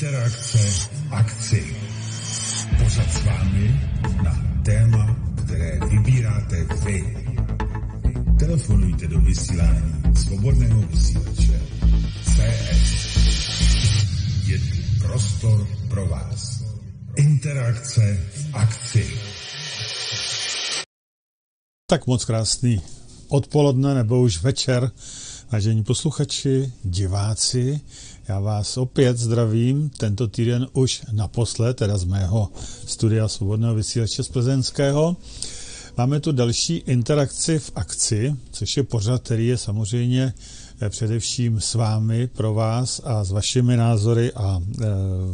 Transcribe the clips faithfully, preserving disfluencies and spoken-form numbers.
Interakce v akci. Pořad s vámi na téma, které vybíráte vy. Telefonujte do vysílání svobodného vysílače C S. Je tu prostor pro vás. Interakce v akci. Tak moc krásný odpoledne nebo už večer, vážení posluchači, diváci. Já vás opět zdravím, tento týden už naposled, teda z mého studia svobodného vysílače z Plzeňského. Máme tu další interakci v akci, což je pořad, který je samozřejmě především s vámi, pro vás a s vašimi názory a e,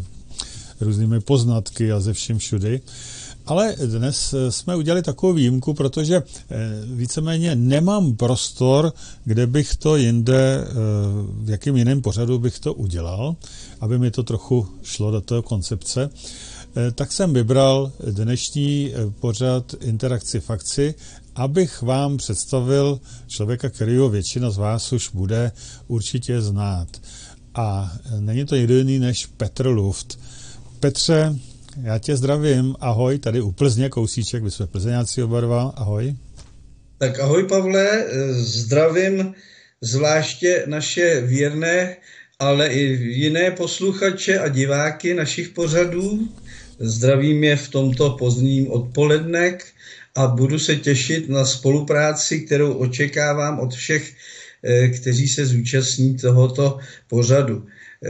různými poznatky a ze vším všudy. Ale dnes jsme udělali takovou výjimku, protože víceméně nemám prostor, kde bych to jinde, v jakým jiném pořadu bych to udělal, aby mi to trochu šlo do toho koncepce. Tak jsem vybral dnešní pořad Interakci v akci, abych vám představil člověka, kterýho většina z vás už bude určitě znát. A není to nikdo jiný než Petr Luft. Petře, já tě zdravím, ahoj, tady u Plzně kousíček, my jsme plzeňáci oba dva, ahoj. Tak ahoj Pavle, zdravím zvláště naše věrné, ale i jiné posluchače a diváky našich pořadů. Zdravím je v tomto pozdním odpolednek a budu se těšit na spolupráci, kterou očekávám od všech, kteří se zúčastní tohoto pořadu.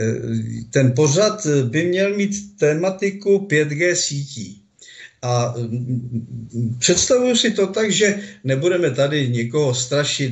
Ten pořad by měl mít tematiku pět G sítí. A představuji si to tak, že nebudeme tady někoho strašit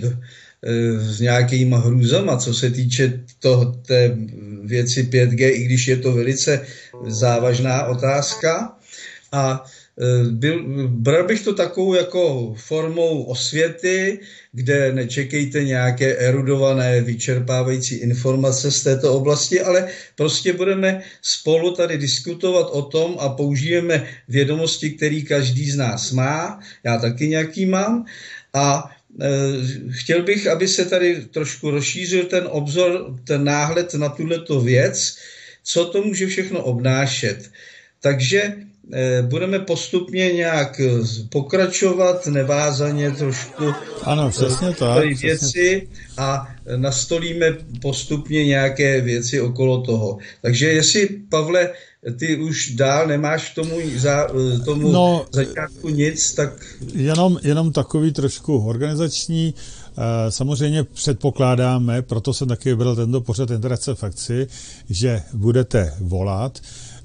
s nějakýma hrůzama, co se týče to, té věci pět G, i když je to velice závažná otázka. A byl, bral bych to takovou jako formou osvěty, kde nečekejte nějaké erudované, vyčerpávající informace z této oblasti, ale prostě budeme spolu tady diskutovat o tom a použijeme vědomosti, které každý z nás má, já taky nějaký mám, a e, chtěl bych, aby se tady trošku rozšířil ten obzor, ten náhled na tuhleto věc, co to může všechno obnášet. Takže budeme postupně nějak pokračovat, nevázaně trošku ano, přesně tak, věci přesně. A nastolíme postupně nějaké věci okolo toho. Takže jestli, Pavle, ty už dál nemáš k tomu, za, tomu no, začátku nic, tak... Jenom, jenom takový trošku organizační. Samozřejmě předpokládáme, proto jsem taky vybral tento pořad Interakce v akci, že budete volat.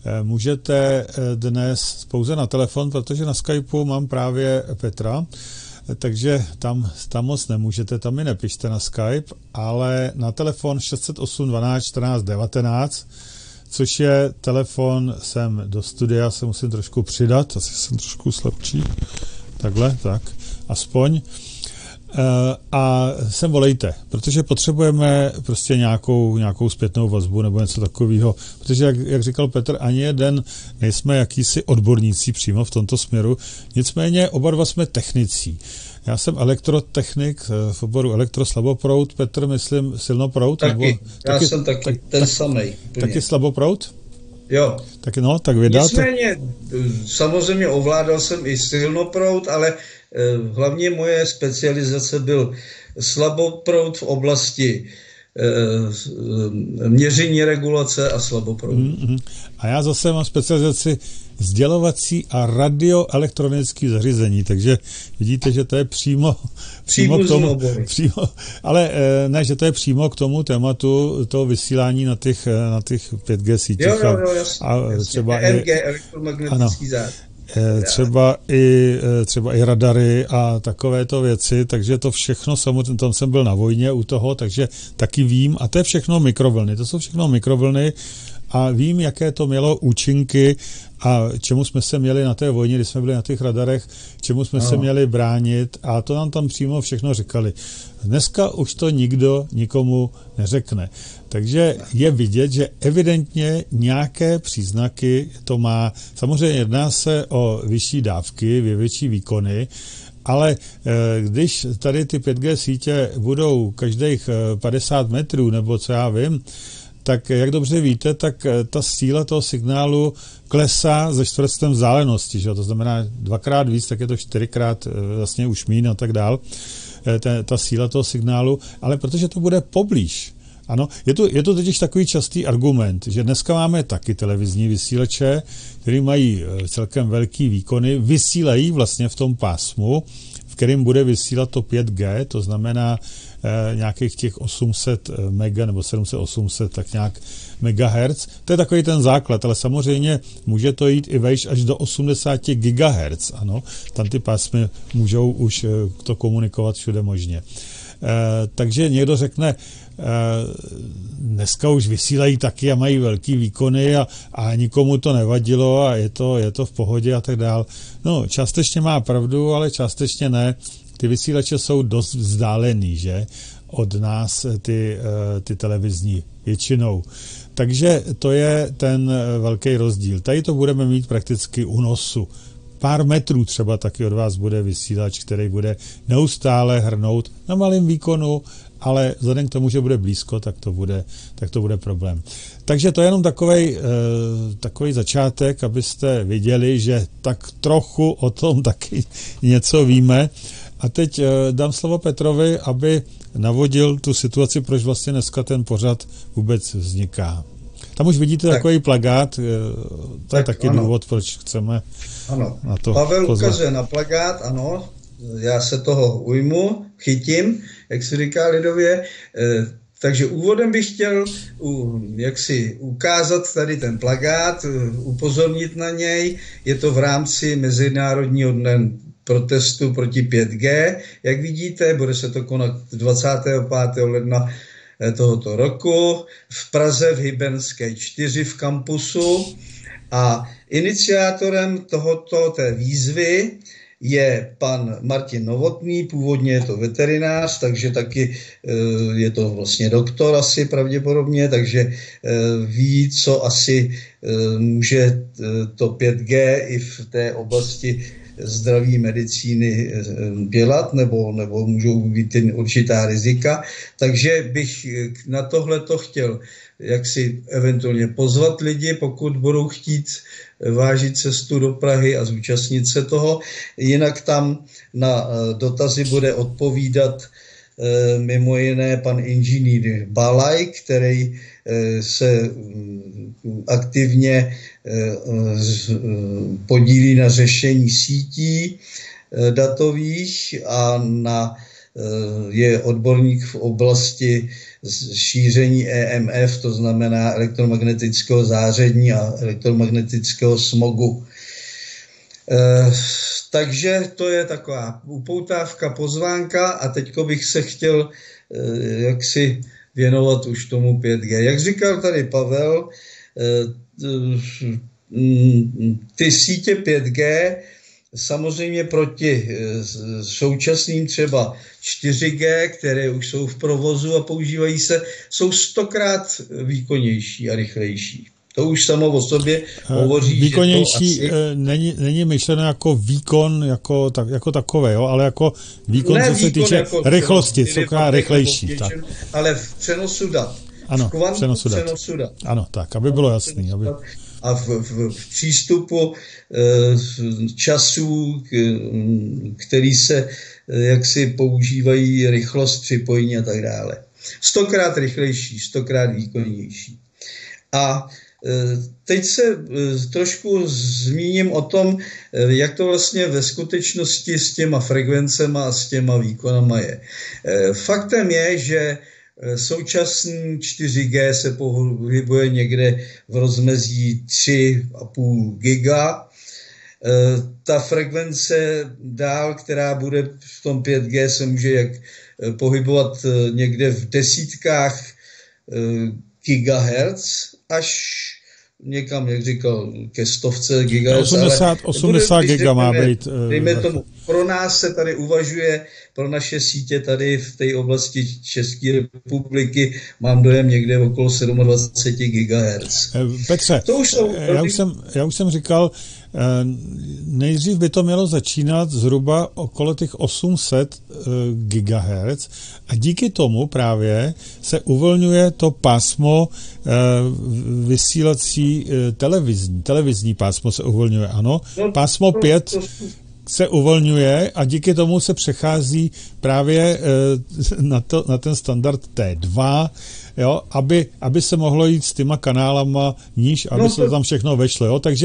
Můžete dnes pouze na telefon, protože na Skypeu mám právě Petra, takže tam, tam moc nemůžete, tam mi nepište na Skype, ale na telefon šest set osm dvanáct čtrnáct devatenáct, což je telefon sem do studia, se musím trošku přidat, asi jsem trošku slabší, takhle, tak, aspoň. A sem volejte, protože potřebujeme prostě nějakou, nějakou zpětnou vazbu nebo něco takového, protože jak, jak říkal Petr, ani jeden nejsme jakýsi odborníci přímo v tomto směru, nicméně oba dva jsme technicí. Já jsem elektrotechnik v oboru elektroslaboproud, Petr, myslím, silnoproud. Taky, nebo, já taky, jsem taky tak, ten tak, samej. Taky slaboproud? Jo. Tak no, tak vydáte. Nicméně, samozřejmě ovládal jsem i silnoproud, ale eh, hlavně moje specializace byl slaboproud v oblasti eh, měření regulace a slaboproud. Mm-hmm. A já zase mám specializaci sdělovací a radioelektronické zařízení, takže vidíte, že to je přímo, přímo k tomu, přímo, ale ne, že to je přímo k tomu tématu toho vysílání na těch, na těch pět G sítích. Jo, jo, jo, jasně, a jasně. třeba E M G, elektromagnetický zář. Třeba i, třeba i radary a takovéto věci, takže to všechno, samozřejmě, tam jsem byl na vojně u toho, takže taky vím, a to je všechno mikrovlny, to jsou všechno mikrovlny a vím, jaké to mělo účinky a čemu jsme se měli na té vojně, když jsme byli na těch radarech, čemu jsme no. se měli bránit, a to nám tam přímo všechno říkali. Dneska už to nikdo nikomu neřekne. Takže je vidět, že evidentně nějaké příznaky to má. Samozřejmě jedná se o vyšší dávky, větší výkony, ale když tady ty pět G sítě budou každých padesát metrů, nebo co já vím, tak jak dobře víte, tak ta síla toho signálu klesá ze čtvrtstvem vzdálenosti, že? To znamená dvakrát víc, tak je to čtyřikrát vlastně už míň a tak dál, ta, ta síla toho signálu, ale protože to bude poblíž. Ano, je to, je to totiž takový častý argument, že dneska máme taky televizní vysílače, který mají celkem velký výkony, vysílají vlastně v tom pásmu, v kterém bude vysílat to pět G, to znamená eh, nějakých těch osm set mega nebo sedm set osm set, tak nějak megahertz. To je takový ten základ, ale samozřejmě může to jít i vejš až do osmdesát gigahertz, ano. Tam ty pásmy můžou už eh, to komunikovat všude možně. Eh, takže někdo řekne, dneska už vysílají taky a mají velký výkony a, a nikomu to nevadilo a je to, je to v pohodě a tak dál. No, částečně má pravdu, ale částečně ne. Ty vysílače jsou dost vzdálený, že? Od nás ty, ty televizní většinou. Takže to je ten velký rozdíl. Tady to budeme mít prakticky u nosu. Pár metrů třeba taky od vás bude vysílač, který bude neustále hrnout na malém výkonu, ale vzhledem k tomu, že bude blízko, tak to bude, tak to bude problém. Takže to je jenom takovej, takový začátek, abyste viděli, že tak trochu o tom taky něco víme. A teď dám slovo Petrovi, aby navodil tu situaci, proč vlastně dneska ten pořad vůbec vzniká. Tam už vidíte tak, takový plakát, to tak, je taky ano. Důvod, proč chceme ano. na to Pavel pozvat. Ukazuje na plakát, ano, já se toho ujmu, chytím, jak se říká lidově, takže úvodem bych chtěl jak si ukázat tady ten plakát, upozornit na něj, je to v rámci Mezinárodního dne protestu proti pět G, jak vidíte, bude se to konat dvacátého pátého ledna tohoto roku v Praze v Hybernské čtyři v kampusu a iniciátorem tohoto té výzvy je pan Martin Novotný, původně je to veterinář, takže taky je to vlastně doktor asi pravděpodobně, takže ví, co asi může to pět G i v té oblasti zdraví medicíny dělat, nebo, nebo můžou být určitá rizika. Takže bych na tohle to chtěl jak si eventuálně pozvat lidi, pokud budou chtít vážit cestu do Prahy a zúčastnit se toho. Jinak tam na dotazy bude odpovídat mimo jiné pan inženýr Balaj, který se aktivně podílí na řešení sítí datových a na, je odborník v oblasti šíření E M F, to znamená elektromagnetického záření a elektromagnetického smogu. Takže to je taková upoutávka, pozvánka a teďko bych se chtěl jaksi věnovat už tomu pět G. Jak říkal tady Pavel, ty sítě pět G samozřejmě proti současným třeba čtyři G, které už jsou v provozu a používají se, jsou stokrát výkonnější a rychlejší. To už samo o sobě hovoří, výkonnější že to asi... není, není myšleno jako výkon jako, tak, jako takové, jo, ale jako výkon, ne, co se týče jako rychlosti, stokrát rychlejší. Tak. Ale v přenosu dat. Ano, v kvantu přenosu dat. přenosu dat. Ano, tak, aby bylo jasný. Aby... A v, v, v přístupu e, časů, k, který se jaksi používají rychlost připojení a tak dále. Stokrát rychlejší, stokrát výkonnější. A teď se trošku zmíním o tom, jak to vlastně ve skutečnosti s těma frekvencema a s těma výkonama je. Faktem je, že současný čtyři G se pohybuje někde v rozmezí tři a půl giga. Ta frekvence dál, která bude v tom pět G, se může jak pohybovat někde v desítkách gigahertz až někam, jak říkal, ke stovce gigahertz. osmdesát, osmdesát giga má být. Dejme tomu, pro nás se tady uvažuje, pro naše sítě tady v té oblasti České republiky mám dojem někde okolo dvacet sedm gigahertz. Petře, to už jsou, já, už jsem, já už jsem říkal, Nejdřív by to mělo začínat zhruba okolo těch osm set gigahertz a díky tomu právě se uvolňuje to pásmo vysílací televizní. Televizní pásmo se uvolňuje, ano. Pásmo pět se uvolňuje a díky tomu se přechází právě na, to, na ten standard T dva, jo, aby, aby se mohlo jít s těma kanálama níž, aby no to, se tam všechno vešlo, jo, takže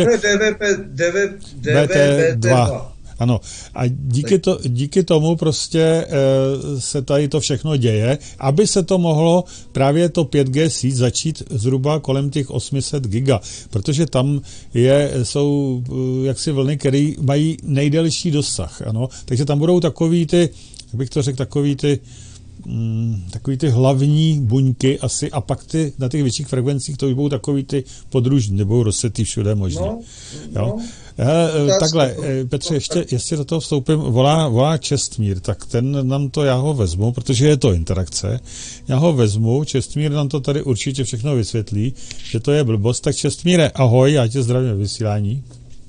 B T dva. Ano, a díky, to, díky tomu prostě e, se tady to všechno děje, aby se to mohlo právě to pět G síť začít zhruba kolem těch osm set giga, protože tam je, jsou jaksi vlny, které mají nejdelší dosah, ano, takže tam budou takový ty, jak bych to řekl, takový ty mm, takový ty hlavní buňky asi a pak ty na těch větších frekvencích to už budou takový ty podružní, nebudou rozsetý všude možně. No, no. Jo? Hele, takhle, Petře, ještě, ještě do toho vstoupím, volá, volá Čestmír, tak ten nám to, já ho vezmu, protože je to interakce, já ho vezmu, Čestmír nám to tady určitě všechno vysvětlí, že to je blbost, tak Čestmíre, ahoj, já tě zdravím v vysílání.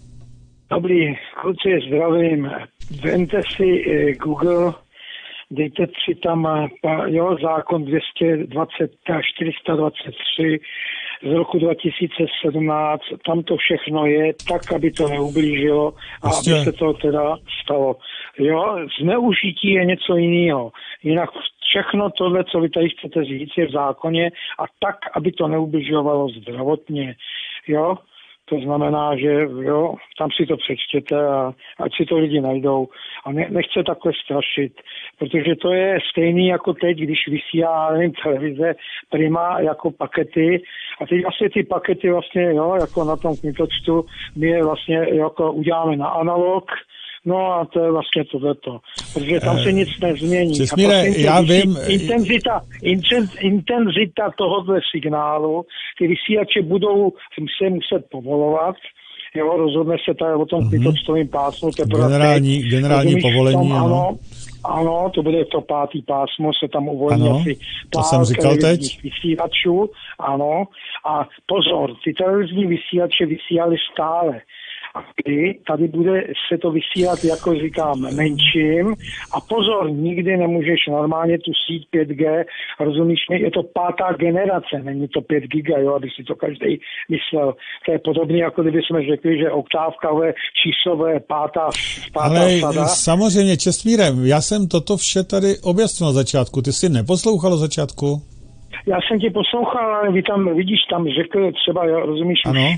Dobrý, kluci, zdravím, vemte si Google, dejte si tam, jo, zákon dvě stě dvacet, čtyři sta dvacet tři z roku dva tisíce sedmnáct, tam to všechno je tak, aby to neublížilo a Ještě. aby se to teda stalo. Jo, zneužití je něco jiného. Jinak všechno tohle, co vy tady chcete říct, je v zákoně a tak, aby to neubližovalo zdravotně. Jo, to znamená, že jo, tam si to přečtěte a ať si to lidi najdou. A ne, nechce takhle strašit, protože to je stejný jako teď, když vysílá, nevím, televize Prima jako pakety. A teď vlastně ty pakety vlastně, jo, jako na tom kmitočtu, my je vlastně jako uděláme na analog, no a to je vlastně tohleto. Protože tam se nic nezmění. Česmíre, já vím... Intenzita, intenzita tohohle signálu, ty vysílače budou se muset povolovat, jo, rozhodne se tady o tom kmitočtovým pásmu. Generální, generální rozumíš, povolení, tam, ano. ano. Ano, to bude to pátý pásmo, se tam uvolní ano, asi to jsem říkal teď. Vysílačů, ano. A pozor, ty televizní vysílače vysílali stále. A kdy tady bude se to vysílat, jako říkám, menším. A pozor, nikdy nemůžeš normálně tu síť pět G, rozumíš mi, je to pátá generace, není to pět giga, jo, aby si to každý myslel. To je podobně, jako kdyby jsme řekli, že oktávkové číslové pátá, pátá Ale sada. samozřejmě, Čestmírem, já jsem toto vše tady objasnil na začátku. Ty jsi neposlouchal od začátku? Já jsem ti poslouchal, ale vy tam vidíš, tam řekl třeba, rozumíš, ano.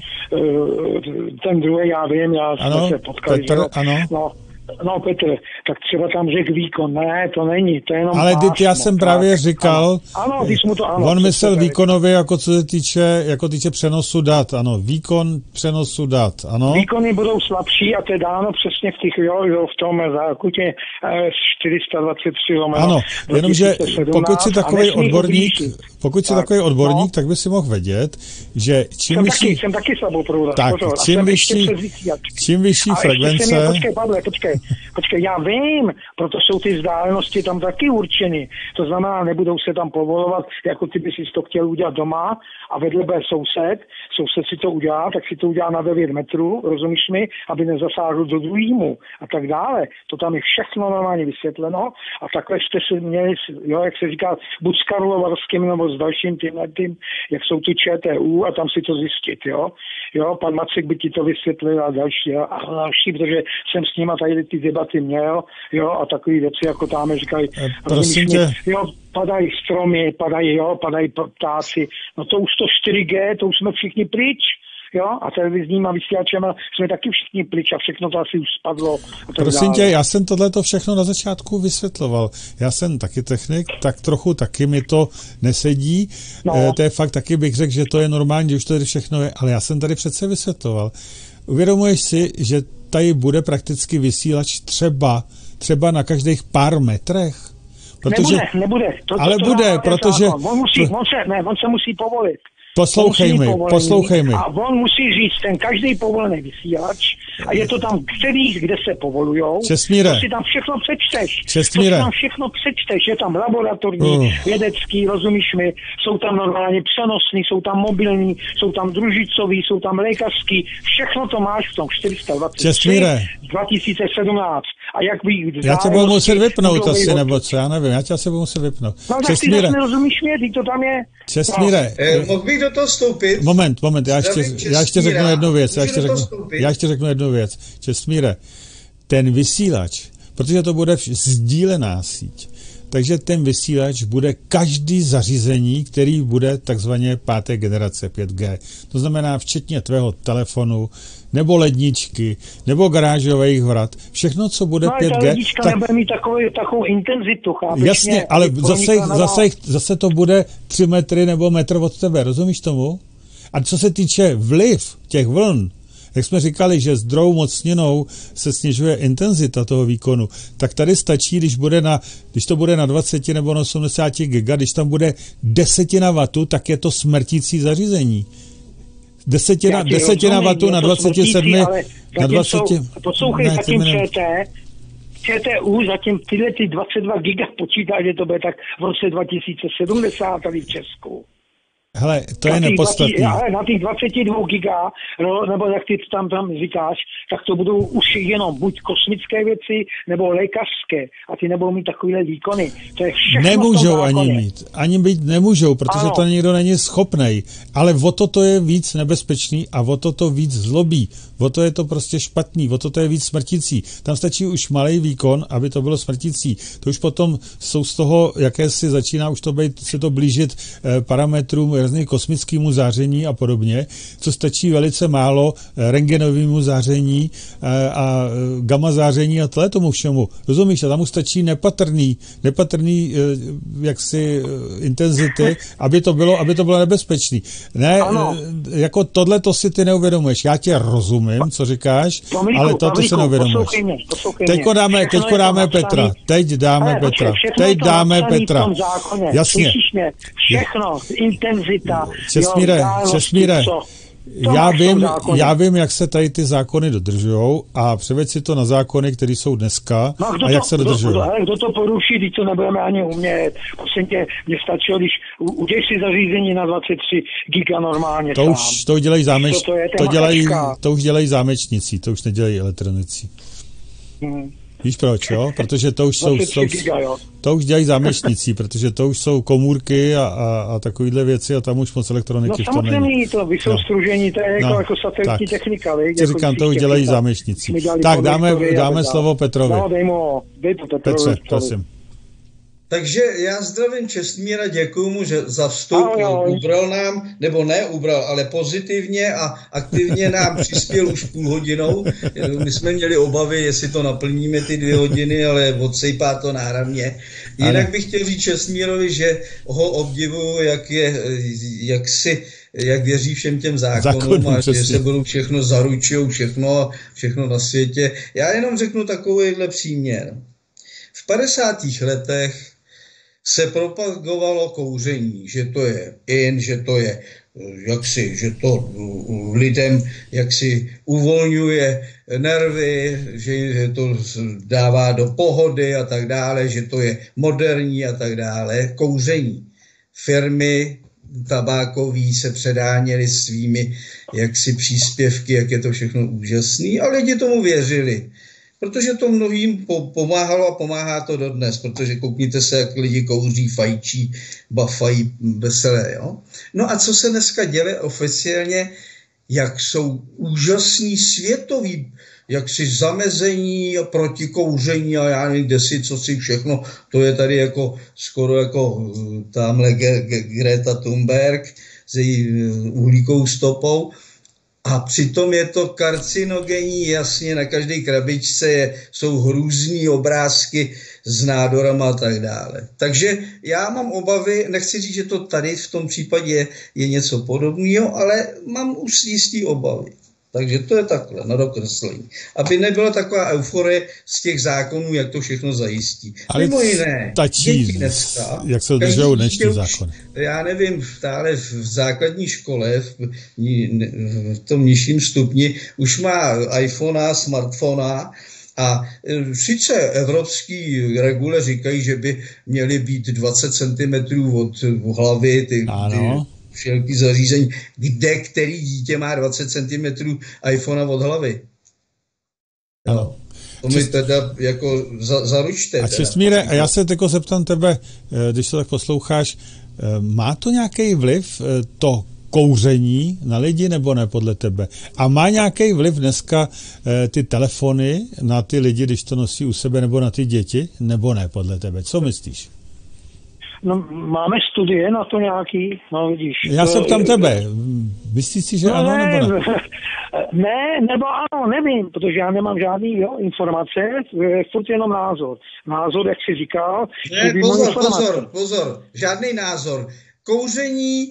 ten druhý, já vím, já ano, jsme se potkali. Petr, ano. No, no, Petr, tak třeba tam řekl výkon. Ne, to není, to je jenom ale pásmo, já jsem tak, právě říkal, ano, ano, mu to, ano, on myslel výkonově, jako co se týče, jako týče přenosu dat, ano, výkon přenosu dat, ano. Výkony budou slabší a to je dáno přesně v těch, jo, jo, v tom zákutě čtyři sta dvacet tři lomeno. Ano, jenomže pokud si takový odborník, pokud si takový odborník, no. tak by si mohl vědět, že čím jsem vyšší... Taky, jsem taky slaboprouda, tak, pozor, čím vyšší, čím vyšší frekvence... Mě, počkej, Pavle, počkej, počkej, já vím, proto jsou ty vzdálenosti tam taky určeny. To znamená, nebudou se tam povolovat, jako ty by si to chtěl udělat doma a vedle bude soused, soused si to udělá, tak si to udělá na devět metrů, rozumíš mi, aby nezasáhl do druhýmu a tak dále. To tam je všechno normálně vysvětleno a takhle jste si měli, jo, jak se říká, buď s Karlovarským nebo s dalším tímhle tím, jak jsou ty ČTU a tam si to zjistit, jo. Jo, pan Macek by ti to vysvětlil a další, a další, protože jsem s nima tady ty debaty měl, jo, a takový věci, jako tam říkají, prosím tě. Jo, padají stromy, padají, jo, padají ptáci, no to už to čtyři G, to už jsme všichni pryč, jo, a televizníma vysílačema jsme taky všichni pryč a všechno to asi už spadlo. Prosím tě, já jsem tohleto všechno na začátku vysvětloval. Já jsem taky technik, tak trochu taky mi to nesedí. No. E, to je fakt, taky bych řekl, že to je normální, že už tady všechno je, ale já jsem tady přece vysvětloval. Uvědomuješ si, že tady bude prakticky vysílač třeba, třeba na každých pár metrech? Protože, nebude, nebude. To, ale to, bude, to protože... On, musí, on, se, ne, on se musí povolit. Poslouchej mi, poslouchej mi. A on musí říct ten každý povolený vysílač a je to tam který, kde se povolujou. Čestmíre. To si tam všechno přečteš. Čestmíre. To si tam všechno přečteš. Je tam laboratorní, uh. vědecký, rozumíš mi, jsou tam normálně přenosný, jsou tam mobilní, jsou tam družicový, jsou tam lékařský. Všechno to máš v tom čtyři sta dvacet tři Čestmíre. dva tisíce sedmnáct. A jak by já tě budu muset vypnout asi, nebo co, já nevím, já tě asi budu muset vypnout. No tak Čestmíre. Ty zase nerozumíš mě, ty to tam je. Čestmíre. No. Eh, mohl bych do toho vstoupit? Moment, moment, já ještě, já ještě řeknu jednu věc, já ještě, řeknu, já ještě řeknu jednu věc. Čestmíre, ten vysílač, protože to bude sdílená síť, takže ten vysílač bude každý zařízení, který bude takzvaně páté generace pět G. To znamená včetně tvého telefonu, nebo ledničky, nebo garážových vrat. Všechno, co bude no, pět G... No, ta lednička tak... nebude mít takovou, takovou intenzitu, chápeš? Jasně, mě, ale zase, zase, zase to bude tři metry nebo metr od tebe, rozumíš tomu? A co se týče vliv těch vln, jak jsme říkali, že s druhou mocninou se snižuje intenzita toho výkonu, tak tady stačí, když, bude na, když to bude na dvacet nebo na osmdesát giga, když tam bude desetina vatu, tak je to smrtící zařízení. Desetina, desetina vatu na dvacet sedm... Na dvacet... Poslouchej, ne, zatím ČT, ČTU zatím tyhle ty dvacet dva giga počítá, že to bude tak v roce dva tisíce sedmdesát tady v Česku. Hele, to je nepodstatný. Ale na těch dvacet dva giga, no, nebo jak ty tam, tam říkáš, tak to budou už jenom buď kosmické věci, nebo lékařské. A ty nebudou mít takovýhle výkony. To je všechno. Nemůžou ani mít. Ani být nemůžou, protože ano. To nikdo není schopnej. Ale o to to je víc nebezpečný a o to to víc zlobí. O to je to prostě špatný, o to to je víc smrtící. Tam stačí už malý výkon, aby to bylo smrtící. To už potom jsou z toho, jaké si začíná už to být, se to blížit eh, parametrům různě kosmickému záření a podobně, co stačí velice málo rentgenovému záření eh, a gamma záření a tohle tomu všemu. Rozumíš? A tam už stačí nepatrný, nepatrný eh, jaksi eh, intenzity, aby to bylo, aby to bylo nebezpečný. Ne, eh, jako tohle to si ty neuvědomuješ. Já tě rozumím, co říkáš, Pamlíku, ale toto si neuvědomuješ. Teďko dáme, teďko dáme Petra. Teď dáme ne, Petra. Teď dáme Petra. Jasně. Všechno, intenzita. Čestmíre, Čestmíre, já vím, já vím, jak se tady ty zákony dodržujou a převeď si to na zákony, které jsou dneska no, a jak to, se dodržují. Kdo, kdo to poruší, když to nebudeme ani umět. Prosím tě, mě stačilo, když udělej si zařízení na dvacet tři giga normálně to sám. Už, to dělají zámeč, to, to, to, dělají, to už dělají zámečníci, to už nedělají elektronici. Hmm. Víš proč, jo? Protože to už jsou, jsou to už dělají zámečníci, protože to už jsou komůrky a, a, a takovýhle věci a tam už moc elektroniky no, v tom není. No samozřejmě to vysoustružení, to je jako, no, jako satelitní tak. technika. Víc, jako říkám, to už dělají zámečníci. Tak dáme, dáme slovo Petrovi. No, dej mu, dej to Petrovi. Petře, prosím. Takže já zdravím Čestmíra, děkuju mu že za vstup, ubral nám, nebo ne ubral, ale pozitivně a aktivně nám přispěl už půl hodinou. My jsme měli obavy, jestli to naplníme ty dvě hodiny, ale odsejpá to náravně. Jinak bych chtěl říct Čestmírovi, že ho obdivuju, jak je, jak si jak věří všem těm zákonům Zákonu, a že se budou všechno zaručují, všechno, všechno na světě. Já jenom řeknu takovýhle příměr. V padesátých letech se propagovalo kouření, že to je in, že to je jaksi, že to lidem jaksi uvolňuje nervy, že to dává do pohody a tak dále, že to je moderní a tak dále. Kouření. Firmy tabákoví se předáněly svými jaksi příspěvky, jak je to všechno úžasný a lidi tomu věřili. Protože to mnohým pomáhalo a pomáhá to dodnes, protože koukněte se, jak lidi kouří, fajčí, bafají veselé. Jo? No a co se dneska děje oficiálně, jak jsou úžasný světový, jak si zamezení a proti kouření a já nevím, kde si, co si všechno, to je tady jako skoro jako tamhle Greta Thunberg s její uhlíkovou stopou. A přitom je to karcinogenní, jasně na každé krabičce je, jsou hrůzný obrázky s nádorama a tak dále. Takže já mám obavy, nechci říct, že to tady v tom případě je něco podobného, ale mám už jistý obavy. Takže to je takhle, na dokreslení. Aby nebyla taková euforie z těch zákonů, jak to všechno zajistí. Ale mimo jiné, stačí, děti dneska, jak se držou dnešní zákon. Já nevím, tále v základní škole, v, v tom nižším stupni, už má iPhonea, smartphonea, a sice evropský regule říkají, že by měly být dvacet centimetrů od hlavy, ty, ty všelký zařízení, kde který dítě má dvacet centimetrů iPhonea od hlavy. Ano. To mi teda jako za, zaručte. A Čestmíre, a já se teď zeptám tebe, když to tak posloucháš, má to nějaký vliv to kouření na lidi, nebo ne podle tebe? A má nějaký vliv dneska e, ty telefony na ty lidi, když to nosí u sebe, nebo na ty děti, nebo ne podle tebe? Co myslíš? No, máme studie na to nějaký, no vidíš. Já se ptám tebe. Myslíš si, že no, ano, ne, nebo ne? Ne, nebo ano, nevím, protože já nemám žádný jo, informace, furt jenom názor. Názor, jak jsi říkal. Ne, pozor, pozor, pozor, žádný názor. Kouření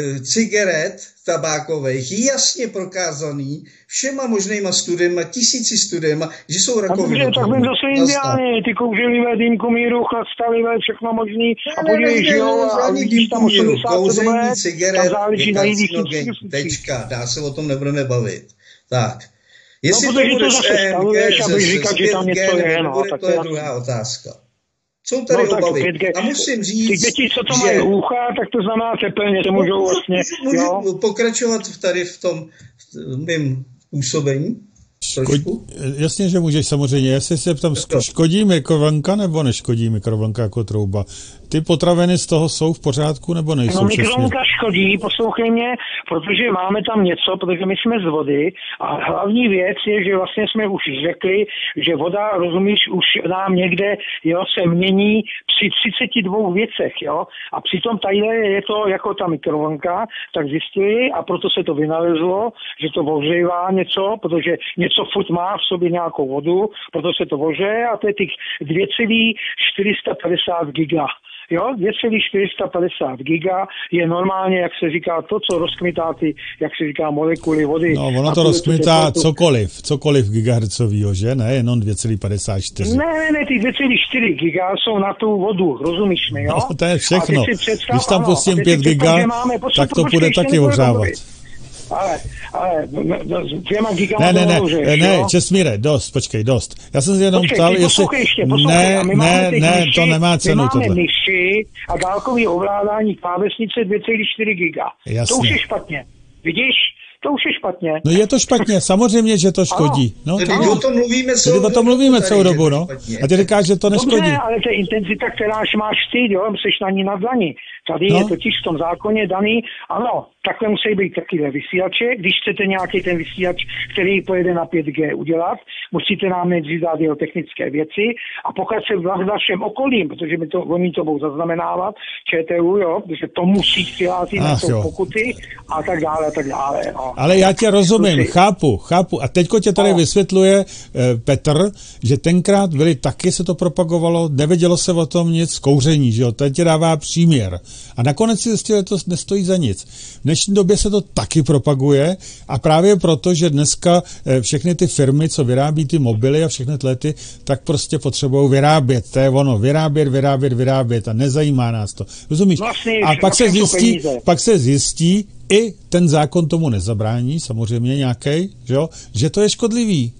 cigaret tabákových je jasně prokázaný všema možnýma studiema, tisíci studiema, že jsou rakoviny. Tak vím, to jsou indiáni, ty kouřilivé, dýmkomíru, chlastalivé, všechno možný. A podívej, že jo, a vidíš tam kouření cigaret je karcinogen, tečka, dá se o tom nebudeme bavit. Tak. Jestli no, to bude to zase stavuješ, abych říkal, že tam něco je, no, tak to je druhá otázka. Jsou tady no, obavy. pět G. A musím říct, ty děti, co to že... mají ucha, tak to znamená teplně, to můžou vlastně... Můžu jo? pokračovat tady v tom v mým působení? Trošku? Jasně, že můžeš samozřejmě. Jestli se ptám, škodí mikrovlnka nebo neškodí mikrovlnka jako trouba? Ty potraviny z toho jsou v pořádku nebo nejsou? No mikrovlnka škodí, poslouchej mě, protože máme tam něco, protože my jsme z vody a hlavní věc je, že vlastně jsme už řekli, že voda, rozumíš, už nám někde jo, se mění při třiceti dvou věcech, jo, a přitom tady je to jako ta mikrovlnka, tak zjistili a proto se to vynalezlo, že to ohřívá něco, protože něco furt má v sobě nějakou vodu, proto se to ohřeje a to je těch dvě celá čtyři sta padesát giga. Jo, dvě celá čtyři sta padesát giga je normálně, jak se říká, to, co rozkmitá ty, jak se říká, molekuly vody. No, ono to rozkmitá cokoliv, cokoliv gigahertzovýho, že? Ne, jenom dvě celá padesát čtyři. Ne, ne, ne, ty dvě celá čtyři giga jsou na tu vodu, rozumíš mi, jo? No, to je všechno. Představ, když tam pustím pět giga, tak to bude taky ohřávat. Ale, ale dvěma gigama ne, ne, ne, můžeš, ne, jo? Čestmíre, dost, počkej, dost. Já jsem si jenom počkej, ptal, jestli... Ještě, ne, ne, ne, myši, to nemá cenu tohle. My máme myši a dálkový ovládání klávesnice dvě celá čtyři giga. Jasně. To už je špatně. Vidíš? To už je špatně. No je to špatně, samozřejmě, že to škodí. No, tedy o tom mluvíme celou dobu. o tom mluvíme celou dobu, no. A ty říkáš, že to neškodí. Dobře, ale to je intenzita, která máš ty, jo, jsi na ní na dlani. Tady no. je totiž v tom zákoně daný, ano, takhle musí být takové vysílače. Když chcete nějaký ten vysílač, který pojede na pět G udělat, musíte nám nejdřív dát jeho technické věci a pokud se v našem okolím, protože my to, oni to budou zaznamenávat, ČTU, jo, protože to musí přihlásit na jsou pokuty a tak dále, a tak dále. No. Ale já tě rozumím, Kluci. chápu, chápu. A teďko tě tady no. vysvětluje eh, Petr, že tenkrát byli, taky se to propagovalo, nevědělo se o tom nic, kouření, že jo, teď tě dává příměr. A nakonec si zjistil, že to nestojí za nic. V dnešní době se to taky propaguje a právě proto, že dneska všechny ty firmy, co vyrábí ty mobily a všechny tlety, tak prostě potřebují vyrábět. To je ono, vyrábět, vyrábět, vyrábět a nezajímá nás to. Rozumíš? Vlastně, a pak se zjistí, pak se zjistí, i ten zákon tomu nezabrání, samozřejmě nějaký, že, že to je škodlivý.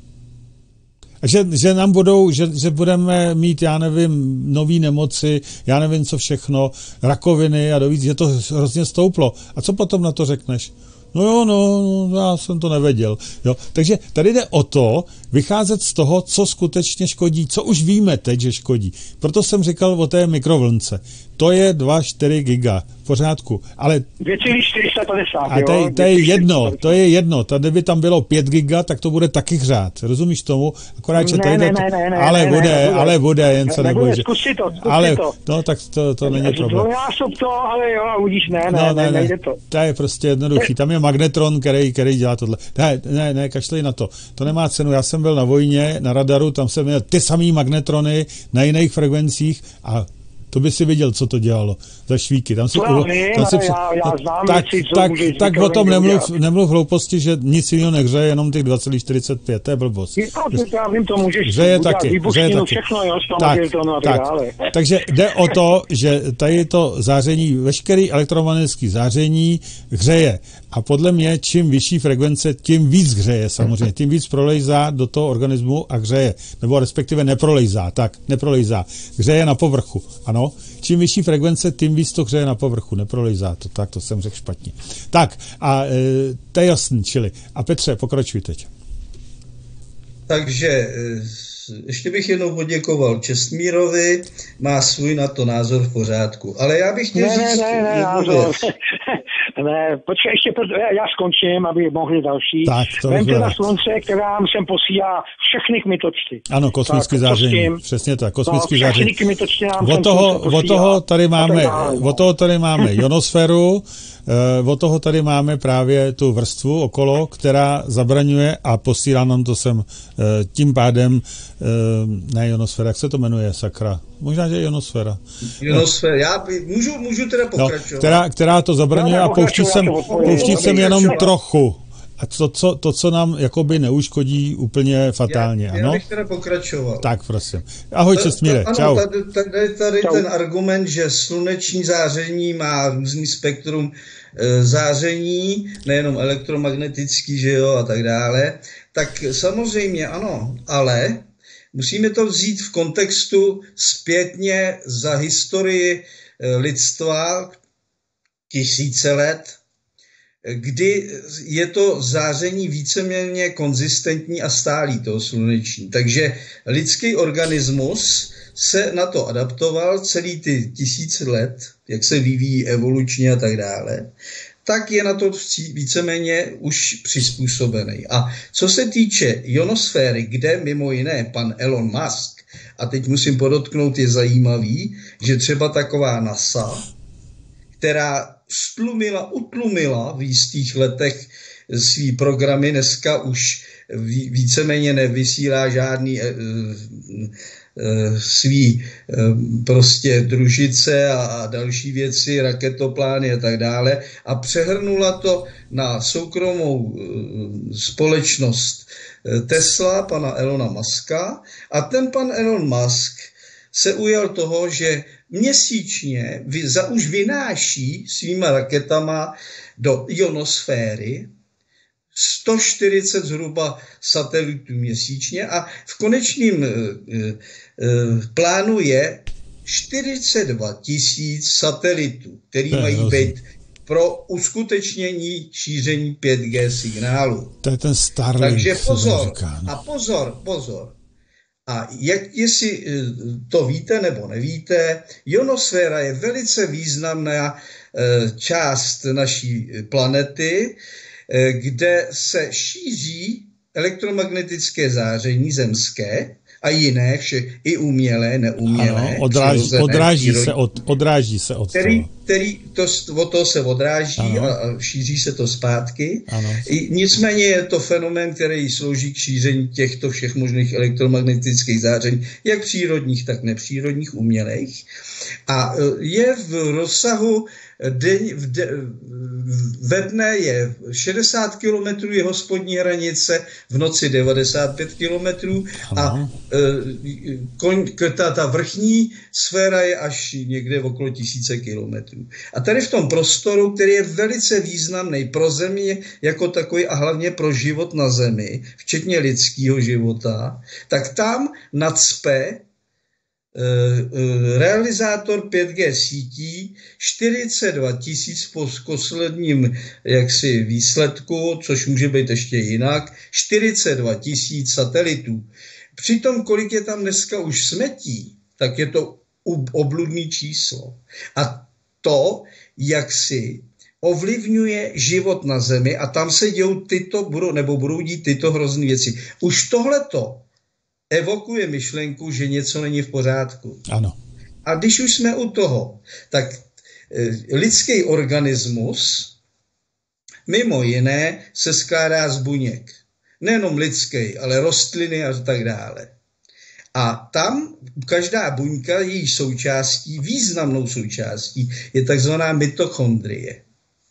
Že, že nám budou, že, že budeme mít, já nevím, nový nemoci, já nevím co všechno, rakoviny a dovíc, že to hrozně stouplo. A co potom na to řekneš? No jo, no, no, já jsem to nevěděl. Jo. Takže tady jde o to, vycházet z toho, co skutečně škodí, co už víme teď, že škodí. Proto jsem říkal o té mikrovlnce. To je dva celá čtyři giga, v pořádku, ale... dvě celá čtyři sta padesát, a to, je, to je jedno, to je jedno. Tady by tam bylo pět giga, tak to bude taky hřát. Rozumíš tomu? Akorát, že tady ne, to, ne, ne, ne, ale ne, bude, ne, ale bude, jen se neboj, že... Zkus si to, zkus ale, si to. No, tak to, to není problém. Dvojnásob to, ale jo, udíš, ne, ne, no, ne, ne, ne, nejde to. To je prostě jednoduchý. Tam je magnetron, který, který dělá tohle. Ne, ne, ne, kašlej na to. To nemá cenu. Já jsem byl na vojně, na radaru, tam jsem měl ty samý magnetrony na jiných frekvencích a To by si viděl, co to dělalo za švíky. Tam si, to já vím, tam si při... já, já znám tak, věci, co tak, může tak o tom nemluv, nemluv hlouposti, že nic jiného nehřeje, jenom těch dva celá čtyřicet pět, to je blbost. Já vím, to můžeš hřeje udělat taky, výbušninu, taky. všechno, jo, tak, to a tak. dále. Takže jde o to, že tady to záření, veškerý elektromagnetický záření hřeje. A podle mě, čím vyšší frekvence, tím víc hřeje samozřejmě. Tím víc prolejzá do toho organismu a hřeje. Nebo respektive neprolejzá. Tak, neprolejzá. Hřeje na povrchu. Ano. Čím vyšší frekvence, tím víc to hřeje na povrchu. Neprolejzá to. Tak, to jsem řekl špatně. Tak, a e, to je jasný, čili. A Petře, pokračuj teď. Takže ještě bych jednou poděkoval Čestmírovi, má svůj na to názor v pořádku. Ale já bych chtěl ne, říct... Ne, ne, ne, názor. Ne, počkej, ještě, já skončím, aby mohli další. Tak, to Vemte na slunce, která sem posílá všechny kmitočty. Ano, kosmické záření. Přesně tak, kosmické no, záření. nám od toho, od toho tady máme, dále, no. od toho tady máme ionosféru, Uh, od toho tady máme právě tu vrstvu okolo, která zabraňuje a posílá nám to sem uh, tím pádem, uh, ne ionosféra, jak se to jmenuje, sakra? Možná, že ionosféra. Ionosféra, já můžu, můžu teda pokračovat. No, která, která to zabraňuje a pouští sem, pouští sem jenom trochu. A to, co, to, co nám jakoby neuškodí úplně fatálně, já, ano? Já bych teda pokračoval. Tak, prosím. Ahoj, Čestmíre, ano, čau. Tady, tady, tady ten argument, že sluneční záření má různý spektrum e, záření, nejenom elektromagnetický, že jo, a tak dále, tak samozřejmě ano, ale musíme to vzít v kontextu zpětně za historii e, lidstva tisíce let, kdy je to záření víceméně konzistentní a stálý, toho sluneční. Takže lidský organismus se na to adaptoval celý ty tisíce let, jak se vyvíjí evolučně a tak dále, tak je na to víceméně už přizpůsobený. A co se týče ionosféry, kde mimo jiné pan Elon Musk, a teď musím podotknout, je zajímavý, že třeba taková NASA, která stlumila, utlumila v jistých letech svý programy, dneska už víceméně nevysílá žádný e, e, svý e, prostě družice a, a další věci, raketoplány a tak dále a přehrnula to na soukromou e, společnost Tesla, pana Elona Muska, a ten pan Elon Musk se ujal toho, že měsíčně za, už vynáší svýma raketama do ionosféry sto čtyřicet zhruba satelitů měsíčně a v konečném e, e, plánu je čtyřicet dva tisíc satelitů, který mají být pro uskutečnění šíření pět G signálu. To je ten Starlink. Takže pozor, říká, no. a pozor, pozor. A jak, jestli to víte nebo nevíte, ionosféra je velice významná část naší planety, kde se šíří elektromagnetické záření zemské a jiné, vše, i umělé, neumělé. Ano, odráží, odráží, se od, odráží se od který, toho. Který to, od toho se odráží a, a šíří se to zpátky. Ano. I, nicméně je to fenomén, který slouží k šíření těchto všech možných elektromagnetických záření, jak přírodních, tak nepřírodních, umělých. A je v rozsahu Den, v de, ve dne je šedesát kilometrů jeho spodní hranice, v noci devadesát pět kilometrů a e, ta, ta vrchní sféra je až někde okolo tisíce kilometrů. A tady v tom prostoru, který je velice významný pro Zemi jako takový a hlavně pro život na Zemi, včetně lidského života, tak tam nacpe realizátor pět G sítí čtyřicet dva tisíc po posledním jaksi výsledku, což může být ještě jinak, čtyřicet dva tisíc satelitů. Přitom, kolik je tam dneska už smetí, tak je to obludný číslo. A to, jak si ovlivňuje život na Zemi a tam se dějou tyto, budou, nebo budou dít tyto hrozné věci. Už tohleto evokuje myšlenku, že něco není v pořádku. Ano. A když už jsme u toho, tak e, lidský organismus mimo jiné se skládá z buněk. Nejenom lidský, ale rostliny a tak dále. A tam každá buňka, její součástí, významnou součástí, je takzvaná mitochondrie.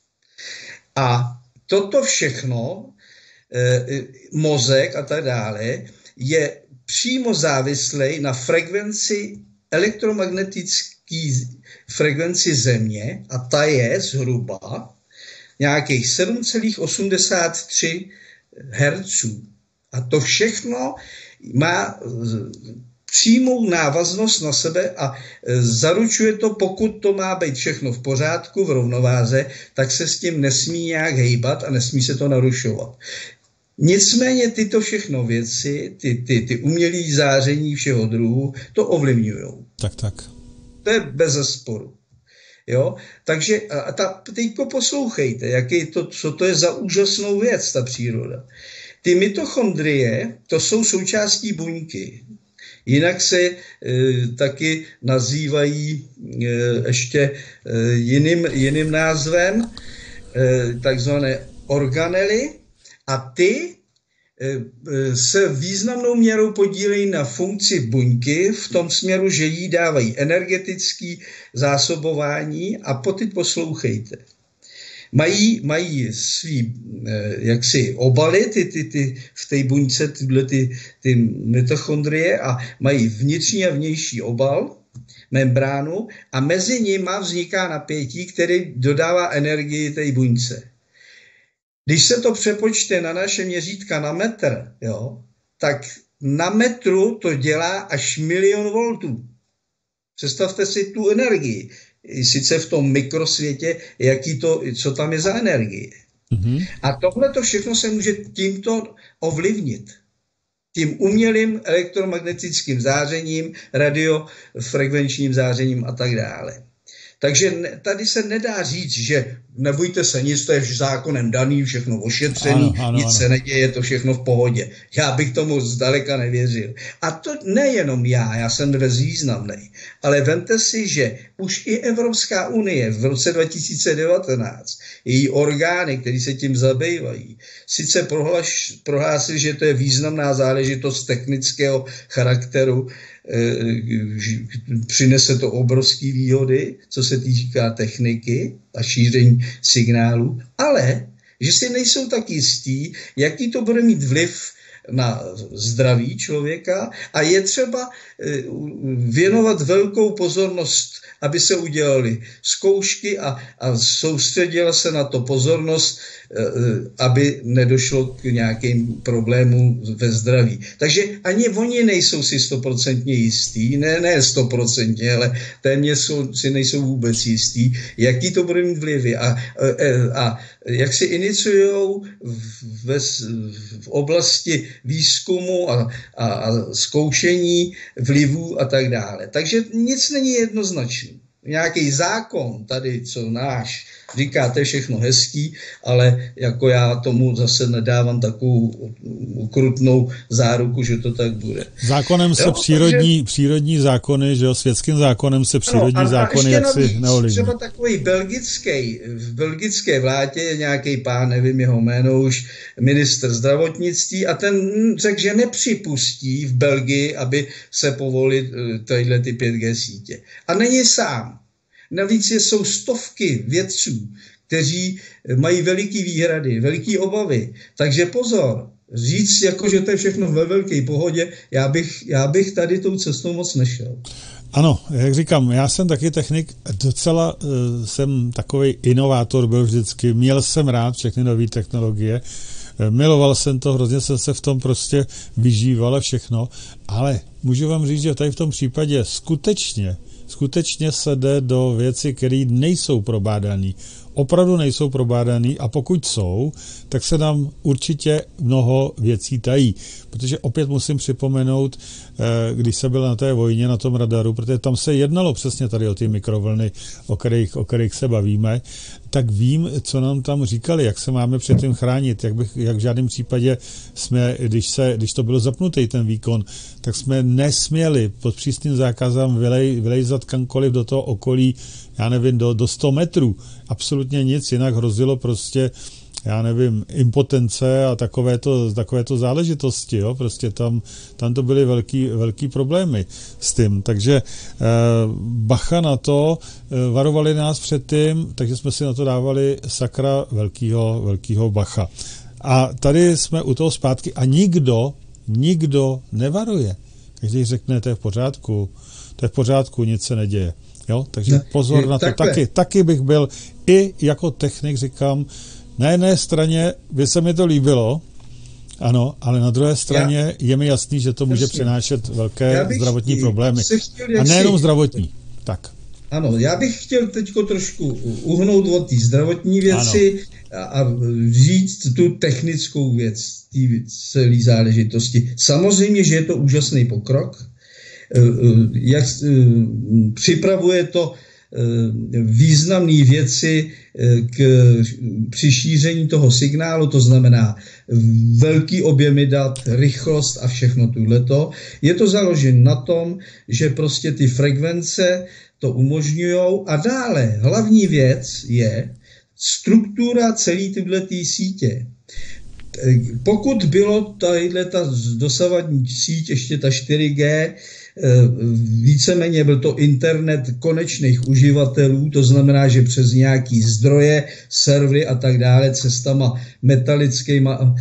A toto všechno, e, mozek a tak dále, je přímo závislý na frekvenci elektromagnetické frekvenci Země a ta je zhruba nějakých sedm celá osmdesát tři hertzů. A to všechno má přímou návaznost na sebe a zaručuje to, pokud to má být všechno v pořádku, v rovnováze, tak se s tím nesmí nějak hejbat a nesmí se to narušovat. Nicméně tyto všechno věci, ty, ty, ty umělé záření všeho druhu, to ovlivňují. Tak, tak. To je bezesporu. Jo? Takže a ta, teďko poslouchejte, jaký to, co to je za úžasnou věc, ta příroda. Ty mitochondrie, to jsou součástí buňky. Jinak se e, taky nazývají e, ještě e, jiným, jiným názvem, e, takzvané organely, a ty e, se významnou měrou podílejí na funkci buňky v tom směru, že jí dávají energetické zásobování a poté poslouchejte. Mají, mají svý e, jaksi obaly ty, ty, ty, v té buňce tyhle ty, ty mitochondrie a mají vnitřní a vnější obal, membránu a mezi nimi vzniká napětí, který dodává energii té buňce. Když se to přepočte na naše měřítka na metr, jo, tak na metru to dělá až milion voltů. Představte si tu energii. Sice v tom mikrosvětě, jaký to, co tam je za energie. Mm-hmm. A tohle to všechno se může tímto ovlivnit. Tím umělým elektromagnetickým zářením, radiofrekvenčním zářením a tak dále. Takže tady se nedá říct, že nebojte se nic, to je zákonem daný, všechno ošetřený, ano, ano, nic ano. se neděje, to všechno v pohodě. Já bych tomu zdaleka nevěřil. A to nejenom já, já jsem bezvýznamný, ale vemte si, že už i Evropská unie v roce dva tisíce devatenáct, její orgány, které se tím zabývají, sice prohlásili, že to je významná záležitost technického charakteru, přinese to obrovské výhody, co se týká techniky a šíření signálů, ale že si nejsou tak jistí, jaký to bude mít vliv na zdraví člověka a je třeba věnovat velkou pozornost, aby se udělaly zkoušky a, a soustředila se na to pozornost, aby nedošlo k nějakým problémům ve zdraví. Takže ani oni nejsou si stoprocentně jistí, ne, ne stoprocentně, ale téměř jsou, si nejsou vůbec jistí, jaký to bude mít vlivy a, a, a jak si iniciujou v, v oblasti výzkumu a, a, a zkoušení vlivů a tak dále. Takže nic není jednoznačný. Nějaký zákon tady, co náš, říkáte všechno hezký, ale jako já tomu zase nedávám takovou ukrutnou záruku, že to tak bude. Zákonem se jo, přírodní, takže... přírodní zákony, že jo, světským zákonem se přírodní no, a, zákony jak si neolivní. Třeba takový belgický, v belgické vládě je nějaký pán, nevím jeho jméno už, ministr zdravotnictví a ten řekl, že nepřipustí v Belgii, aby se povolily tyhle ty pět G sítě. A není sám. Navíc jsou stovky vědců, kteří mají veliký výhrady, veliký obavy. Takže pozor, říct, jako, že to je všechno ve velké pohodě, já bych, já bych tady tou cestou moc nešel. Ano, jak říkám, já jsem taky technik, docela uh, jsem takový inovátor byl vždycky, měl jsem rád všechny nové technologie, miloval jsem to, hrozně jsem se v tom prostě vyžíval a všechno, ale můžu vám říct, že tady v tom případě skutečně skutečně se jde do věci, které nejsou probádané. Opravdu nejsou probádané a pokud jsou, tak se nám určitě mnoho věcí tají. Protože opět musím připomenout, když se byl na té vojně, na tom radaru, protože tam se jednalo přesně tady o ty mikrovlny, o kterých, o kterých se bavíme, tak vím, co nám tam říkali, jak se máme před tím chránit, jak, bych, jak v žádném případě jsme, když, se, když to bylo zapnutý ten výkon, tak jsme nesměli pod přísným zákazem vylej, vylejzat kamkoliv do toho okolí, já nevím, do, do sto metrů. Absolutně nic, jinak hrozilo prostě já nevím, impotence a takovéto, takovéto záležitosti, jo, prostě tam, tam to byly velký, velký problémy s tím, takže eh, bacha na to, eh, varovali nás před tím, takže jsme si na to dávali sakra velkýho, velkýho bacha. A tady jsme u toho zpátky a nikdo, nikdo nevaruje. Každý řekne, to je v pořádku, to je v pořádku, nic se neděje. Jo? Takže pozor na to. Taky, taky bych byl, i jako technik říkám, na jedné straně by se mi to líbilo, ano, ale na druhé straně já, je mi jasný, že to může jasný. přinášet velké zdravotní problémy. A nejenom zdravotní. Tak. Ano, já bych chtěl teď trošku uhnout od té zdravotní věci a, a říct tu technickou věc, té celé záležitosti. Samozřejmě, že je to úžasný pokrok. Jak připravuje to významné věci k, při šíření toho signálu, to znamená velký objemy dat, rychlost a všechno tuhleto. Je to založeno na tom, že prostě ty frekvence to umožňujou a dále hlavní věc je struktura celé tyhleté sítě. Pokud bylo tadyhle ta dosavadní síť, ještě ta čtyři gé, víceméně byl to internet konečných uživatelů, to znamená, že přes nějaký zdroje, servery a tak dále, cestama metalickýma,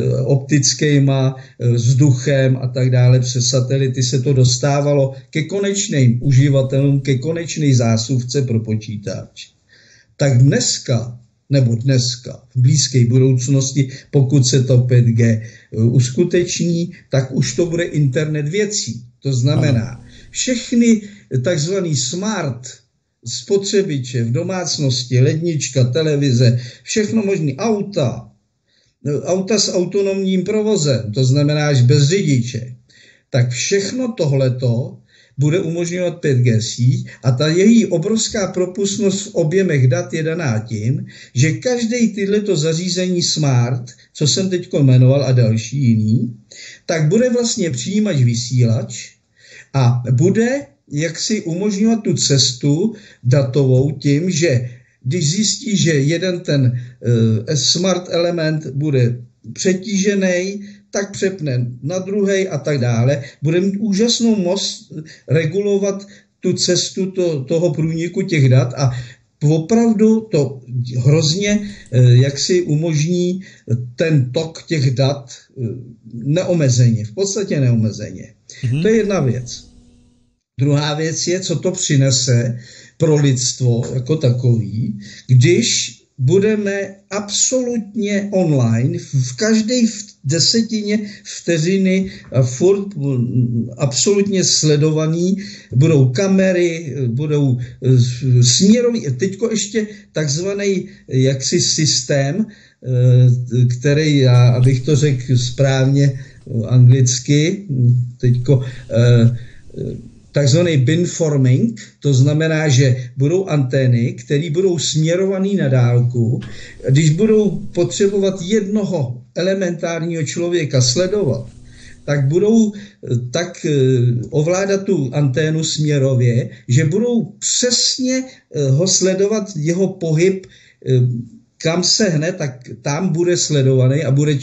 optickýma, vzduchem a tak dále, přes satelity se to dostávalo ke konečným uživatelům, ke konečné zásuvce pro počítač. Tak dneska, nebo dneska, v blízké budoucnosti, pokud se to pět gé uskuteční, tak už to bude internet věcí. To znamená, všechny takzvaný smart spotřebiče v domácnosti, lednička, televize, všechno možný, auta, auta s autonomním provozem, to znamená až bez řidiče, tak všechno tohleto bude umožňovat pět gé síť a ta její obrovská propustnost v objemech dat je daná tím, že každý tyhleto zařízení smart, co jsem teď jmenoval a další jiný, tak bude vlastně přijímač vysílač a bude jaksi umožňovat tu cestu datovou tím, že když zjistí, že jeden ten uh, smart element bude přetížený, tak přepne na druhej a tak dále. Bude mít úžasnou moc regulovat tu cestu to, toho průniku těch dat a opravdu to hrozně jak si umožní ten tok těch dat neomezeně, v podstatě neomezeně. Mm-hmm. To je jedna věc. Druhá věc je, co to přinese pro lidstvo jako takový, když budeme absolutně online, v každé desetině vteřiny a furt absolutně sledovaný, budou kamery, budou směrový, teďko ještě takzvaný jaksi systém, který, já, abych to řekl správně anglicky, teďko takzvaný beamforming, to znamená, že budou antény, které budou směrované na dálku. Když budou potřebovat jednoho elementárního člověka sledovat, tak budou tak ovládat tu anténu směrově, že budou přesně ho sledovat jeho pohyb, kam se hne, tak tam bude sledovaný a bude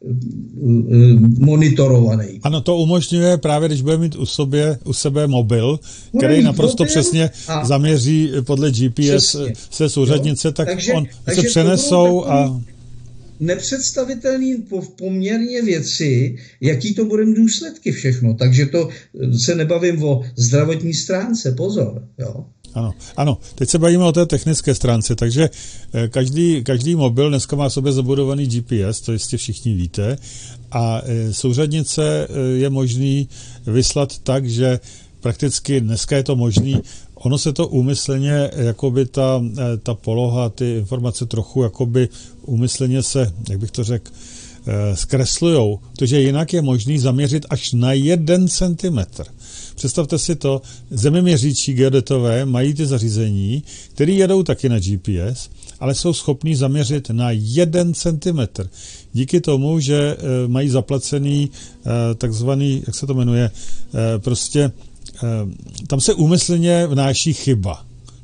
monitorovaný. Ano, to umožňuje právě, když bude mít u, sobě, u sebe mobil, který naprosto mobil přesně zaměří podle G P S přesně. se souřadnice, jo? tak takže, on takže se přenesou a... nepředstavitelný poměrně věci, jaký to bude mít důsledky všechno. Takže to se nebavím o zdravotní stránce, pozor. Jo? Ano, ano, teď se bavíme o té technické stránce, takže každý, každý mobil dneska má v sobě zabudovaný G P S, to jistě všichni víte, a souřadnice je možný vyslat tak, že prakticky dneska je to možný, ono se to úmyslně, jakoby ta, ta poloha, ty informace trochu jakoby úmyslně se, jak bych to řekl, zkreslujou, protože jinak je možný zaměřit až na jeden centimetr. Představte si to, zeměměřící geodetové mají ty zařízení, které jedou taky na G P S, ale jsou schopní zaměřit na jeden centimetr. Díky tomu, že mají zaplacený takzvaný, jak se to jmenuje, prostě tam se úmyslně vnáší chyba.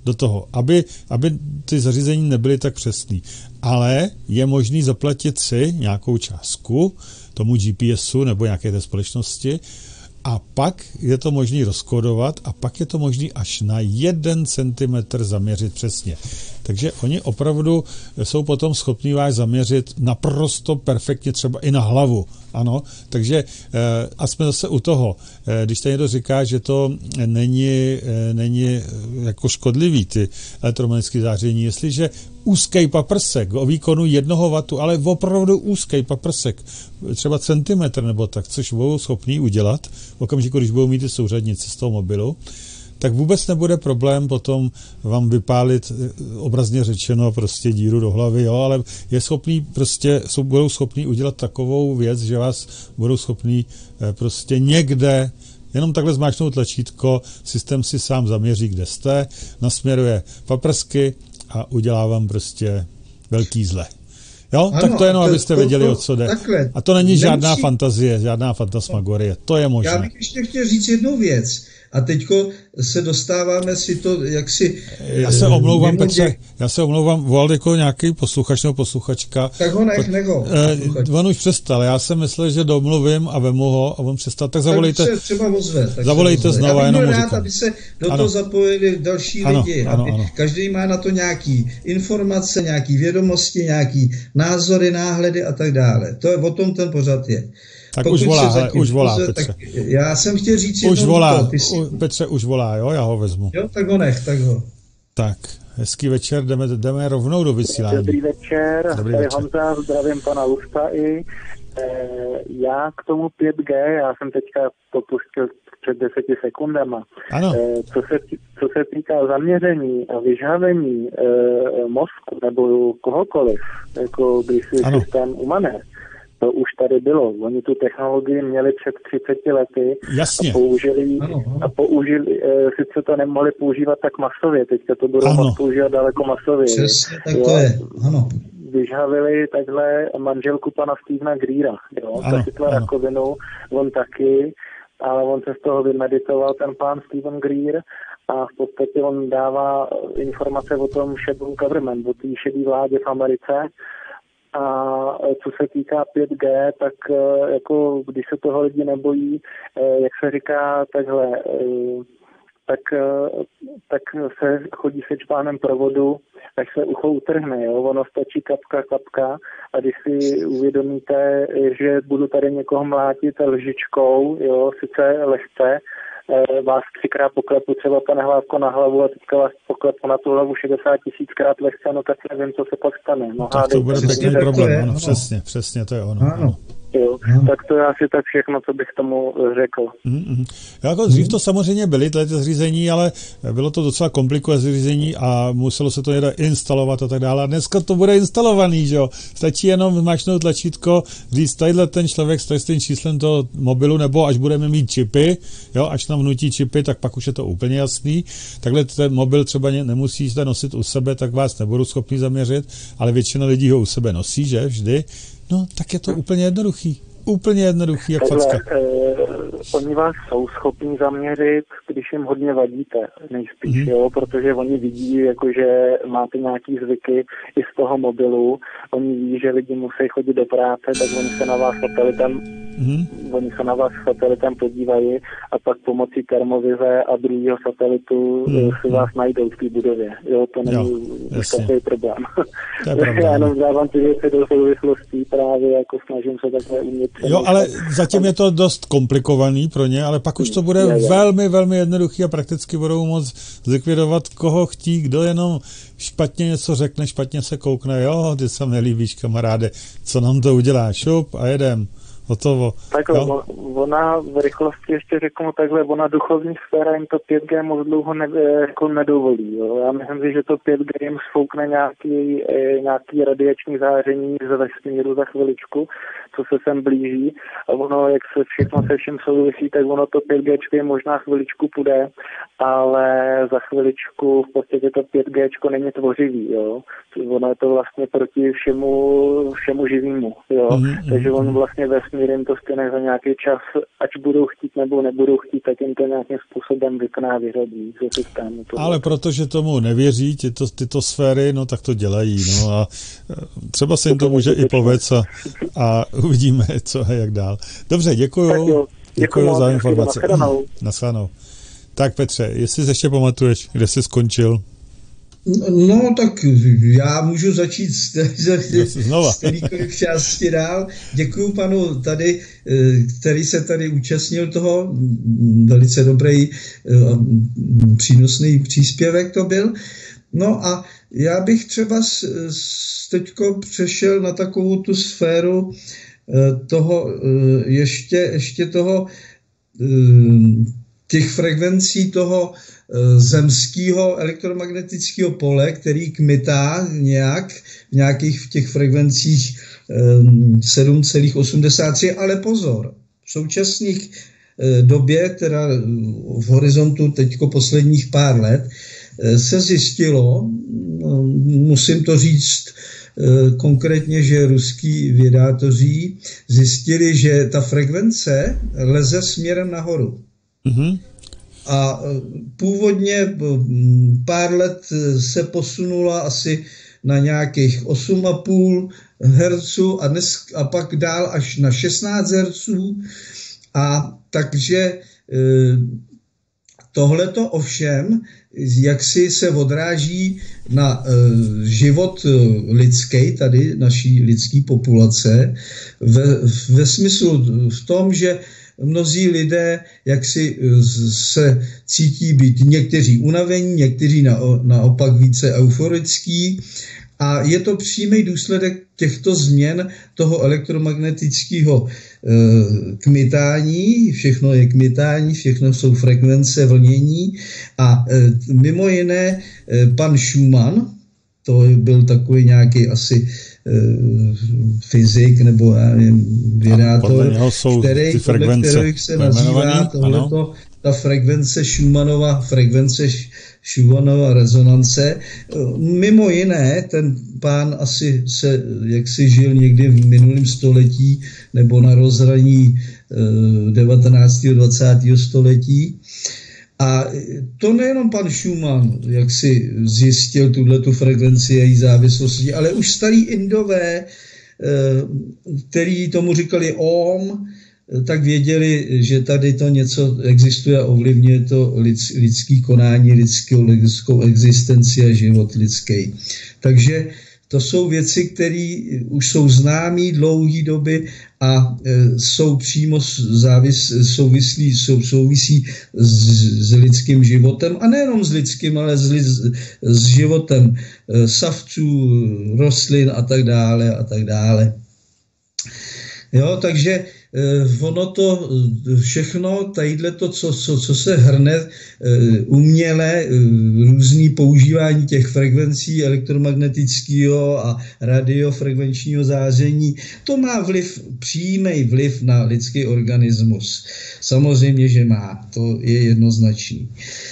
do toho, aby, aby ty zařízení nebyly tak přesný. Ale je možný zaplatit si nějakou částku tomu G P S u nebo nějaké té společnosti a pak je to možný rozkodovat a pak je to možný až na jeden centimetr zaměřit přesně. Takže oni opravdu jsou potom schopní vás zaměřit naprosto perfektně, třeba i na hlavu. Ano, takže a jsme zase u toho, když tady někdo říká, že to není, není jako škodlivý, ty elektromagnetické záření, jestliže úzký paprsek o výkonu jednoho vatu, ale opravdu úzký paprsek, třeba centimetr nebo tak, což budou schopní udělat v okamžiku, když budou mít ty souřadnice z toho mobilu, tak vůbec nebude problém potom vám vypálit, obrazně řečeno, prostě díru do hlavy, jo, ale je schopný prostě, jsou, budou schopní udělat takovou věc, že vás budou schopní prostě někde jenom takhle zmáčknout tlačítko, systém si sám zaměří, kde jste, nasměruje paprsky a udělá vám prostě velký zle. Jo, ano, tak to jenom, to, abyste to, věděli, to, o co jde. Takhle, a to není nemusí... žádná fantazie, žádná fantasmagorie, to je možné. Já bych ještě chtěl říct jednu věc. A teďko se dostáváme si to, jak si... Já se omlouvám, Petře, já se omlouvám, volal jako nějaký posluchač nebo posluchačka. Tak ho nech, nech ho. Eh, on už přestal, já jsem myslel, že domluvím a vemu ho a on přestal, tak zavolejte. Tak se třeba ozve. Tak zavolejte ozve. znova, já jenom rád, říkám. aby se do ano. toho zapojili další ano, lidi. Ano, aby ano. Každý má na to nějaký informace, nějaký vědomosti, nějaký názory, náhledy a tak dále. To je o tom ten pořad je. Tak pokud už volá, ale už volá, pozor, Petře. Já jsem chtěl říct už volá, to, jsi... u, Petře už volá, jo, já ho vezmu. Jo, tak ho nech, tak ho. Tak, hezký večer, jdeme, jdeme rovnou do vysílání. Dobrý večer, Dobrý tady večer. Honza, zdravím pana Lusta i. E, já k tomu pět G, já jsem teďka to pustil před deseti sekundama. Ano. E, co, se, co se týká zaměření a vyžhavení e, mozku nebo kohokoliv, jako když si ano. systém umane, to už tady bylo. Oni tu technologii měli před třiceti lety. Jasně. a použili, ano. a použili, e, sice to nemohli používat tak masově, teďka to budou ano. používat daleko masově. Přesně, tak to je, ano. Vyžhavili takhle manželku pana Stevena Greera, jo, ta chytla rakovinu, on taky, ale on se z toho vymeditoval, ten pán Steven Greer, a v podstatě on dává informace o tom shadow government, o té šedé vládě v Americe. A co se týká pět G, tak jako když se toho lidi nebojí, jak se říká takhle, tak, tak se chodí se čpánem provodu, až se ucho utrhne, jo? Ono stačí kapka, kapka a když si uvědomíte, že budu tady někoho mlátit lžičkou, jo, sice lehce, vás třikrát poklepu třeba, pane Hlávko, na hlavu a teďka vás poklepu na tu hlavu šedesát tisíckrát lehce, no tak nevím, co se pak stane. No, tak to bude pěkný problém, je, ano, ano. přesně, přesně to je ono. Ano. ano. Jo, hmm. tak to je asi tak všechno, co bych tomu řekl. Mm-hmm. Jako dřív to samozřejmě byly tyhle zařízení, ale bylo to docela komplikované zařízení a muselo se to někde instalovat a tak dále. A dneska to bude instalovaný, že jo. Stačí jenom zmáčknout tlačítko, říct, tadyhle ten člověk s tím číslem toho mobilu, nebo až budeme mít čipy, jo, až nám vnutí čipy, tak pak už je to úplně jasný. Takhle ten mobil třeba nemusíte nosit u sebe, tak vás nebudou schopni zaměřit, ale většina lidí ho u sebe nosí, že vždy. No, tak je to úplně jednoduchý. Úplně jednoduchý, jak facka. Eh, oni vás jsou schopni zaměřit, když jim hodně vadíte, nejspíš, mm. jo, protože oni vidí, jakože máte nějaký zvyky i z toho mobilu, oni ví, že lidi musí chodit do práce, tak oni se na vás satelitem, mm. oni se na vás satelitem podívají a pak pomocí termovize a druhého satelitu mm. si vás najdou v té budově. Jo, to není už takový problém. To je pravda. Já jenom dávám ty věci do souvislostí právě, jako snažím se takhle umět. Jo, ale zatím je to dost komplikovaný pro ně, ale pak už to bude je, je. velmi, velmi jednoduchý a prakticky budou moct zlikvidovat koho chtí, kdo jenom špatně něco řekne, špatně se koukne, jo, ty se nelíbíš, kamaráde, co nám to udělá, šup a jedem. Hotovo. Takhle, no? Ona v rychlosti ještě řeknu takhle, ona duchovní sféra jim to pět G moc dlouho ne, jako nedovolí. Jo? Já myslím si, že to pět G jim sfoukne nějaký, nějaký radiační záření ze vesmíru za chviličku, co se sem blíží. A ono, jak se všechno se všem souvisí, tak ono to pět G možná chviličku půjde, ale za chviličku v podstatě to pět G není tvořivý. Jo? Ono je to vlastně proti všemu, všemu živému. Jo? Mm-hmm. Takže on vlastně vesmír pevnověrím to stejně za nějaký čas, ať budou chtít nebo nebudou chtít, tak jim to nějakým způsobem vykoná vyřadí ze systému. Ale protože tomu nevěří tyto, tyto sféry, no tak to dělají. No a třeba se jim to může i povést a, a uvidíme, co a jak dál. Dobře, děkuju. Děkuju za informace. Naschledanou. Tak Petře, jestli ještě pamatuješ, kde jsi skončil? No, tak já můžu začít z, z, z kterýkoliv části dál. Děkuju panu tady, který se tady účastnil toho, velice dobrý, přínosný příspěvek to byl. No a já bych třeba teďko přešel na takovou tu sféru toho, ještě, ještě toho, těch frekvencí toho zemského elektromagnetického pole, který kmitá nějak v nějakých v těch frekvencích sedm celá osmdesát tři, ale pozor, v současných době, teda v horizontu teďko posledních pár let, se zjistilo, musím to říct konkrétně, že ruský vědátoři zjistili, že ta frekvence leze směrem nahoru. Mm-hmm. A původně pár let se posunula asi na nějakých osm a půl hertzů a, dnes, a pak dál až na šestnáct hertzů. A takže tohleto ovšem jaksi se odráží na život lidský, tady naší lidské populace, ve, ve smyslu v tom, že mnozí lidé jaksi se cítí být někteří unavení, někteří na, naopak více euforický a je to přímý důsledek těchto změn toho elektromagnetického e, kmitání, všechno je kmitání, všechno jsou frekvence vlnění a e, mimo jiné e, pan Schumann, to byl takový nějaký asi fyzik nebo já nevím, vědátor, který, podle kterých se nazývá tohleto, ta frekvence Schumannova, frekvence Schumannova rezonance. Mimo jiné, ten pán asi se, jak si žil někdy v minulém století nebo na rozhraní devatenáctého dvacátého století. A to nejenom pan Schumann, jak si zjistil tuhletu frekvenci její závislosti, ale už starý Indové, který tomu říkali Om, tak věděli, že tady to něco existuje a ovlivňuje to lidský konání, lidskou, lidskou existenci a život lidský. Takže to jsou věci, které už jsou známé dlouhé doby a e, jsou přímo závis, souvislí, sou, souvisí s, s lidským životem a nejenom s lidským, ale s, s životem e, savců, rostlin a tak dále a tak dále. Jo, takže ono to všechno, tadyhle to, co, co, co se hrne uměle, různý používání těch frekvencí elektromagnetického a radiofrekvenčního záření, to má vliv, přímý vliv na lidský organismus. Samozřejmě, že má, to je jednoznačný.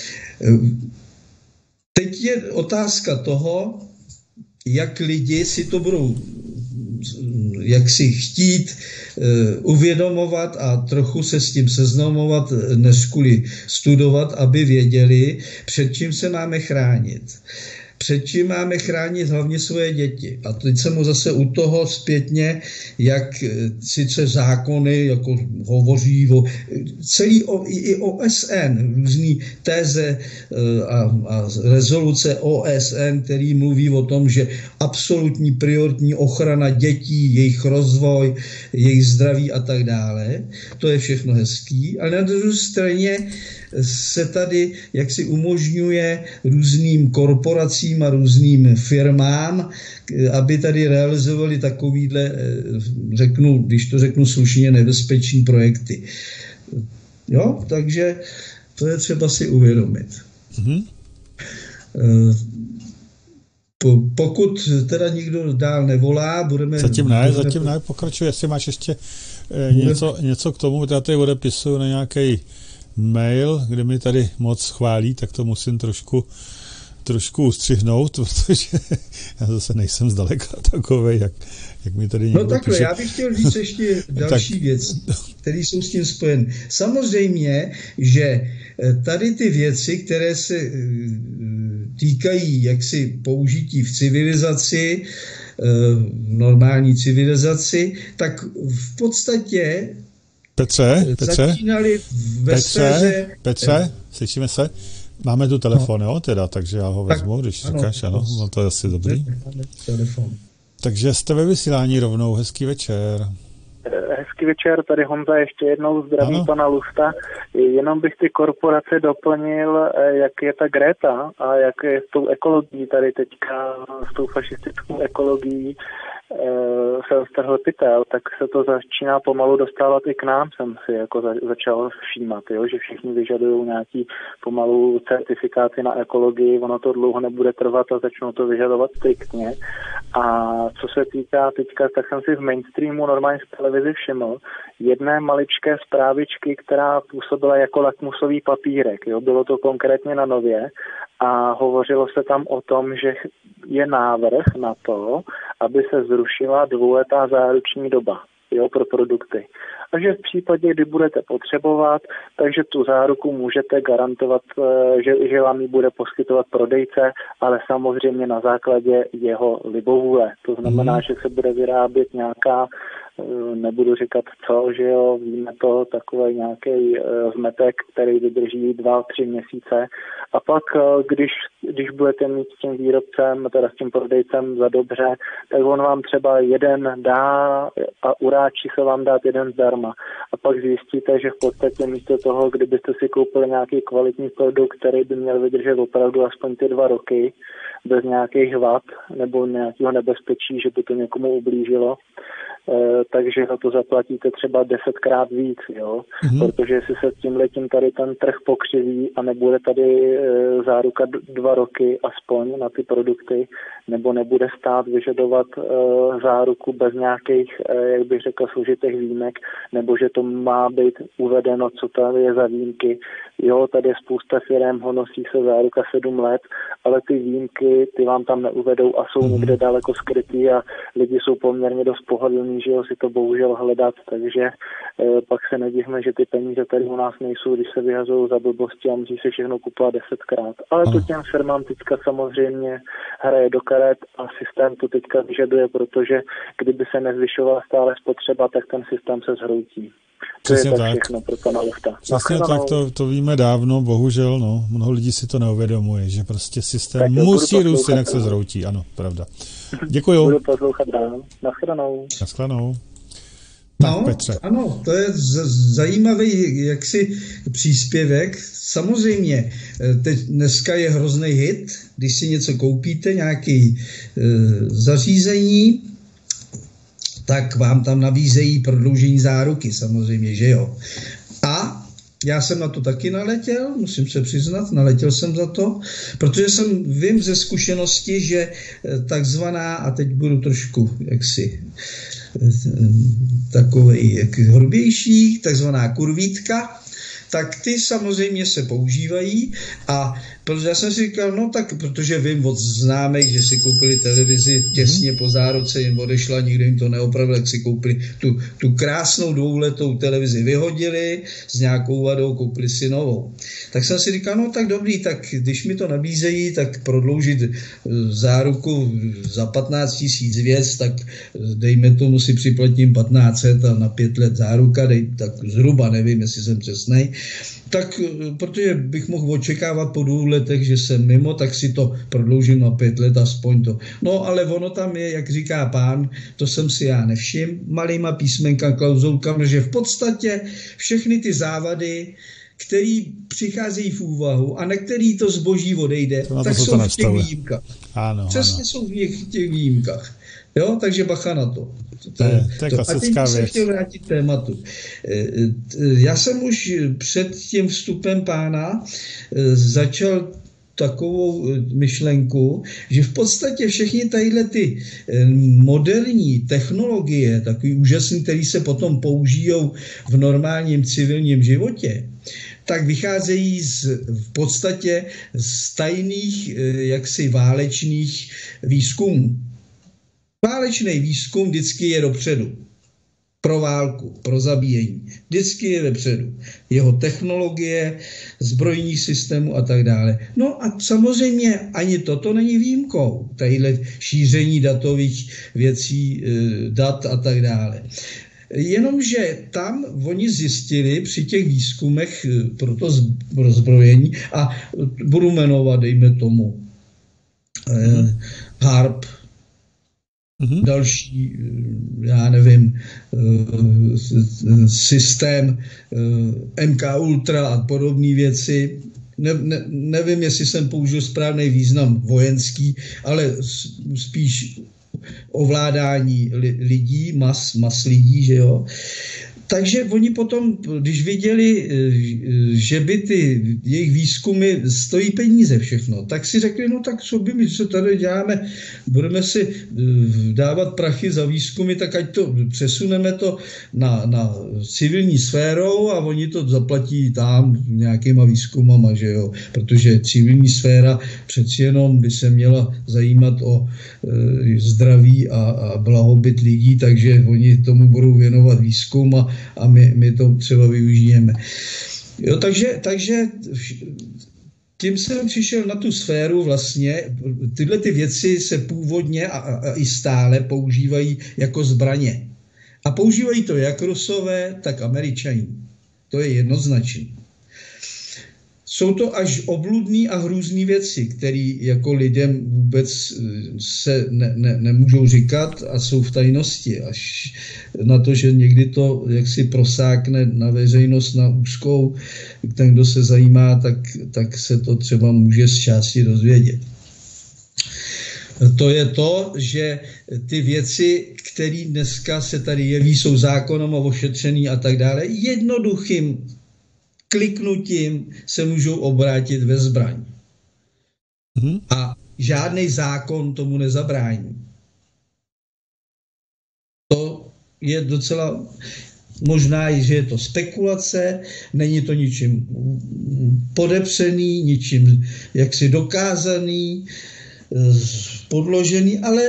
Teď je otázka toho, jak lidi si to budou jak si chtít uh, uvědomovat a trochu se s tím seznamovat, než kvůli studovat, aby věděli, před čím se máme chránit. Před čím máme chránit hlavně svoje děti. A teď jsem mu zase u toho zpětně, jak sice zákony, jako hovoří o celý o, i O S N, různý téze a, a rezoluce O S N, který mluví o tom, že absolutní prioritní ochrana dětí, jejich rozvoj, jejich zdraví a tak dále. To je všechno hezký. Ale na druhé straně se tady jaksi umožňuje různým korporacím a různým firmám, aby tady realizovali takovýhle, řeknu, když to řeknu slušně, nebezpečný projekty. Jo, takže to je třeba si uvědomit. Mm-hmm. Pokud teda nikdo dál nevolá, budeme... Zatím ne, budeme... zatím ne, pokračuji, jestli máš ještě eh, něco, něco k tomu, já tady odepisuju na nějaký mail, kde mi tady moc chválí, tak to musím trošku trošku ustřihnout, protože já zase nejsem zdaleka takovej, jak, jak mi tady někdo No takhle, píše. já bych chtěl říct ještě další tak věci, které jsou s tím spojeny. Samozřejmě, že tady ty věci, které se týkají jaksi použití v civilizaci, v normální civilizaci, tak v podstatě Petře, Petře, začínali ve Petře, sféře... Petře, slyšíme se? Máme tu telefon, no. jo, teda, takže já ho vezmu, tak, když ano, říkáš, ano, no to je asi dobrý. Telefon. Takže jste ve vysílání rovnou, hezký večer. Hezký večer, tady Honza ještě jednou zdraví ano. pana Lusta. Jenom bych ty korporace doplnil, jak je ta Greta a jak je s tou ekologií tady teďka, s tou fašistickou ekologií se strhl pytel, tak se to začíná pomalu dostávat i k nám, jsem si jako za, začal všímat, jo, že všichni vyžadují nějaký pomalu certifikáty na ekologii, ono to dlouho nebude trvat a začnou to vyžadovat striktně. A co se týká teďka, tak jsem si v mainstreamu normálně z televizi všiml jedné maličké zprávičky, která působila jako lakmusový papírek, jo, bylo to konkrétně na Nově a hovořilo se tam o tom, že je návrh na to, aby se zrušila dvouletá záruční doba, jo, pro produkty. A že v případě, kdy budete potřebovat, takže tu záruku můžete garantovat, že, že vám ji bude poskytovat prodejce, ale samozřejmě na základě jeho libovůle. To znamená, mm. že se bude vyrábět nějaká, nebudu říkat co, že jo, víme to, takový nějaký zmetek, který vydrží dva, tři měsíce. A pak, když, když budete mít s tím výrobcem, teda s tím prodejcem za dobře, tak on vám třeba jeden dá a uráčí se vám dát jeden zdarma. A pak zjistíte, že v podstatě místo toho, kdybyste si koupili nějaký kvalitní produkt, který by měl vydržet opravdu aspoň ty dva roky, bez nějakých vad nebo nějakého nebezpečí, že by to někomu ublížilo, eh, takže za to zaplatíte třeba desetkrát víc, jo, mm-hmm. protože jestli se tímhletím tady ten trh pokřiví a nebude tady eh, záruka d- dva roky aspoň na ty produkty, nebo nebude stát vyžadovat eh, záruku bez nějakých, eh, jak bych řekl, složitých výjimek, nebo že to má být uvedeno, co tady je za výjimky. Jo, tady je spousta firem, honosí se záruka sedm let, ale ty výjimky, ty vám tam neuvedou a jsou mm-hmm. někde daleko skrytý a lidi jsou poměrně dost pohodlní, že jo, si to bohužel hledat, takže e, pak se nedivme, že ty peníze tady u nás nejsou, když se vyhazují za blbosti a musí se všechno kupovat desetkrát. Ale to těm firmám teďka samozřejmě hraje do karet a systém to teďka vyžaduje, protože kdyby se nezvyšovala stále spotřeba, tak ten systém se zhroutí. To Přesně je tak tak. všechno pro pana Lufta. Přesně tak, to, to víme dávno, bohužel, no, mnoho lidí si to neuvědomuje, že prostě systém tak musí růst, jinak se zhroutí, ano, pravda. Děkuju. Budu poslouchat dál. Naschledanou. Naschledanou. No, Petře. Ano, to je z- zajímavý jaksi příspěvek. Samozřejmě, teď dneska je hrozný hit, když si něco koupíte, nějaký e, zařízení, tak vám tam nabízejí prodloužení záruky, samozřejmě, že jo. A já jsem na to taky naletěl, musím se přiznat, naletěl jsem za to, protože jsem vím ze zkušenosti, že takzvaná, a teď budu trošku jaksi takovej jak hrubější, takzvaná kurvítka, tak ty samozřejmě se používají a protože já jsem si říkal, no tak, protože vím od známých, že si koupili televizi těsně po záruce, jim odešla, nikdo jim to neopravil, jak si koupili tu, tu krásnou dvouletou televizi, vyhodili s nějakou vadou, koupili si novou. Tak jsem si říkal, no tak dobrý, tak když mi to nabízejí, tak prodloužit záruku za patnáct tisíc věc, tak dejme tomu si připlatím patnáct set a na pět let záruka, dej, tak zhruba, nevím, jestli jsem přesnej, tak protože bych mohl očekávat po dvou letech, že jsem mimo, tak si to prodloužím na pět let, aspoň to. No ale ono tam je, jak říká pán, to jsem si já nevšiml, malýma písmenka, klauzulkami, že v podstatě všechny ty závady, který přicházejí v úvahu a na který to zboží odejde, to tak jsou v těch výjimkách. Ano, Přesně ano. Jsou v těch, těch výjimkách. Jo, takže bacha na to. To, to, je, to je klasická věc. A teď jsem chtěl vrátit tématu. Já jsem už před tím vstupem pána začal takovou myšlenku, že v podstatě všechny tadyhle ty moderní technologie, takový úžasný, který se potom použijou v normálním civilním životě, tak vycházejí z, v podstatě z tajných jaksi válečných výzkumů. Válečný výzkum vždycky je dopředu. Pro válku, pro zabíjení. Vždycky je vepředu. Jeho technologie, zbrojních systémů a tak dále. No a samozřejmě ani toto není výjimkou. Tadyhle šíření datových věcí, dat a tak dále. Jenomže tam oni zjistili při těch výzkumech pro to zbrojení, a budu jmenovat, dejme tomu, eh, HARP, mm-hmm. další, já nevím, systém M K Ultra a podobné věci. Ne, ne, nevím, jestli jsem použil správný význam vojenský, ale spíš ovládání lidí, mas, mas lidí, že jo. Takže oni potom, když viděli, že by ty jejich výzkumy stojí peníze všechno, tak si řekli, no tak co by my, co tady děláme, budeme si dávat prachy za výzkumy, tak ať to přesuneme to na, na civilní sférou a oni to zaplatí tam nějakýma výzkumama, že jo, protože civilní sféra přeci jenom by se měla zajímat o e, zdraví a, a blahobyt lidí, takže oni tomu budou věnovat výzkum a a my, my to třeba využijeme. Jo, takže, takže tím jsem přišel na tu sféru vlastně. Tyhle ty věci se původně a, a i stále používají jako zbraně. A používají to jak Rusové, tak Američani. To je jednoznačné. Jsou to až obludný a hrůzný věci, které jako lidem vůbec se ne, ne, nemůžou říkat a jsou v tajnosti. Až na to, že někdy to jaksi prosákne na veřejnost, na úzkou, ten, kdo se zajímá, tak, tak se to třeba může z části dozvědět. To je to, že ty věci, které dneska se tady jeví, jsou zákonem ošetřený a tak dále, jednoduchým kliknutím se můžou obrátit ve zbraň. Mm-hmm. A žádný zákon tomu nezabrání. To je docela možná, že je to spekulace, není to ničím podepřený, ničím jaksi dokázaný, podložený, ale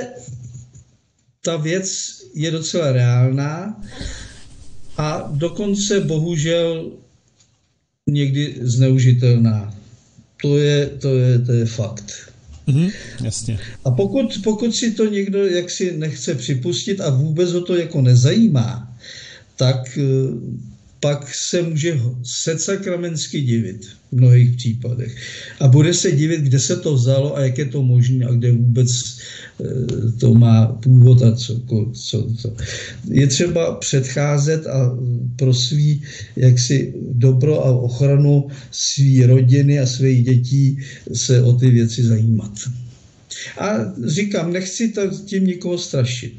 ta věc je docela reálná a dokonce bohužel někdy zneužitelná. To je, to je, to je fakt. Mm-hmm, jasně. A pokud, pokud si to někdo jaksi nechce připustit a vůbec ho to jako nezajímá, tak pak se může sedsakramensky divit v mnohých případech. A bude se divit, kde se to vzalo a jak je to možné a kde vůbec to má původ a co, co, co. Je třeba předcházet a pro svý jaksi dobro a ochranu svý rodiny a svých dětí se o ty věci zajímat. A říkám, nechci tím nikoho strašit.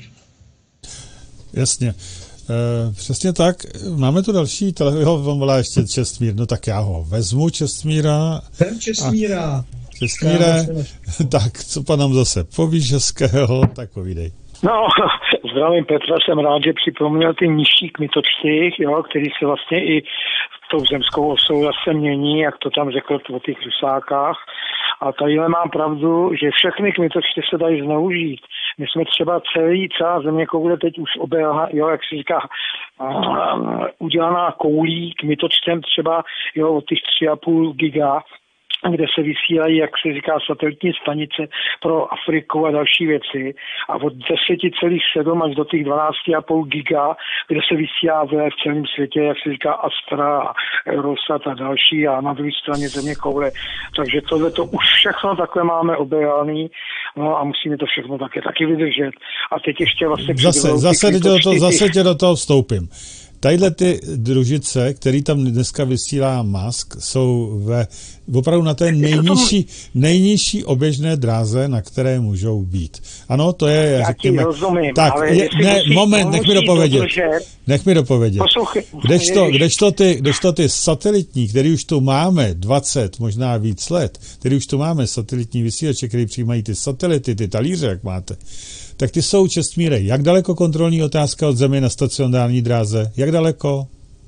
Jasně. E, přesně tak. Máme tu další telefon, on volá ještě Čestmír, no tak já ho vezmu, Čestmíra. Ten Čestmíra. A Čestmíre, tak co pan nám zase povíš hezkého, tak povídej. No, zdravím Petra, jsem rád, že připomněl ty nižší kmitočty, jo, který se vlastně i v tou zemskou osou zase mění, jak to tam řekl o těch rusákách. A tadyhle mám pravdu, že všechny kmitočty se dají zneužít. My jsme třeba celý, celá země koule teď už oběhla, jo, jak se říká, uh, udělaná koulí kmitočtem třeba, jo, od těch tři a půl giga, kde se vysílají, jak se říká, satelitní stanice pro Afriku a další věci. A od deset celá sedm až do těch dvanáct a půl giga, kde se vysílá v celém světě, jak se říká Astra, Eurosat a další a na druhé straně země koule. Takže tohle to už všechno takhle máme obejhaný, no a musíme to všechno také taky vydržet. A teď ještě vlastně... Zase, zase, tě do toho, zase tě do toho vstoupím. tadyhle ty družice, který tam dneska vysílá Musk, jsou ve, opravdu na té nejnižší, nejnižší oběžné dráze, na které můžou být. Ano, to je, já řekněme... rozumím, tak, je, ne, musí, moment, nech mi dopovědět. Nech mi dopovědět. Kdežto, kdežto, ty, kdežto ty satelitní, který už tu máme dvacet, možná víc let, který už tu máme satelitní vysílače, který přijímají ty satelity, ty talíře, jak máte, tak ty jsou, Čestmíre, jak daleko kontrolní otázka od Země na stacionární dráze? Jak daleko?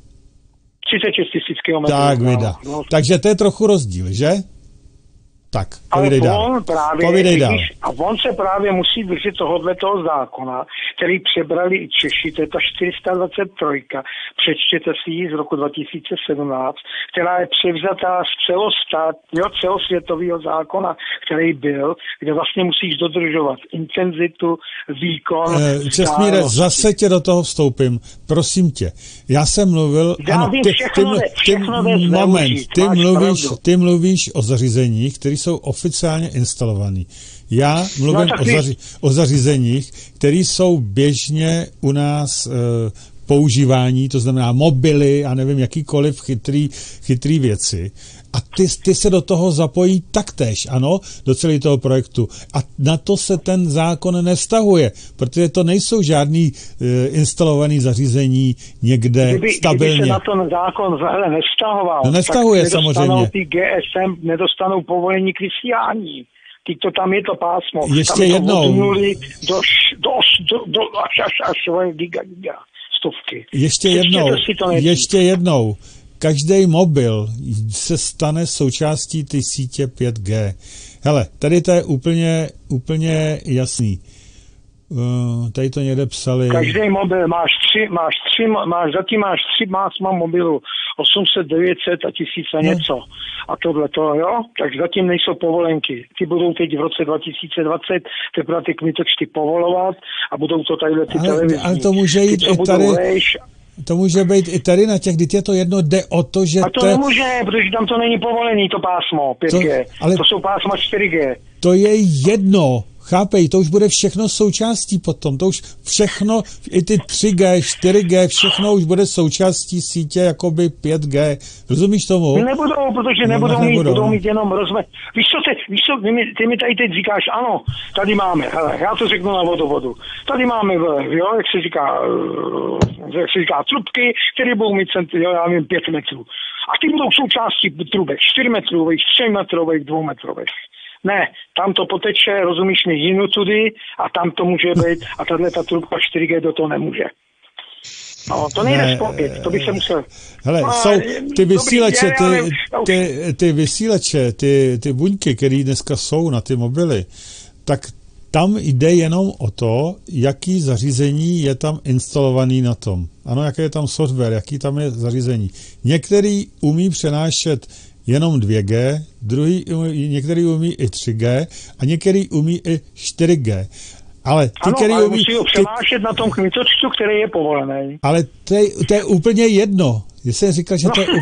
třicet šest tisíc kilometrů. Tak, vida. No. Takže to je trochu rozdíl, že? Tak, povídej ale dál. On právě, Povídej dál. Vidíš, a on se právě musí držet tohoto zákona, který přebrali i Češi, to je ta čtyři sta dvacet tři, přečtěte si ji z roku dva tisíce sedmnáct, která je převzatá z celostátního, celosvětového zákona, který byl, kde vlastně musíš dodržovat intenzitu, výkon. Eh, Čestmíre, zase tě do toho vstoupím. Prosím tě. Já jsem mluvil... Já ano, vím, ty, všechno, ty, všechno ty, moment, ty mluvíš, ty mluvíš o zařízeních, které jsou oficiálně instalované. Já mluvím no, o, zaři, o zařízeních, které jsou běžně u nás e, používání, to znamená mobily a nevím, jakýkoliv chytrý, chytrý věci. A ty, ty se do toho zapojí taktéž, ano, do celého toho projektu. A na to se ten zákon nevztahuje, protože to nejsou žádný e, instalovaný zařízení někde kdyby, stabilně. Kdyby se na ten zákon hele, nevztahoval, no, nevztahuje, tak samozřejmě. Ty G S M nedostanou povolení k vysílání. Teď to tam je to pásmo. Ještě tam jednou. Do, do, do, do, až, až, až, giga, giga, stovky. Ještě jednou, ještě jednou. Každý mobil se stane součástí té sítě pět G. Hele, tady to je úplně, úplně jasný. Uh, tady to někde psali. Každý mobil, máš tři, máš tři, máš, zatím máš tři pásma mobilu, osm set, devět set a tisíc a něco. A tohle to, jo? Takže zatím nejsou povolenky. Ty budou teď v roce dva tisíce dvacet teprve ty kmitočty povolovat a budou to tadyhle ty ale, televizní. Ale to může jít ty, i tady... Vejš, to může být i tady na těch, kdy je to jedno, jde o to, že... A to te... nemůže, protože tam to není povolený, to pásmo pět G. To, ale... to jsou pásma čtyři G. To je jedno, chápej, to už bude všechno součástí potom, to už všechno, i ty tři G, čtyři G, všechno už bude součástí sítě jakoby pět G. Rozumíš tomu? Nebudou, protože nebudou, no, nebudou mít, budou mít jenom rozme. Víš co, ty, víš co, ty mi, ty mi tady teď říkáš, ano, tady máme, hele, já to řeknu na vodovodu. Tady máme, jo, jak se říká, jak se říká, trubky, které budou mít, jo, já nevím, pět metrů. A ty budou součástí trubek, čtyřmetrových, třemetrových, dvoumetrových. Ne, tam to poteče, rozumíš mi, jinu tudy a tam to může být a tahle ta trubka čtyři G do toho nemůže. No, to nejde ne, spolkit, to bych se musel... Hele, no, jsou ty vysílače, ty, ty, ty vysílače, ty, ty buňky, které dneska jsou na ty mobily, tak tam jde jenom o to, jaký zařízení je tam instalovaný na tom. Ano, jaký je tam software, jaký tam je zařízení. Některý umí přenášet jenom dvě G, druhý, některý umí i tři G a některý umí i čtyři G. Ale ty, ano, který ale umí, musí ho přenášet ty, na tom kmitočtu, který je povolený. Ale to je, to je úplně jedno. Jestli říkal, že to je...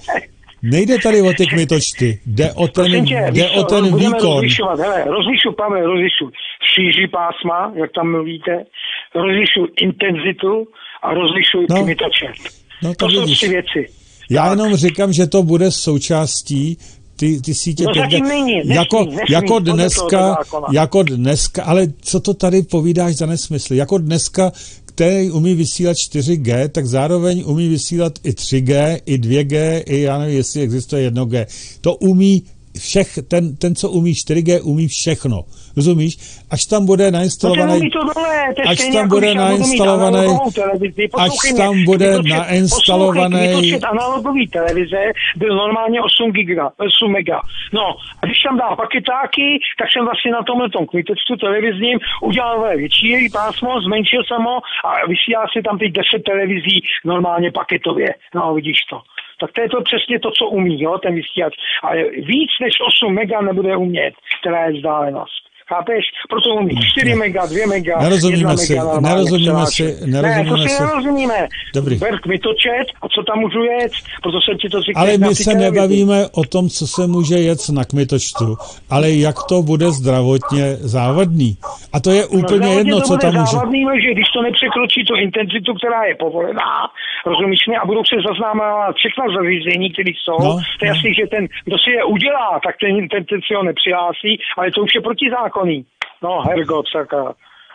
Nejde tady o ty kmitočty, jde o ten, tě, jde o ten budeme výkon. Rozlišovat, hele, rozlišu, Pavel, rozlišu šíři pásma, jak tam mluvíte, rozlišu intenzitu a rozlišu no, kmitočet. No, to jsou tři věci. Já tak. jenom říkám, že to bude součástí ty, ty sítě no, pět G. Není, nesmí, jako, nesmí, jako dneska, jako dneska, ale co to tady povídáš za nesmysly? Jako dneska, který umí vysílat čtyři G, tak zároveň umí vysílat i tři G, i dvě G, i já nevím, jestli existuje jedno G. To umí všech, ten, ten, co umí čtyři G, umí všechno. Rozumíš? Až tam bude nainstalovaný... Až tam bude nainstalovaný... Až tam bude nainstalovaný... Kmitočet analogový televize byl normálně osm giga, osm mega. No, a když tam dá paketáky, tak jsem vlastně na tomhle tom kmitočtu televizním udělal větší pásmo, zmenšil jsem ho a vysílá se tam teď deset televizí normálně paketově. No, vidíš to. Tak to je to přesně to, co umí, jo, ten vysílač. Ale víc než osm mega nebude umět, která je vzdálenost. Chápeš? Proto umí čtyři mega, dva mega, nerozumíme si, mega nerozumíme si, nerozumíme ne, to si si. nerozumíme. Dobrý. Ber kmitočet a co tam můžu jet, proto jsem ti to říkal. Ale my se nebavíme o tom, co se může jet na kmitočtu, ale jak to bude zdravotně závadný. A to je úplně no, jedno, co tam může. Závadný, že když to nepřekročí tu intenzitu, která je povolená rozumíš mi, a budou se zaznámovat všechna zařízení, které jsou. No, to je no. jasný, že ten, kdo si je udělá, tak ten, ten, ten si ho nepřihlásí, ale to už je protizákonný. No, hergot, saka.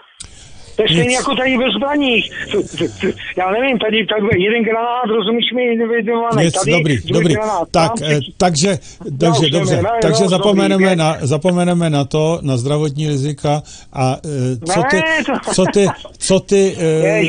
To je stejně jako tady ve zbraních. Já nevím, tady, tady jeden granát, rozumíš mi, individuálně. Tady dobrý, dobrý. Granát, tak, tam, eh, takže, takže no, dobře, ne, takže no, zapomeneme, dobrý, na, zapomeneme na to, na zdravotní rizika a eh, co, ty, co ty, co ty, eh,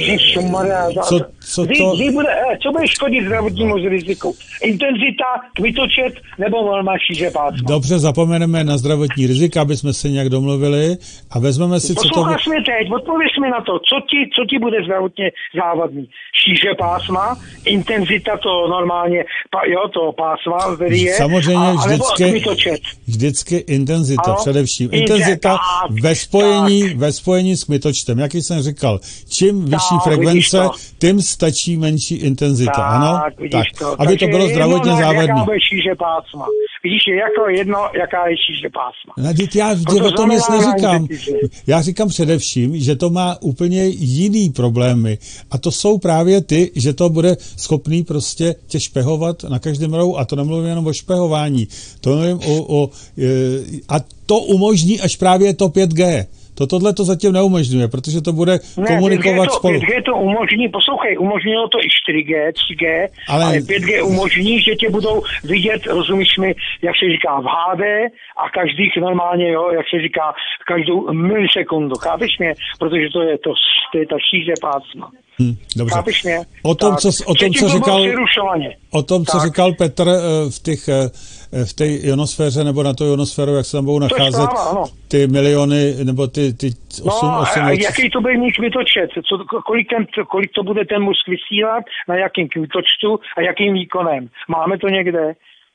co, co to... Kdy bude, eh, co bude škodit zdravotnímu riziku? Intenzita, kmitočet nebo volná šíře pásma? Dobře, zapomeneme na zdravotní rizika, aby jsme se nějak domluvili a vezmeme si, co to... Posloucháš mě teď, odpověš mi na to, co ti, co ti bude zdravotně závadný. Šíře pásma, intenzita to normálně, pa, jo, to pásma, který je, samozřejmě a, vždycky, vždycky intenzita, ano? Především. Intenzita ve spojení, ve spojení s kmitočtem, jak jsem říkal, čím vyšší tak, frekvence, tím stačí menší intenzita, tak, ano? Tak, to. aby to bylo zdravotně jedno, závadné. Jaká je šíře pásma. Vidíš, je jako jedno, jaká je šíře pásma. No, já vždy o tom nic neříkám. Já říkám především, že to má úplně jiný problémy. A to jsou právě ty, že to bude schopný prostě tě špehovat na každém rohu. A to nemluvím jenom o špehování. To mluvím o, o, a to umožní až právě to pět G. To tohle to zatím neumožňuje, protože to bude ne, komunikovat to, spolu. pět G to umožní, poslouchej, umožnilo to i čtyři G, tři G, ale, ale pět G umožní, že tě budou vidět, rozumíš mi, jak se říká v H D a každých normálně, jo, jak se říká, každou milisekundu, chápeš mě? Protože to je to, to je ta šíře pásma. Hmm, dobře. Chápeš mě? O tom, co, o tom, co říkal, o tom, co říkal Petr v těch v té ionosféře nebo na to ionosféru, jak se tam budou nacházet práva, ty miliony nebo ty, ty osm, no, osm, a jaký to bude mít kmitočet? Co, kolik, ten, kolik to bude ten muž vysílat, na jakým kmitočtu a jakým výkonem? Máme to někde?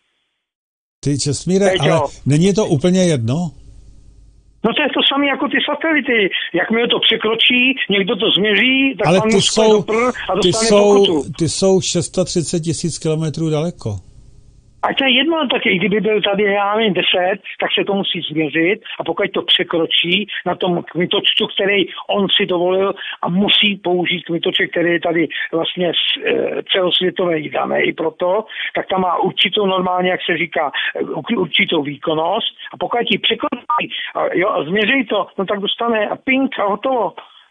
Ty Čestmíre, ale není to úplně jedno? No to je to samé jako ty satelity. Jakmile to překročí, někdo to změří, tak ale pan ty muž jsou, dopr a ty dostane jsou, pokutu. Ty jsou šest set třicet tisíc kilometrů daleko. A to je jedno, tak i kdyby byl tady, já nevím, deset, tak se to musí změřit a pokud to překročí na tom kmitočtu, který on si dovolil a musí použít kmitoček, který je tady vlastně celosvětové dané i proto, tak tam má určitou normálně, jak se říká, určitou výkonnost a pokud ji překročí jo, a změří to, no tak dostane a ping a hotovo.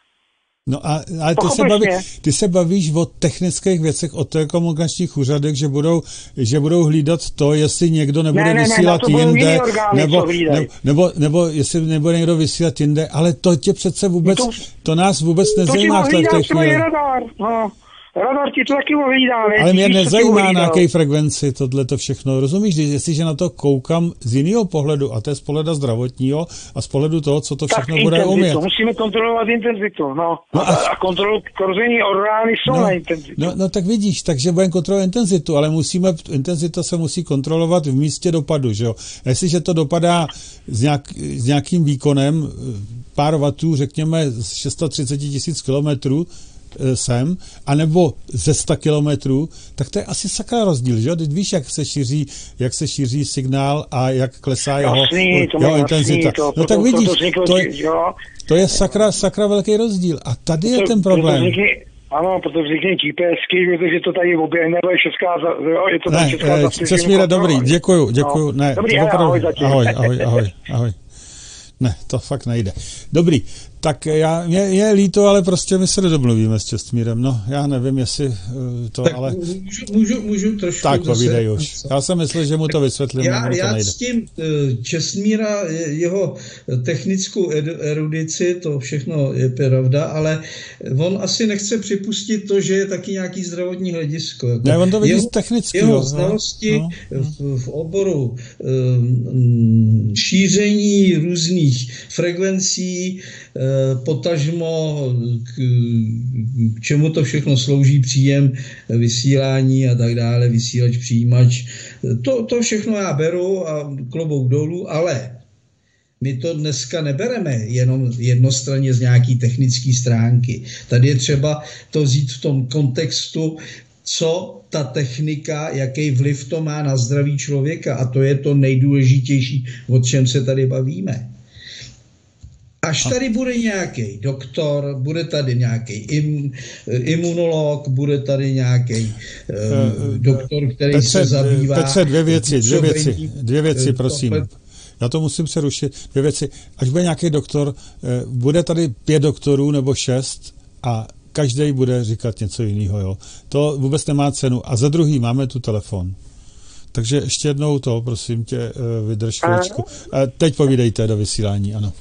No a, ale ty se, baví, ty se bavíš o technických věcech, o telekomunikačních úřadech, že budou, že budou hlídat to, jestli někdo nebude ne, ne, vysílat ne, jinde, orgány, nebo, nebo, nebo, nebo jestli nebude někdo vysílat jinde, ale to tě přece vůbec, to, to nás vůbec nezajímá v té chvíli. No. Radar ti to taky ohlídá, ale mě nezajímá, na jaké frekvenci tohleto všechno. Rozumíš, jestliže na to koukám z jiného pohledu, a to je z pohledu zdravotního a z pohledu toho, co to všechno tak bude umět. Musíme kontrolovat intenzitu, no. no a, a kontrolu korození orgány jsou no, na intenzitu. No, no tak vidíš, takže budeme kontrolovat intenzitu, ale musíme, intenzita se musí kontrolovat v místě dopadu, že jo. A jestliže to dopadá s, nějak, s nějakým výkonem pár vatů, řekněme z šest set třicet tisíc kilometrů, sem, anebo ze sto kilometrů, tak to je asi sakra rozdíl, že jo? Teď víš, jak se šíří, jak se šíří signál a jak klesá jeho, jasný, to jeho intenzita. To, no proto, tak vidíš, vzniklo, to je, to je sakra, sakra velký rozdíl. A tady to, je ten problém. Vznikne, ano, protože vznikne GPSky, protože to tady oběhne, je česká, jo, je to ne, česká eh, Čestmíre, dobrý, děkuju, děkuju, no. ne, dobrý, opravdu, ahoj, zatím. ahoj, ahoj, ahoj, ahoj. Ne, to fakt nejde. Dobrý, tak já, mě je líto, ale prostě my se nedomluvíme s Čestmírem. No, já nevím, jestli to, tak ale... Můžu, můžu, můžu trošku... Tak, povídej už. Já jsem myslel, že mu to vysvětlím, já, to já nejde. s tím Čestmíra, jeho technickou erudici, to všechno je pravda, ale on asi nechce připustit to, že je taky nějaký zdravotní hledisko. Jako ne, on to vidí technicky. Jeho znalosti no, no. V, v oboru um, šíření různých frekvencí, potažmo k, k čemu to všechno slouží, příjem, vysílání a tak dále, vysílač, přijímač. To, to všechno já beru a klobouk dolů, ale my to dneska nebereme jenom jednostranně z nějaký technické stránky. Tady je třeba to vzít v tom kontextu, co ta technika, jaký vliv to má na zdraví člověka, a to je to nejdůležitější, o čem se tady bavíme. Až tady bude nějaký doktor, bude tady nějaký im, imunolog, bude tady nějaký uh, doktor, který Petře, se zabývá... Petře, dvě věci, dvě věci, dvě věci, prosím. Já to musím přerušit. Dvě věci. Až bude nějaký doktor, bude tady pět doktorů nebo šest a každý bude říkat něco jiného. Jo? To vůbec nemá cenu. A za druhý máme tu telefon. Takže ještě jednou to, prosím tě, vydrž chvíličku. Teď povídejte do vysílání, ano.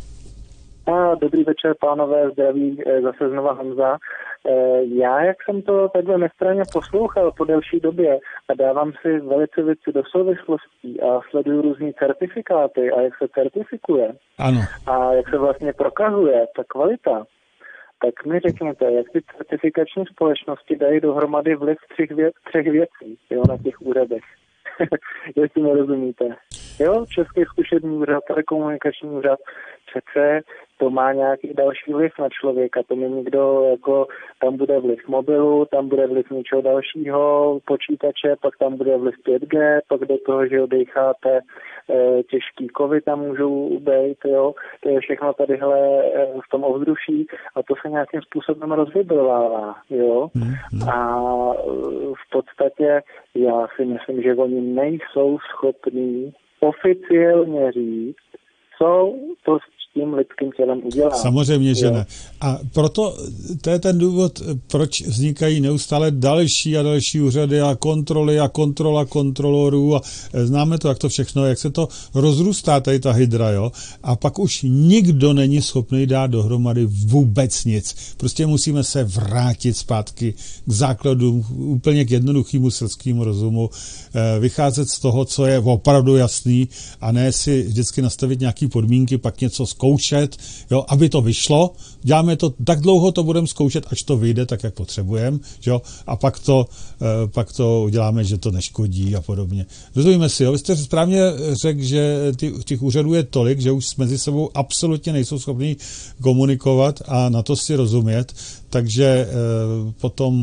A dobrý večer, pánové, zdraví, zase znova Honza. Já, jak jsem to takhle nestranně poslouchal po delší době a dávám si velice věci do souvislostí a sleduju různý certifikáty a jak se certifikuje ano. A jak se vlastně prokazuje ta kvalita, tak mi řekněte, jak ty certifikační společnosti dají dohromady vliv třech, vě- třech věcí, jo, na těch úřadech. Jestli mi rozumíte. Jo, Český zkušební úřad, telekomunikační úřad, přece to má nějaký další vliv na člověka. To mi někdo, jako, tam bude vliv mobilu, tam bude vliv něčeho dalšího, počítače, pak tam bude vliv pět G, pak do toho, že odejcháte e, těžký kovy tam můžou být, jo. To je všechno tadyhle e, v tom ovzduší a to se nějakým způsobem rozvibrovává, jo. Mm-hmm. A e, v podstatě já si myslím, že oni nejsou schopní oficiálně říct, co to s tím lidským tělem udělá. Samozřejmě, že jo. Ne. A proto to je ten důvod, proč vznikají neustále další a další úřady a kontroly a kontrola kontrolorů a známe to, jak to všechno, jak se to rozrůstá tady ta hydra, jo. A pak už nikdo není schopný dát dohromady vůbec nic. Prostě musíme se vrátit zpátky k základům, úplně k jednoduchému selskému rozumu, vycházet z toho, co je opravdu jasný a ne si vždycky nastavit nějaký podmínky, pak něco zkoušet, jo, aby to vyšlo. Děláme to, tak dlouho to budeme zkoušet, až to vyjde tak, jak potřebujeme, jo, a pak to, pak to uděláme, že to neškodí a podobně. Rozumíme si, jo, vy jste správně řekl, že ty, těch úřadů je tolik, že už mezi sebou absolutně nejsou schopní komunikovat a na to si rozumět, takže potom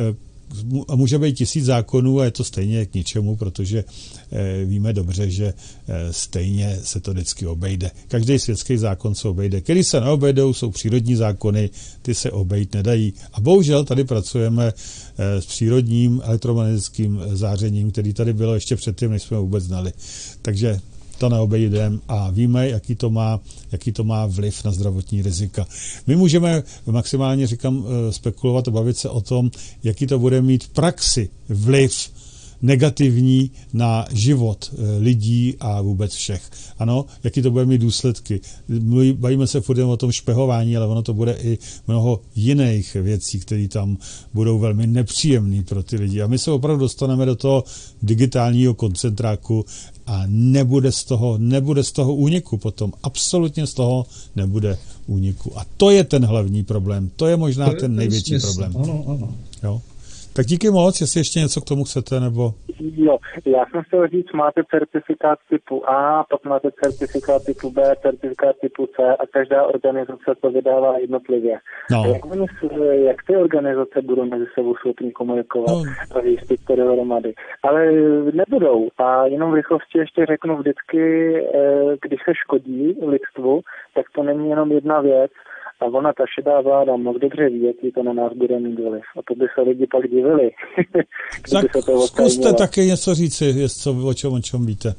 může být tisíc zákonů a je to stejně k ničemu, protože e, víme dobře, že e, stejně se to vždycky obejde. Každý světský zákon se obejde. Který se neobejdou, jsou přírodní zákony, ty se obejít nedají. A bohužel tady pracujeme e, s přírodním elektromagnetickým zářením, který tady bylo ještě předtím, než jsme vůbec znali. Takže to neobejdeme a víme, jaký to má, jaký to má vliv na zdravotní rizika. My můžeme maximálně, říkám, spekulovat a bavit se o tom, jaký to bude mít v praxi vliv negativní na život lidí a vůbec všech. Ano, jaký to bude mít důsledky. Bavíme se furt o tom špehování, ale ono to bude i mnoho jiných věcí, které tam budou velmi nepříjemné pro ty lidi. A my se opravdu dostaneme do toho digitálního koncentráku a nebude z toho, nebude z toho úniku potom. Absolutně z toho nebude úniku. A to je ten hlavní problém. To je možná to je ten největší smysl. Problém. Ano, ano. Jo. Tak díky moc, jestli ještě něco k tomu chcete, nebo... Jo, já jsem chtěl říct, máte certifikát typu A, pak máte certifikát typu B, certifikát typu C a každá organizace to vydává jednotlivě. No. Jak, oni, jak ty organizace budou mezi sebou schopní komunikovat no. a zjistit to dohromady? Ale nebudou. A jenom v rychlosti ještě řeknu vždycky, když se škodí lidstvu, tak to není jenom jedna věc, a ona, ta šedá vláda, moc dobře ví, jaký to na nás bude mít vliv. A to by se lidi pak divili. Tak se to zkuste taky něco říci, jestli o čem, o čem víte.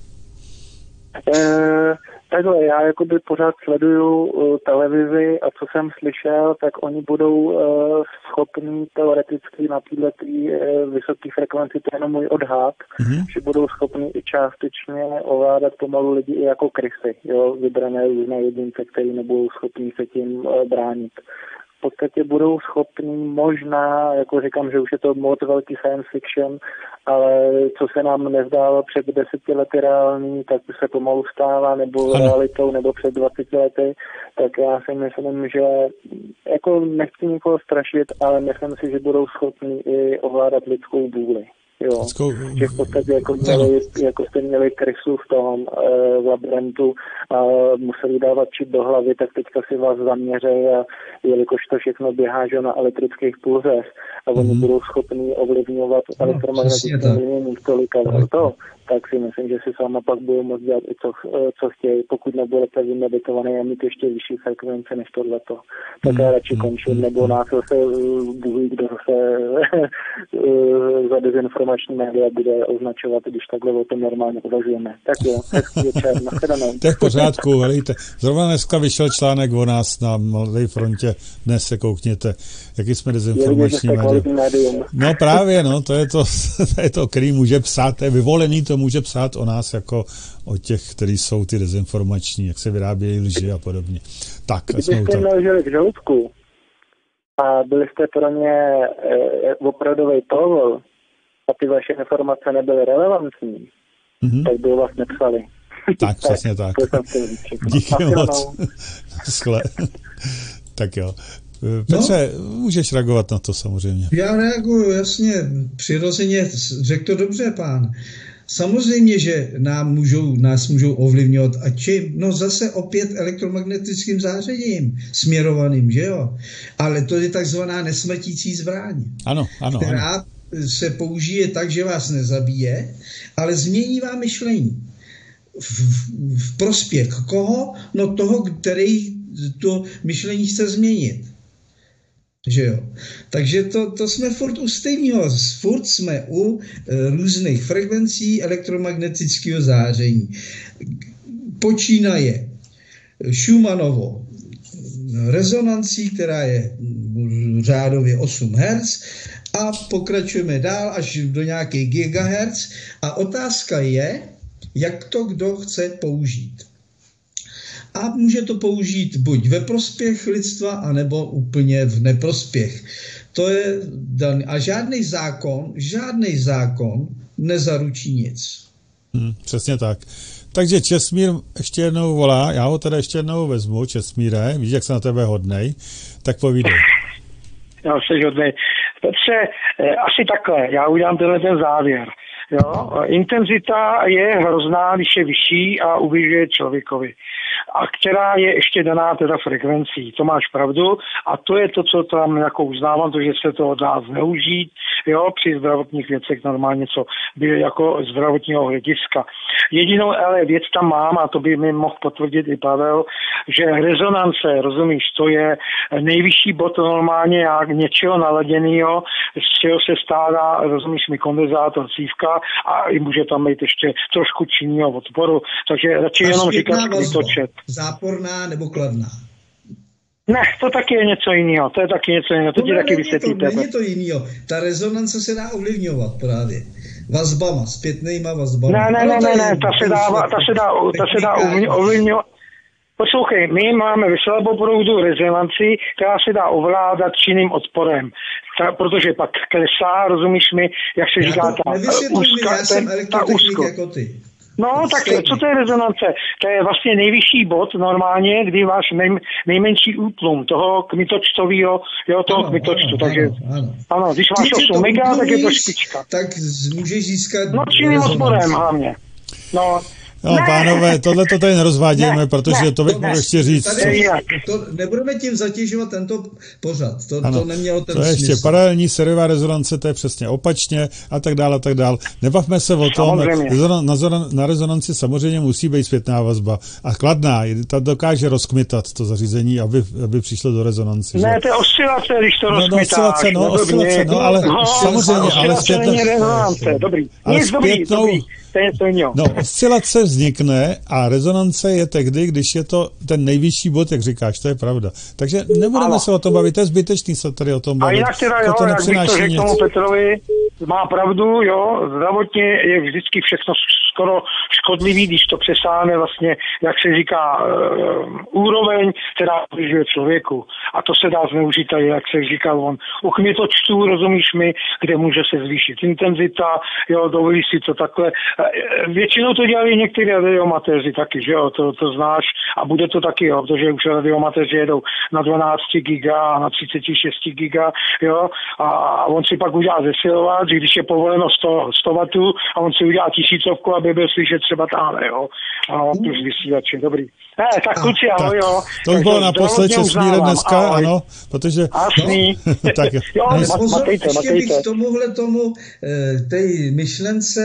E, takhle, já jakoby pořád sleduju uh, televizi a co jsem slyšel, tak oni budou uh, schopní teoreticky na této uh, vysoké frekvenci, to je jenom můj odhad, mm-hmm. že budou schopni i částečně ovládat pomalu lidi i jako krysy, jo, vybrané různé jedince, který nebudou schopni se tím uh, bránit. V podstatě budou schopni možná, jako říkám, že už je to moc velký science fiction, ale co se nám nezdálo před deseti lety reální, tak se pomalu stává, nebo ano. realitou, nebo před dvaceti lety, tak já si myslím, že jako nechci nikoho strašit, ale myslím si, že budou schopni i ovládat lidskou vůli. Jo, že v podstatě jako, měli, jako jste měli krysu v tom e, v labirintu a museli dávat čip do hlavy, tak teďka si vás zaměří a jelikož to všechno běhá že, na elektrických pulzech a oni mm-hmm. budou schopní ovlivňovat no, elektromagnetické mění tolika to, tak si myslím, že si sama pak budou moct dělat i co, co chtějí, pokud nebudete vymeditovaný a mít ještě vyšší frekvence než tohleto. Tak já radši končím, nebo nás zase bůh, kdo se za dezinformační média bude označovat, když takhle o tom normálně uvažujeme. Tak jo, hezký večer, nashledanou. To je v pořádku, helejte. Zrovna dneska vyšel článek o nás na Mladé frontě, dnes se koukněte, jaký jsme dezinformační médium. No právě, no, to je to, to je to, který může psát, to je vyvolený, to může psát o nás jako o těch, kteří jsou ty dezinformační, jak se vyrábějí lži a podobně. Tak, kdybyste měl žili v žaludku a byli jste pro ně e, opravdovej povol a ty vaše informace nebyly relevantní, mm-hmm. tak by vás nepsali. Tak, přesně tak. Díky moc. Skle. Tak jo. Petře, no, můžeš reagovat na to samozřejmě. Já reaguju, jasně, přirozeně, řekl to dobře pán. Samozřejmě, že nám můžou, nás můžou ovlivňovat a čím? No zase opět elektromagnetickým zářením směrovaným, že jo? Ale to je takzvaná nesmrtící zbraň, ano, ano, která ano. se použije tak, že vás nezabije, ale změní vám myšlení. V, v prospěch koho? No toho, který to myšlení chce změnit. Že jo. Takže to, to jsme furt u stejného. Furt jsme u e, různých frekvencí elektromagnetického záření. Počínaje Schumannovou rezonancí, která je řádově osm hertz a pokračujeme dál až do nějakých gigahertz a otázka je, jak to kdo chce použít. A může to použít buď ve prospěch lidstva, anebo úplně v neprospěch. To je daný. A žádný zákon, žádný zákon nezaručí nic. Hmm, přesně tak. Takže Česmír ještě jednou volá, já ho teda ještě jednou vezmu, Česmíre, víš, jak se na tebe hodnej, tak povídej. Já se hodnej. Petře, asi takhle, já udělám tenhle ten závěr. Jo? Intenzita je hrozná, když je vyšší a ubližuje člověkovi. A která je ještě daná teda frekvencí. To máš pravdu a to je to, co tam jako uznávám, to, že se to dá zneužít, jo, při zdravotních věcech normálně, co by jako zdravotního hlediska. Jedinou ale věc tam mám, a to by mi mohl potvrdit i Pavel, že rezonance, rozumíš, to je nejvyšší bod normálně jak něčeho naladěného, z čeho se stává, rozumíš mi, kondenzátor, cívka a i může tam být ještě trošku činného odporu, takže radši jenom říkat kmitočet. Záporná nebo kladná? Ne, to taky je něco jiného, to je taky něco jiného, to ti taky vysvětlíte. Není to jiného, ta rezonance se dá ovlivňovat právě. Vazbama, zpětnýma vazbama. Ne, ne, ne, ne, ne, ta se dá, ta se dá, ta se dá ovlivňovat. Poslouchej, my máme ve slaboproudu rezonanci, která se dá ovládat činným odporem. Ta, protože pak klesá, rozumíš mi, jak se já říká ta úzka, já jsem elektrotechnik jako ty. No, tak co to je rezonance? To je vlastně nejvyšší bod normálně, kdy máš nej, nejmenší útlum toho kmitočtového, jo, toho ano, kmitočtu. Ano, takže, ano, ano. ano, když máš osm mega, tak je to špička. Tak můžeš získat no, činným odporem hlavně. No, No, ne, pánové, tohle to tady nerozvádějme, ne, protože ne, to bych mohl ještě říct. Tady, to, nebudeme tím zatěžovat tento pořad, to, ano, to nemělo ten to je smysl. ještě paralelní sériová rezonance, to je přesně opačně a tak dále a tak dále. Nebavme se o tom, na, na rezonanci samozřejmě musí být zpětná vazba a kladná, ta dokáže rozkmitat to zařízení, aby, aby přišlo do rezonanci. Ne, to je oscilace, když to rozkmitáš. No, oscilace, no, oscilace, no, ale no, samozřejmě, ale zpětná... Dobrý, nic dobrý, dobrý. No, oscilace vznikne a rezonance je tehdy, když je to ten nejvyšší bod, jak říkáš, to je pravda. Takže nebudeme ano. se o tom bavit, to je zbytečný se tady o tom bavit. A jinak teda, jo, jak bych to řekl tomu Petrovi, má pravdu, jo, zdravotně je vždycky všechno skoro škodlivý, když to přesáhne vlastně, jak se říká, uh, úroveň, která vyžuje člověku. A to se dá zneužít tady, jak se říkal on, u kmitočtů, rozumíš mi, kde může se zvýšit intenzita, jo, dovolí si to takhle. Většinou to dělají některé radiomatéři taky, že jo, to, to znáš a bude to taky, jo, protože už radiomatéři jedou na dvanáct giga a na třicet šest giga, jo, a on si pak udělá zesilovač, když je povoleno sto wattů a on si udělá tisícovku, aby byl slyšet třeba táhle, jo, a on tu vysílače, dobrý. Ne, tak kluci, ahoj, jo. To už bylo naposled Česmíre dneska, ahoj. Ano, protože... Asný. No, tak jo. jo ale pozor, matejte, ještě matejte. Bych tomuhle tomu, tej myšlence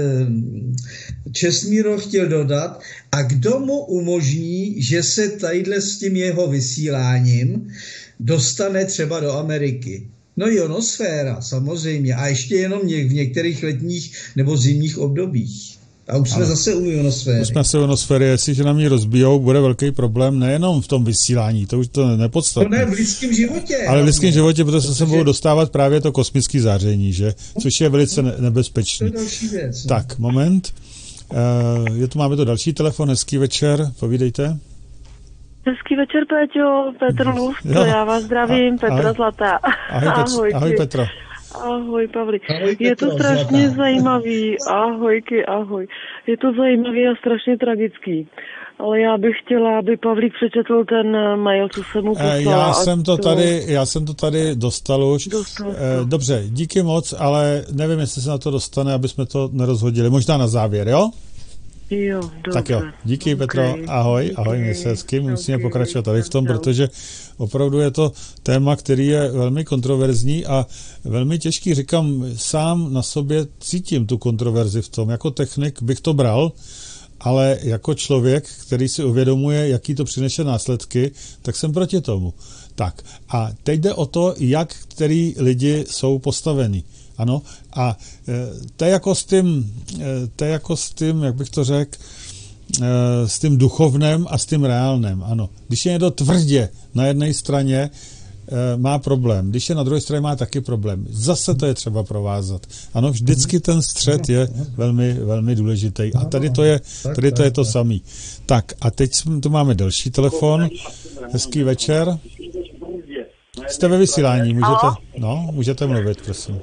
Česmíro chtěl dodat, a kdo mu umožní, že se tadyhle s tím jeho vysíláním dostane třeba do Ameriky? No ionosféra, samozřejmě. A ještě jenom v některých letních nebo zimních obdobích. A už jsme ano. zase u ionosféry. Už jsme se u ionosféry, jestliže nám ji rozbijou, bude velký problém nejenom v tom vysílání, to už to nepodstatné. To ne, v lidském životě. Ale v lidském životě, protože se budou dostávat právě to kosmické záření, že? Což je velice nebezpečné. To je další věc. No. Tak, moment. Uh, je tu máme to další telefon, hezký večer, povídejte. Hezký večer, Péťo, Petr Lust, já vás zdravím, a, Petra ahoj. Zlatá. Ahoj, ahoj, ahoj Petro. Ahoj, Pavli. Ahoj, Petro, je to strašně zlatá. Zajímavý, ahojky, ahoj. Je to zajímavý a strašně tragický. Ale já bych chtěla, aby Pavlík přečetl ten mail, co jsem mu poslala. Já jsem to tady, já jsem to tady dostal už. Dostal Dobře, díky moc, ale nevím, jestli se na to dostane, aby jsme to nerozhodili. Možná na závěr, jo? Jo, dobře. Tak jo, díky okay. Petro, ahoj, ahoj, měj se hezky, musíme okay. pokračovat tady v tom, protože opravdu je to téma, který je velmi kontroverzní a velmi těžký, říkám, sám na sobě cítím tu kontroverzi v tom, jako technik bych to bral, ale jako člověk, který si uvědomuje, jaký to přinese následky, tak jsem proti tomu. Tak a teď jde o to, jak který lidi jsou postavení. Ano, a to je jako s tím, to je jako s tím, jak bych to řekl, s tím duchovnem a s tím reálnem, ano. Když je někdo tvrdě na jedné straně, má problém, když je na druhé straně, má taky problém. Zase to je třeba provázat. Ano, vždycky ten střed je velmi, velmi důležitý. A tady to je, tady to je to samý. Tak a teď tu máme další telefon. Hezký večer. Jste ve vysílání, můžete, no, můžete mluvit, prosím.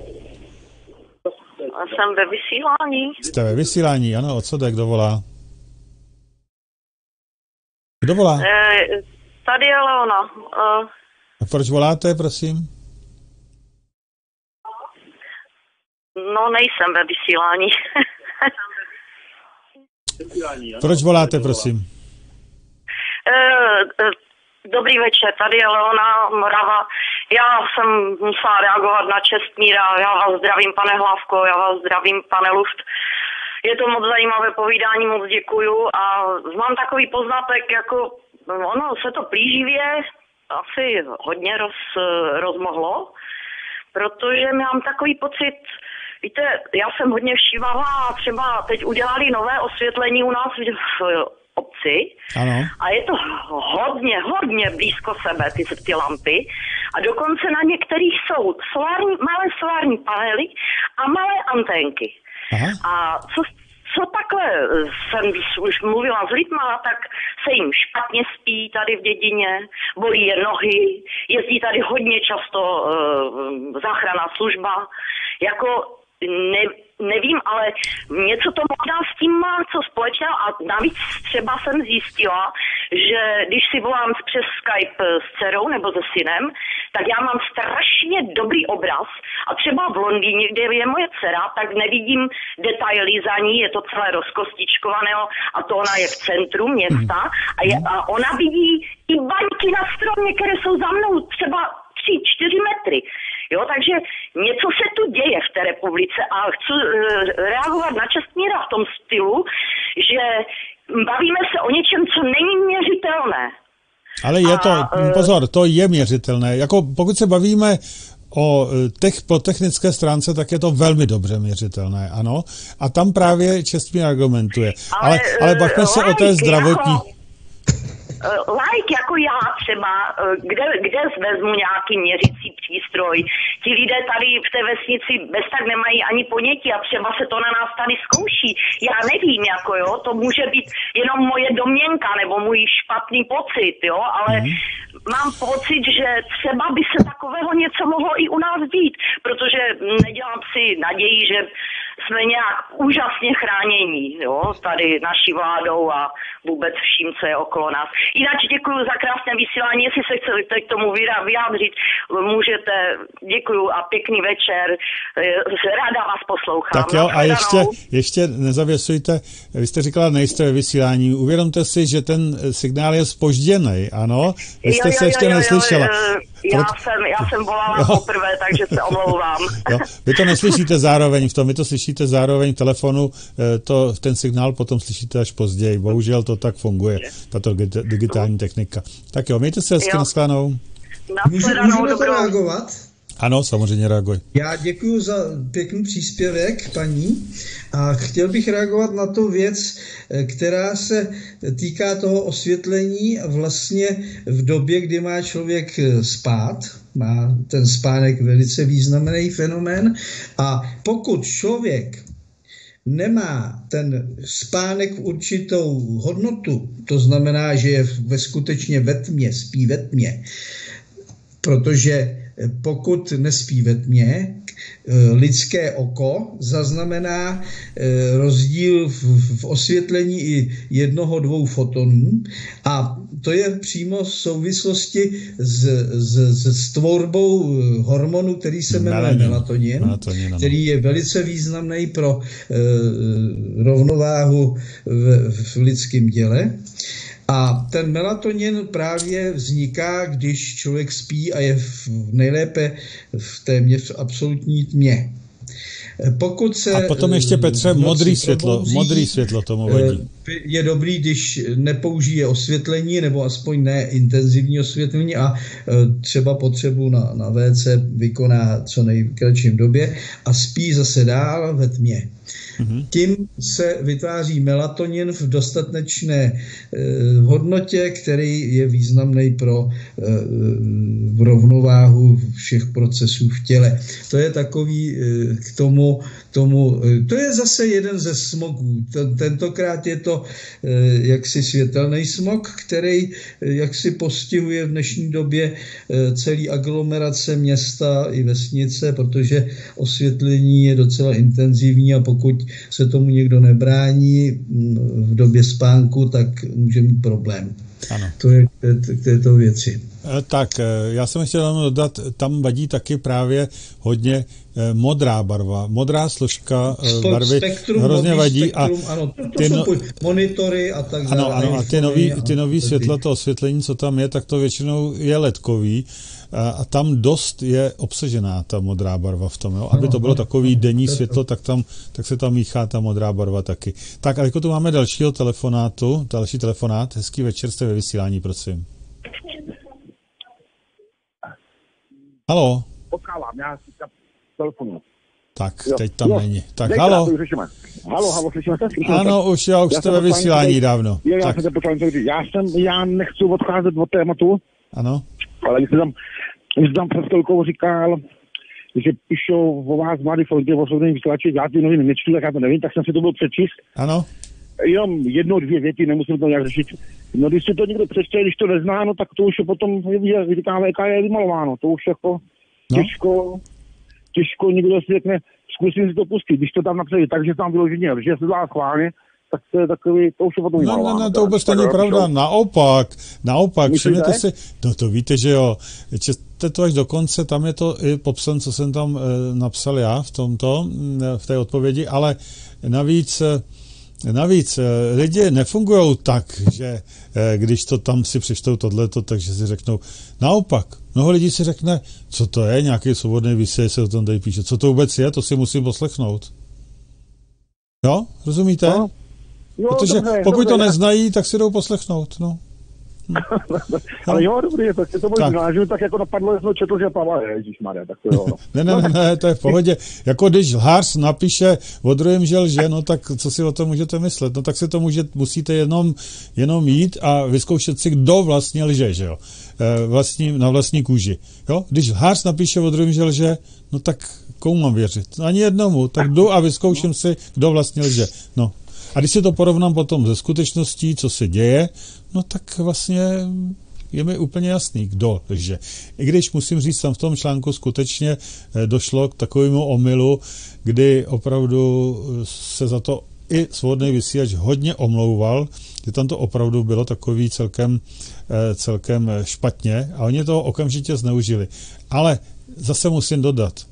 Jsem ve vysílání. Jste ve vysílání, ano, o co jde, kdo volá? Kdo volá? E, tady je Leona. E... A proč voláte, prosím? No, nejsem ve vysílání. Proč voláte, prosím? E, e, dobrý večer, tady je Leona Morava. Já jsem musela reagovat na Čestmíra. Já vás zdravím, pane Hlavko, já vás zdravím, pane Luft. Je to moc zajímavé povídání, moc děkuju a mám takový poznatek, jako ono se to plíživě asi hodně roz, rozmohlo, protože mám takový pocit, víte, já jsem hodně všímavá a třeba teď udělali nové osvětlení u nás v obci. Ano. A je to hodně, hodně blízko sebe, ty, ty lampy. A dokonce na některých jsou solární, malé solární panely a malé anténky. Aha. A co, co takhle jsem už mluvila s lidma, tak se jim špatně spí tady v dědině, bolí je nohy, jezdí tady hodně často uh, záchranná služba. Jako ne, nevím, ale něco to možná s tím má co společného a navíc třeba jsem zjistila, že když si volám přes Skype s dcerou nebo se synem, tak já mám strašně dobrý obraz a třeba v Londýně, kde je moje dcera, tak nevidím detaily za ní, je to celé rozkostičkované a to ona je v centru města a, je, a ona vidí i baňky na stromě, které jsou za mnou třeba tři, čtyři metry. Jo, takže něco se tu děje v té republice a chci uh, reagovat na Čestmíra v tom stylu, že bavíme se o něčem, co není měřitelné. Ale je to, a, pozor, to je měřitelné. Jako pokud se bavíme o tech, po technické stránce, tak je to velmi dobře měřitelné, ano. A tam právě Čestmír argumentuje. Ale, ale, ale bavme se o té zdravotní... Jako, like jako já třeba, kde, kde vezmu nějaký měřící přístroj. Ti lidé tady v té vesnici bez tak nemají ani ponětí a třeba se to na nás tady zkouší. Já nevím, jako jo, to může být jenom moje domněnka nebo můj špatný pocit, jo, ale mm. mám pocit, že třeba by se takového něco mohlo i u nás být, protože nedělám si naději, že jsme nějak úžasně chránění, jo, tady naší vládou a vůbec vším, co je okolo nás. Jinak děkuji za krásné vysílání, jestli se chcete k tomu vyjádřit, můžete, děkuji a pěkný večer, ráda vás poslouchám. Tak jo, a ještě, ještě nezavěsujte, vy jste říkala, nejste ve vysílání, uvědomte si, že ten signál je zpožděný, ano? Vy jste jo, jo, se ještě jo, jo, neslyšela. Jo, já, Proto... jsem, já jsem volala jo. poprvé, takže se omlouvám. Jo. Vy to neslyšíte zároveň v tom, vy to slyšíte zároveň v telefonu, to, ten signál potom slyšíte až později. Bohužel to tak funguje, tato digitální technika. Tak jo, mějte se hezky, nashledanou. Můžeme to reagovat? Ano, samozřejmě reaguj. Já děkuji za pěkný příspěvek, paní, a chtěl bych reagovat na tu věc, která se týká toho osvětlení vlastně v době, kdy má člověk spát. Má ten spánek velice významný fenomén a pokud člověk nemá ten spánek určitou hodnotu, to znamená, že je ve skutečně ve tmě, spí ve tmě, protože pokud nespí ve tmě, lidské oko zaznamená rozdíl v osvětlení i jednoho, dvou fotonů a to je přímo v souvislosti s, s, s tvorbou hormonu, který se jmenuje melatonin, melatonin který je velice významný pro eh, rovnováhu v, v lidském těle. A ten melatonin právě vzniká, když člověk spí a je v, nejlépe v téměř absolutní tmě. Pokud se, a potom ještě, Petře, modrý světlo, probouzí, modrý světlo tomu vadí. Je dobrý, když nepoužije osvětlení, nebo aspoň ne intenzivní osvětlení a třeba potřebu na, na vé cé vykoná co nejkratším době a spí zase dál ve tmě. Mm-hmm. Tím se vytváří melatonin v dostatečné eh, hodnotě, který je významný pro eh, rovnováhu všech procesů v těle. To je takový eh, k tomu, tomu eh, to je zase jeden ze smogů. Tentokrát je to eh, jaksi světelný smog, který eh, jaksi postihuje v dnešní době eh, celý aglomerace města i vesnice, protože osvětlení je docela intenzivní a pokud se tomu někdo nebrání v době spánku, tak může mít problém. Ano. To je k této věci. Tak, já jsem chtěl jenom dodat, tam vadí taky právě hodně modrá barva. Modrá složka barvy spektrum, hrozně vadí. Spektrum, a ano, to, to ty jsou no, monitory a tak dále. Ano, ano, a ty nový, ty nový světla, to osvětlení, co tam je, tak to většinou je ledkový. A tam dost je obsažená ta modrá barva v tom, jo? Aby to bylo takový denní světlo, tak, tam, tak se tam míchá ta modrá barva taky. Tak, a jako tu máme dalšího telefonátu, další telefonát, hezký večer, jste ve vysílání, prosím. Haló? Potkávám, já si telefonu. Tak, jo. Teď tam jo. Není. Tak, Nejde, halo? Halo, halo, slyšíme se? Slyšíme ano, se? Už, já už já jste ve vysílání tady, dávno. Jo, já, jsem počal, já jsem, já nechci odcházet od tématu. Ano. Ale když jsem tam, když jsem tam před chvilkou říkal, že píšou o vás mladý frontě, o soudných vysílači, já ty noviny nečtu, tak já to nevím, tak jsem si to byl přečíst. Ano. Jenom jednou, dvě věty, nemusím to nějak řešit. No když si to někdo přečte, když to nezná, no tak to už je potom, říká vé ká je vymalováno, to už jako no. těžko, těžko někdo si řekne, zkusím si to pustit, když to tam napsali, takže tam vyloženě, že se dá schválně, tak to je takový, to už je potom No, no, no, to vůbec není pravda, naopak, naopak, všimněte si, no to víte, že jo, čtěte to až do konce, tam je to i popsan, co jsem tam e, napsal já v tomto, v té odpovědi, ale navíc, navíc lidi nefungují tak, že e, když to tam si přečtou tohleto, takže si řeknou, naopak, mnoho lidí si řekne, co to je, nějaký svobodný vysílač se o tom tady píše, co to vůbec je, to si musím poslechnout. Jo, rozumíte? No. Jo, Protože dobře, pokud dobře, to neznají, tak si jdou poslechnout, no. Ale jo, dobrý, tak je to možná, že tak jako napadlo, že četl, že Pavla je, ježišmarja, tak to jo. No. ne, ne, ne, ne, to je v pohodě. Jako když lhář napíše o druhém, že lže, no tak co si o tom můžete myslet? No tak si to může, musíte jenom, jenom jít a vyzkoušet si, kdo vlastně lže, že jo? E, vlastní, na vlastní kůži. Jo? Když lhář napíše o druhém, že lže, no tak komu mám věřit? Ani jednomu. Tak jdu a vyzkouším si, kdo vlastně lže. No. A když si to porovnám potom ze skutečností, co se děje, no tak vlastně je mi úplně jasný, kdo lže. I když musím říct, tam v tom článku skutečně došlo k takovému omylu, kdy opravdu se za to i Svobodný vysílač hodně omlouval, že tam to opravdu bylo takový celkem, celkem špatně a oni to okamžitě zneužili. Ale zase musím dodat,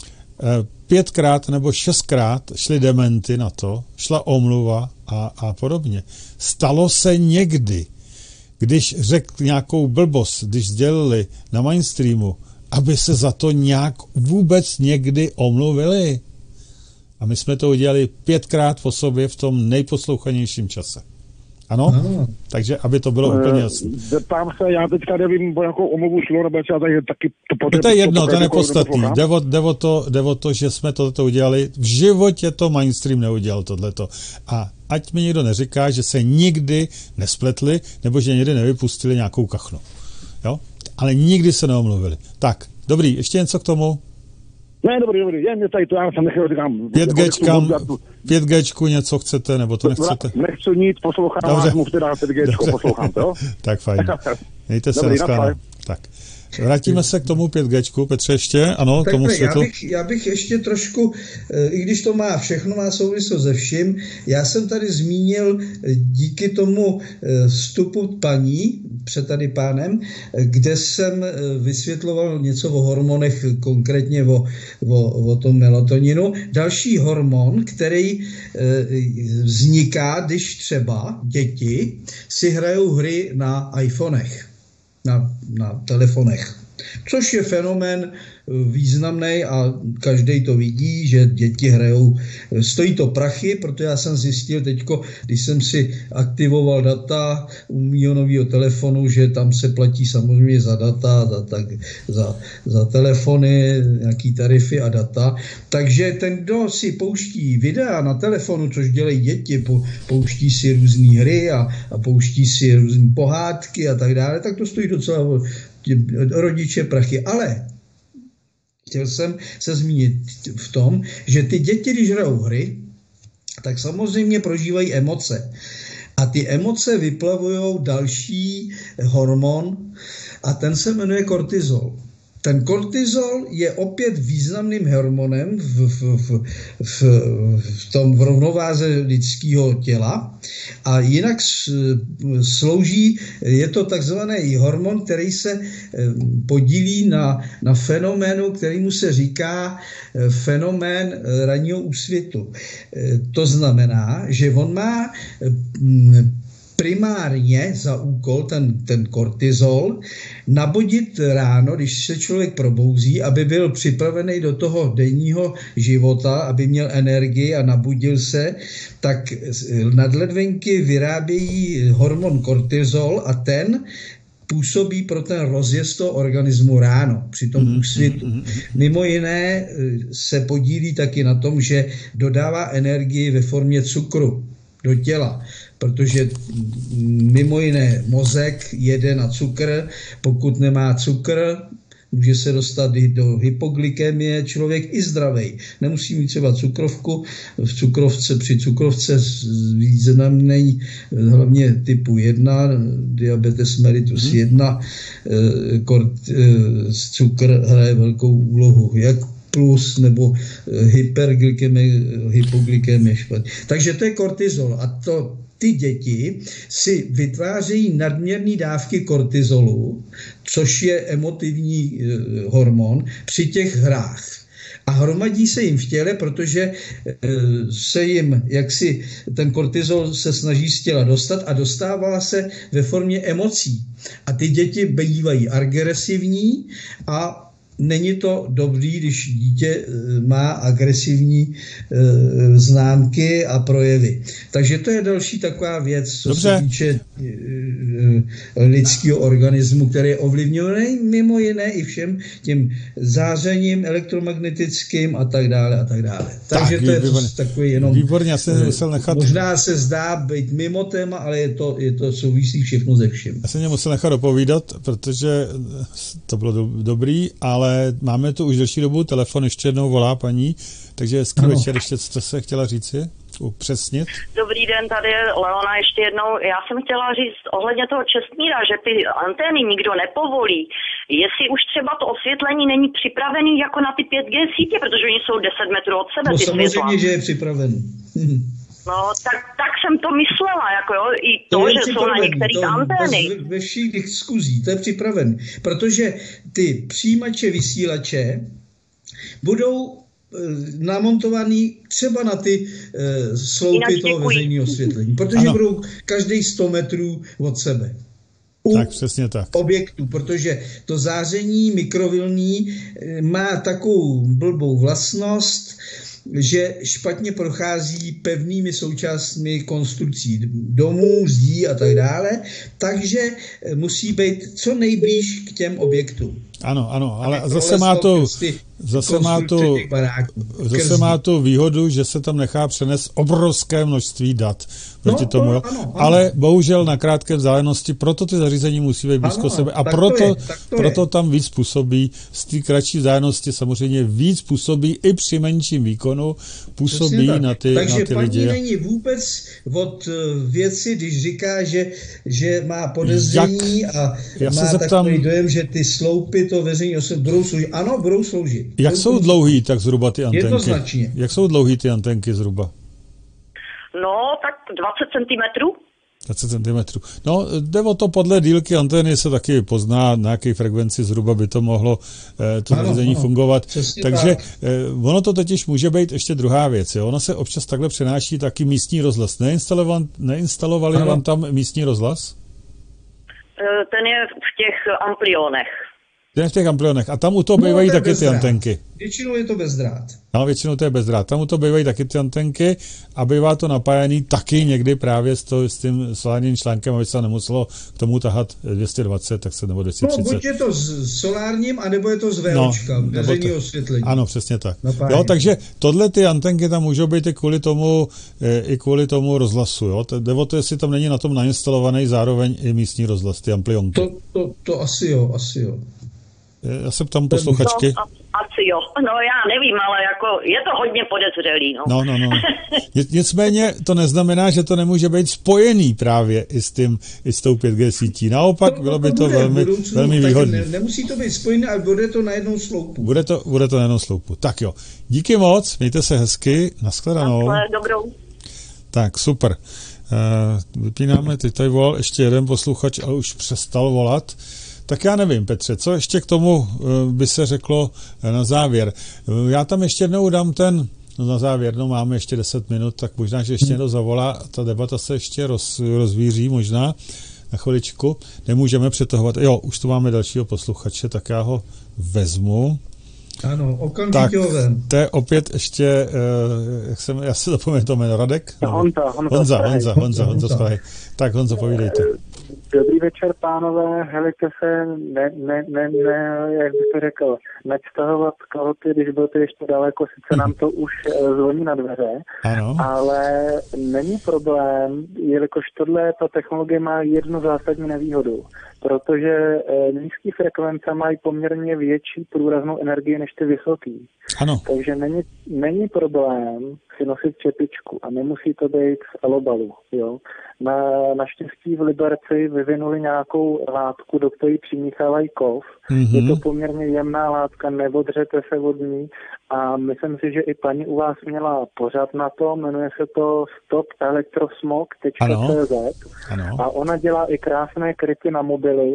pětkrát nebo šestkrát šly dementy na to, šla omluva a, a podobně. Stalo se někdy, když řekl nějakou blbost, když sdělili na mainstreamu, aby se za to nějak vůbec někdy omluvili. A my jsme to udělali pětkrát po sobě v tom nejposlouchanějším čase. Ano? No. Takže, aby to bylo úplně jasné. Zeptám se, já teďka nevím, o jakou omluvu šlo, nebo já tady taky to potřebuji. To je jedno, to je nepodstatný. Jde o, jde, o to, jde o to, že jsme tohleto udělali. V životě to mainstream neudělal tohleto. A ať mi někdo neříká, že se nikdy nespletli, nebo že někdy nevypustili nějakou kachnu. Jo? Ale nikdy se neomluvili. Tak, dobrý, ještě něco k tomu? Ne, dobrý, dobrý, jen mě tady to, já jsem nechal, říkám. pět G něco chcete, nebo to nechcete? Nechci nic, poslouchám vás, mluvte na pět G, poslouchám to, jo? Tak fajn. Mějte se, naschledanou. Tak. Vrátíme se k tomu pět G, Petře, ještě, ano, tak tomu ne, světlu. Já bych, já bych ještě trošku, i když to má všechno, má souvislost se vším, já jsem tady zmínil díky tomu vstupu paní před tady pánem, kde jsem vysvětloval něco o hormonech, konkrétně o, o, o tom melatoninu. Další hormon, který vzniká, když třeba děti si hrajou hry na iPhonech. Na, na telefonech. Což je fenomén významný a každý to vidí, že děti hrajou. Stojí to prachy, protože já jsem zjistil teďko, když jsem si aktivoval data u mýho nového telefonu, že tam se platí samozřejmě za data, za, tak, za, za telefony, nějaký tarify a data. Takže ten, kdo si pouští videa na telefonu, což dělají děti, pouští si různé hry a, a pouští si různé pohádky a tak dále, tak to stojí docela rodiče prachy. Ale chtěl jsem se zmínit v tom, že ty děti, když hrajou hry, tak samozřejmě prožívají emoce. A ty emoce vyplavují další hormon a ten se jmenuje kortizol. Ten kortizol je opět významným hormonem v, v, v, v, v tom v rovnováze lidského těla a jinak slouží, je to takzvaný hormon, který se podílí na, na fenoménu, kterýmu se říká fenomén ranního úsvitu. To znamená, že on má primárně za úkol ten, ten kortizol nabodit ráno, když se člověk probouzí, aby byl připravený do toho denního života, aby měl energii a nabudil se, tak nadledvenky vyrábějí hormon kortizol a ten působí pro ten rozjezd toho organismu ráno při tom úsvitu. Mimo jiné se podílí taky na tom, že dodává energii ve formě cukru do těla, protože mimo jiné mozek jede na cukr, pokud nemá cukr, může se dostat i do hypoglykemie, člověk i zdravej. Nemusí mít třeba cukrovku, v cukrovce, při cukrovce významný, hlavně typu jedna, diabetes mellitus jedna, cukr hraje velkou úlohu, jak plus nebo hyperglykemie, hypoglykemie špatně. Takže to je kortizol a to ty děti si vytvářejí nadměrné dávky kortizolu, což je emotivní e, hormon, při těch hrách. A hromadí se jim v těle, protože e, se jim, jaksi ten kortizol se snaží z těla dostat a dostává se ve formě emocí. A ty děti bývají agresivní a není to dobrý, když dítě má agresivní e, známky a projevy. Takže to je další taková věc, co Dobře. se týče e, e, lidského organismu, který je ovlivňovaný mimo jiné i všem tím zářením elektromagnetickým a tak dále a tak dále. Takže tak, to je výborně. Takový jenom... Výborně, já jsem musel nechat... Možná se zdá být mimo téma, ale je to, je to souvisí všechno ze všem. Já jsem mě musel nechat dopovídat, protože to bylo do, dobrý, ale máme tu už delší dobu, telefon ještě jednou volá paní, takže hezký večer, ještě co se chtěla říci, upřesnit. Dobrý den, tady je Leona ještě jednou. Já jsem chtěla říct ohledně toho Čestmíra, že ty antény nikdo nepovolí. Jestli už třeba to osvětlení není připravený jako na ty pět G sítě, protože oni jsou deset metrů od sebe, no, ty samozřejmě, světla. že je připravený. No, tak, tak jsem to myslela, jako jo, i to, to že jsou na některých to antény. Ve všech diskuzí, to je připravený, protože ty přijímače, vysílače budou namontovaný třeba na ty uh, sloupy toho veřejného osvětlení, protože ano. budou každý sto metrů od sebe. U tak, přesně tak. Objektů, protože to záření mikrovlnný má takovou blbou vlastnost, že špatně prochází pevnými součástmi konstrukcí domů, zdí a tak dále, takže musí být co nejblíž k těm objektům. Ano, ano, ale zase má to, zase má to, zase má to výhodu, že se tam nechá přenést obrovské množství dat proti no, tomu, to, ano, ano. Ale bohužel na krátké vzdálenosti, proto ty zařízení musí být blízko sebe a proto, to je, to proto tam víc působí, z té kratší vzdálenosti samozřejmě víc působí i při menším výkonu, působí na ty, Takže na ty lidi. Takže paní není vůbec od věci, když říká, že, že má podezření Jak? a Já má zeptám, takový dojem, že ty sloupy to veřejně budou sloužit. Ano, budou sloužit. Jak jsou dlouhý tak zhruba ty antenky? Jednoznačně. Jak jsou dlouhý ty antenky zhruba? No, tak dvacet centimetrů. dvacet centimetrů. No, jde o to, podle dílky antény se taky pozná, na jaké frekvenci zhruba by to mohlo eh, to zařízení fungovat. Takže tak. eh, ono to totiž může být ještě druhá věc. Jo? Ono se občas takhle přenáší taky místní rozhlas. Neinstalovali, neinstalovali vám tam místní rozhlas? Ten je v těch amplionech. Ten v těch amplionech. A tam u toho no, bývají taky ty antenky. Většinou je to bezdrát. No, většinou to je bezdrát. Tam u toho bývají taky ty antenky a bývá to napájený taky někdy právě s, to, s tím solárním článkem, aby se nemuselo k tomu tahat dvě stě dvacet, tak se nebo dvě stě třicet. No, buď je to s solárním, anebo je to s VOčka, no, veřejného osvětlení. Ano, přesně tak. Napájený. Jo, takže tohle ty antenky tam můžou být i kvůli tomu, i kvůli tomu rozhlasu. Jo? Jde o to, jestli tam není na tom nainstalovaný zároveň i místní rozhlas, ty amplionky. To, to, to asi jo, asi jo. Já se ptám posluchačky. No, asi jo. No já nevím, ale jako je to hodně podezřelý. No, no, no. no. Nicméně to neznamená, že to nemůže být spojený právě i s, tím, i s tou pět G sítí. Naopak bylo by to velmi, velmi výhodné. Ne, nemusí to být spojené, ale bude to na jednou sloupu. Bude to, bude to na jednou sloupu. Tak jo. Díky moc, mějte se hezky. Nashledanou. Dobrou. Tak, super. Uh, vypínáme, teď tady volal ještě jeden posluchač, ale už přestal volat. Tak já nevím, Petře, co ještě k tomu by se řeklo na závěr. Já tam ještě jednou dám ten, no na závěr, no máme ještě deset minut, tak možná, že ještě někdo zavolá, ta debata se ještě roz, rozvíří možná na chviličku. Nemůžeme přetahovat. Jo, už tu máme dalšího posluchače, tak já ho vezmu. Ano, okamžitě ho vem. To je opět ještě, uh, jak jsem, já si zapomněl to jméno, Radek? Honza, Honza, Honza, Honza, Honza, Honza, Honza. Tak Honzo, povídejte. Dobrý večer, pánové. Helejte se, ne, ne, ne, ne, jak bych to řekl, nevztahovat kalhoty, když bylo to ještě daleko, sice nám to už zvoní na dveře, ano. Ale není problém, jelikož tohle, ta technologie má jednu zásadní nevýhodu, protože nízké frekvence mají poměrně větší průraznou energii než ty vysoký. Ano. Takže není, není problém si nosit čepičku a nemusí to být z alobalu, jo. Na, naštěstí v Liberci vyvinuli nějakou látku, do které přimíchávají kov. Mm-hmm. Je to poměrně jemná látka, neodřete se od ní a myslím si, že i paní u vás měla pořad na to, jmenuje se to stop electrosmog tečka cé zet a ona dělá i krásné kryty na mobily,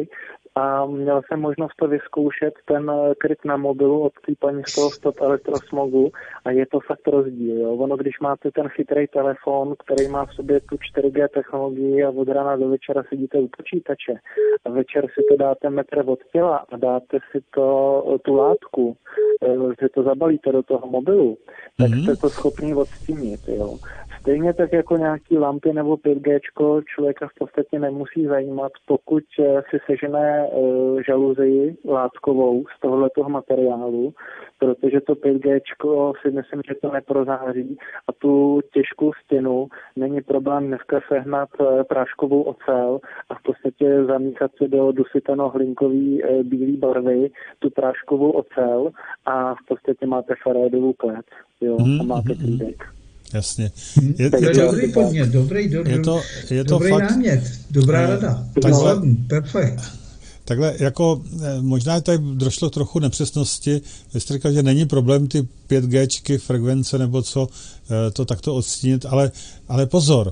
a měl jsem možnost to vyzkoušet, ten kryt na mobilu od té paní z toho Stop elektrosmogu a je to fakt rozdíl. Jo. Ono, když máte ten chytrý telefon, který má v sobě tu čtyři gé technologii a od rána do večera sedíte u počítače a večer si to dáte metr od těla a dáte si to, tu látku, že to zabalíte do toho mobilu, tak mm-hmm. jste to schopný odstínit. Jo. Stejně tak jako nějaký lampy nebo pět gé člověka v podstatě nemusí zajímat, pokud si sežene uh, žaluzii látkovou z tohoto materiálu, protože to pět gé si myslím, že to neprozáří a tu těžkou stěnu není problém dneska sehnat uh, práškovou ocel a v podstatě zamíchat se do dusitano-hlinkový uh, bílý barvy tu práškovou ocel a v podstatě máte farédovou klec, jo, mm, a máte mm, klídek. Jasně. Je, je to dobrý podnět, dobrý, dobrý, je to, je to dobrý fakt, námět, dobrá rada, výsledný, perfekt. Takhle, jako možná tady došlo trochu nepřesnosti, vy jste říkal, že není problém ty pět gé frekvence nebo co to takto odstínit, ale, ale pozor,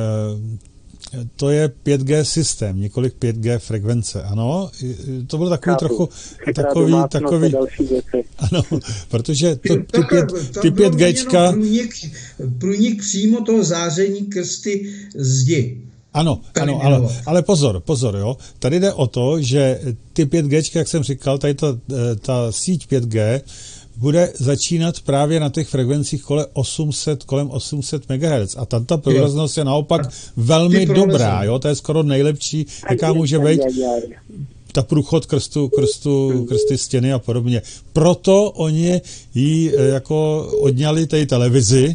to je pět gé systém, několik pět gé frekvence, ano, to bylo takový Chápu. trochu, takový, takový, ano, protože to, ty, pět, ty pět géčka... Průnik, průnik přímo toho záření krsty zdi. Ano, ano, ale, ale pozor, pozor, jo. Tady jde o to, že ty pět gé, jak jsem říkal, tady ta, ta síť pět gé bude začínat právě na těch frekvencích kolem osm set, kolem osm set megahertzů. A tam ta průraznost je naopak velmi dobrá, jo. To je skoro nejlepší, jaká může být ta průchod krstu, krstu, krsty stěny a podobně. Proto oni ji jako odňali té televizi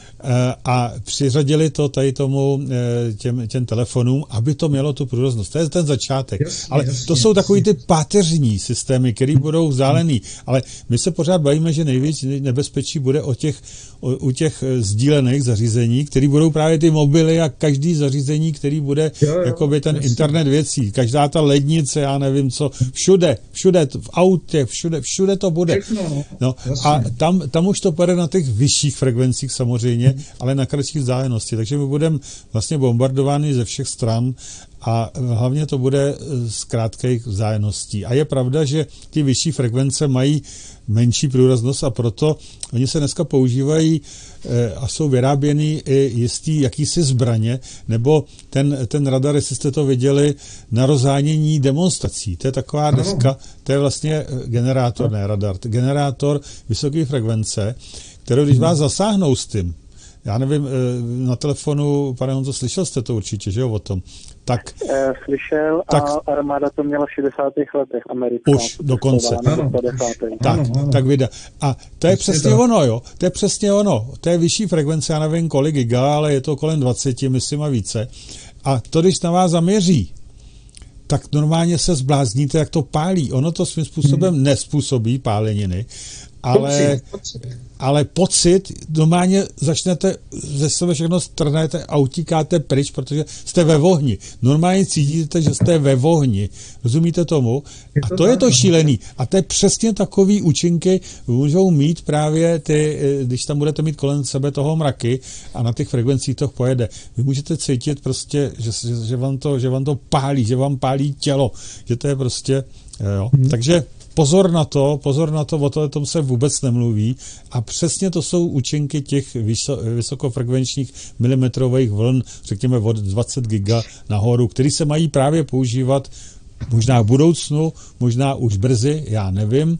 a přiřadili to tady tomu těm, těm telefonům, aby to mělo tu průraznost. To je ten začátek. Jasně, ale jasně, to jsou takový ty páteřní systémy, které budou vzdálený. Ale my se pořád bavíme, že největší nebezpečí bude o těch, o, u těch sdílených zařízení, které budou právě ty mobily a každý zařízení, který bude jo, jo, jakoby ten jasně. internet věcí. Každá ta lednice, já nevím co, všude, všude, v autě, všude, všude to bude. Všechno, no, a tam, tam už to půjde na těch vyšších frekvencích samozřejmě, ale na kratší vzdálenosti. Takže my budeme vlastně bombardováni ze všech stran a hlavně to bude z krátkých vzdáleností. A je pravda, že ty vyšší frekvence mají menší průraznost a proto oni se dneska používají a jsou vyráběny i jistý jakýsi zbraně, nebo ten, ten radar, jestli jste to viděli, na rozhánění demonstrací. To je taková deska, to je vlastně generátor, ne radar, generátor vysoké frekvence, kterou když vás zasáhnou s tím, já nevím, na telefonu, pane Honzo, slyšel jste to určitě, že jo, o tom? Tak, e, slyšel tak, a armáda to měla v šedesátých letech americká. Už dokonce. Ano. Tak, ano, ano. tak vyjde. A to je Ještě přesně to. ono, jo. To je přesně ono. To je vyšší frekvence, já nevím kolik giga, ale je to kolem dvacet, myslím a více. A to, když na vás zaměří, tak normálně se zblázníte, jak to pálí. Ono to svým způsobem hmm. nespůsobí páleniny, ale pocit, pocit. ale pocit, normálně začnete ze sebe všechno strnete a utíkáte pryč, protože jste ve ohni. Normálně cítíte, že jste ve ohni. Rozumíte tomu? A to je to šílený. A to je přesně takový účinky můžou mít právě ty, když tam budete mít kolem sebe toho mraky a na těch frekvencích to pojede. Vy můžete cítit prostě, že, že, že, vám, to, že vám to pálí, že vám pálí tělo. Že to je prostě, jo. Hmm. Takže Pozor na to, pozor na to, o to, o tom se vůbec nemluví a přesně to jsou účinky těch vysokofrekvenčních milimetrových vln, řekněme od dvacet giga nahoru, které se mají právě používat možná v budoucnu, možná už brzy, já nevím,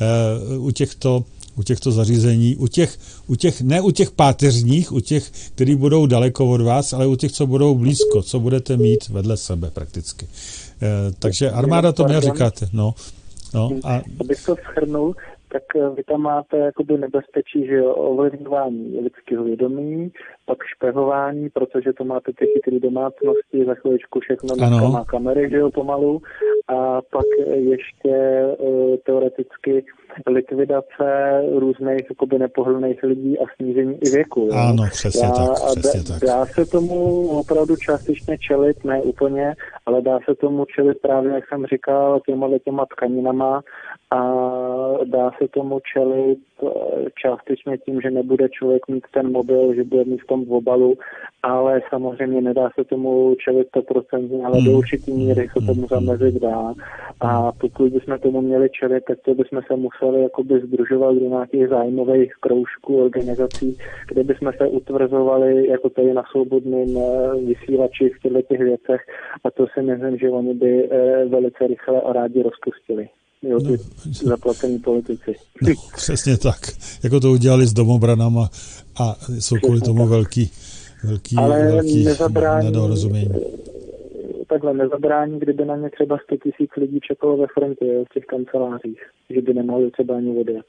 u těchto, u těchto zařízení, u těch, u těch, ne u těch páteřních, u těch, který budou daleko od vás, ale u těch, co budou blízko, co budete mít vedle sebe prakticky. Takže armáda to měla říkáte, no. No, a... Abych to shrnul, tak vy tam máte jakoby nebezpečí, že ovlivňování lidského vědomí, pak špehování, protože to máte ty chytrý domácnosti, za chvíličku všechno dneska má kamery, že jo, pomalu, a pak ještě e, teoreticky likvidace různých jakoby nepohodlných lidí a snížení i věku. Jo. Ano, přesně dá, tak, přesně dá, tak. Dá se tomu opravdu částečně čelit, ne úplně, ale dá se tomu čelit právě, jak jsem říkal, těma těma tkaninama a dá se tomu čelit částečně tím, že nebude člověk mít ten mobil, že bude mít v tom obalu ale samozřejmě nedá se tomu čelit sto procent, ale do určitý míry se tomu zamezit dá. A pokud bychom tomu měli čelit, tak to bychom se museli jakoby sdružovat do nějakých zájmových kroužků, organizací, kde bychom se utvrzovali jako tady na svobodným vysílači v těchto těch věcech, a to si myslím, že oni by velice rychle a rádi rozpustili. Jo, ty no, zaplacení politici. No, přesně tak, jako to udělali s domobranama a jsou kvůli tomu velký, velký, ale velký nezabrání, nedorozumění. Takhle nezabrání, kdyby na ně třeba sto tisíc lidí čekalo ve frontě v těch kancelářích, že by nemohli třeba ani odjet.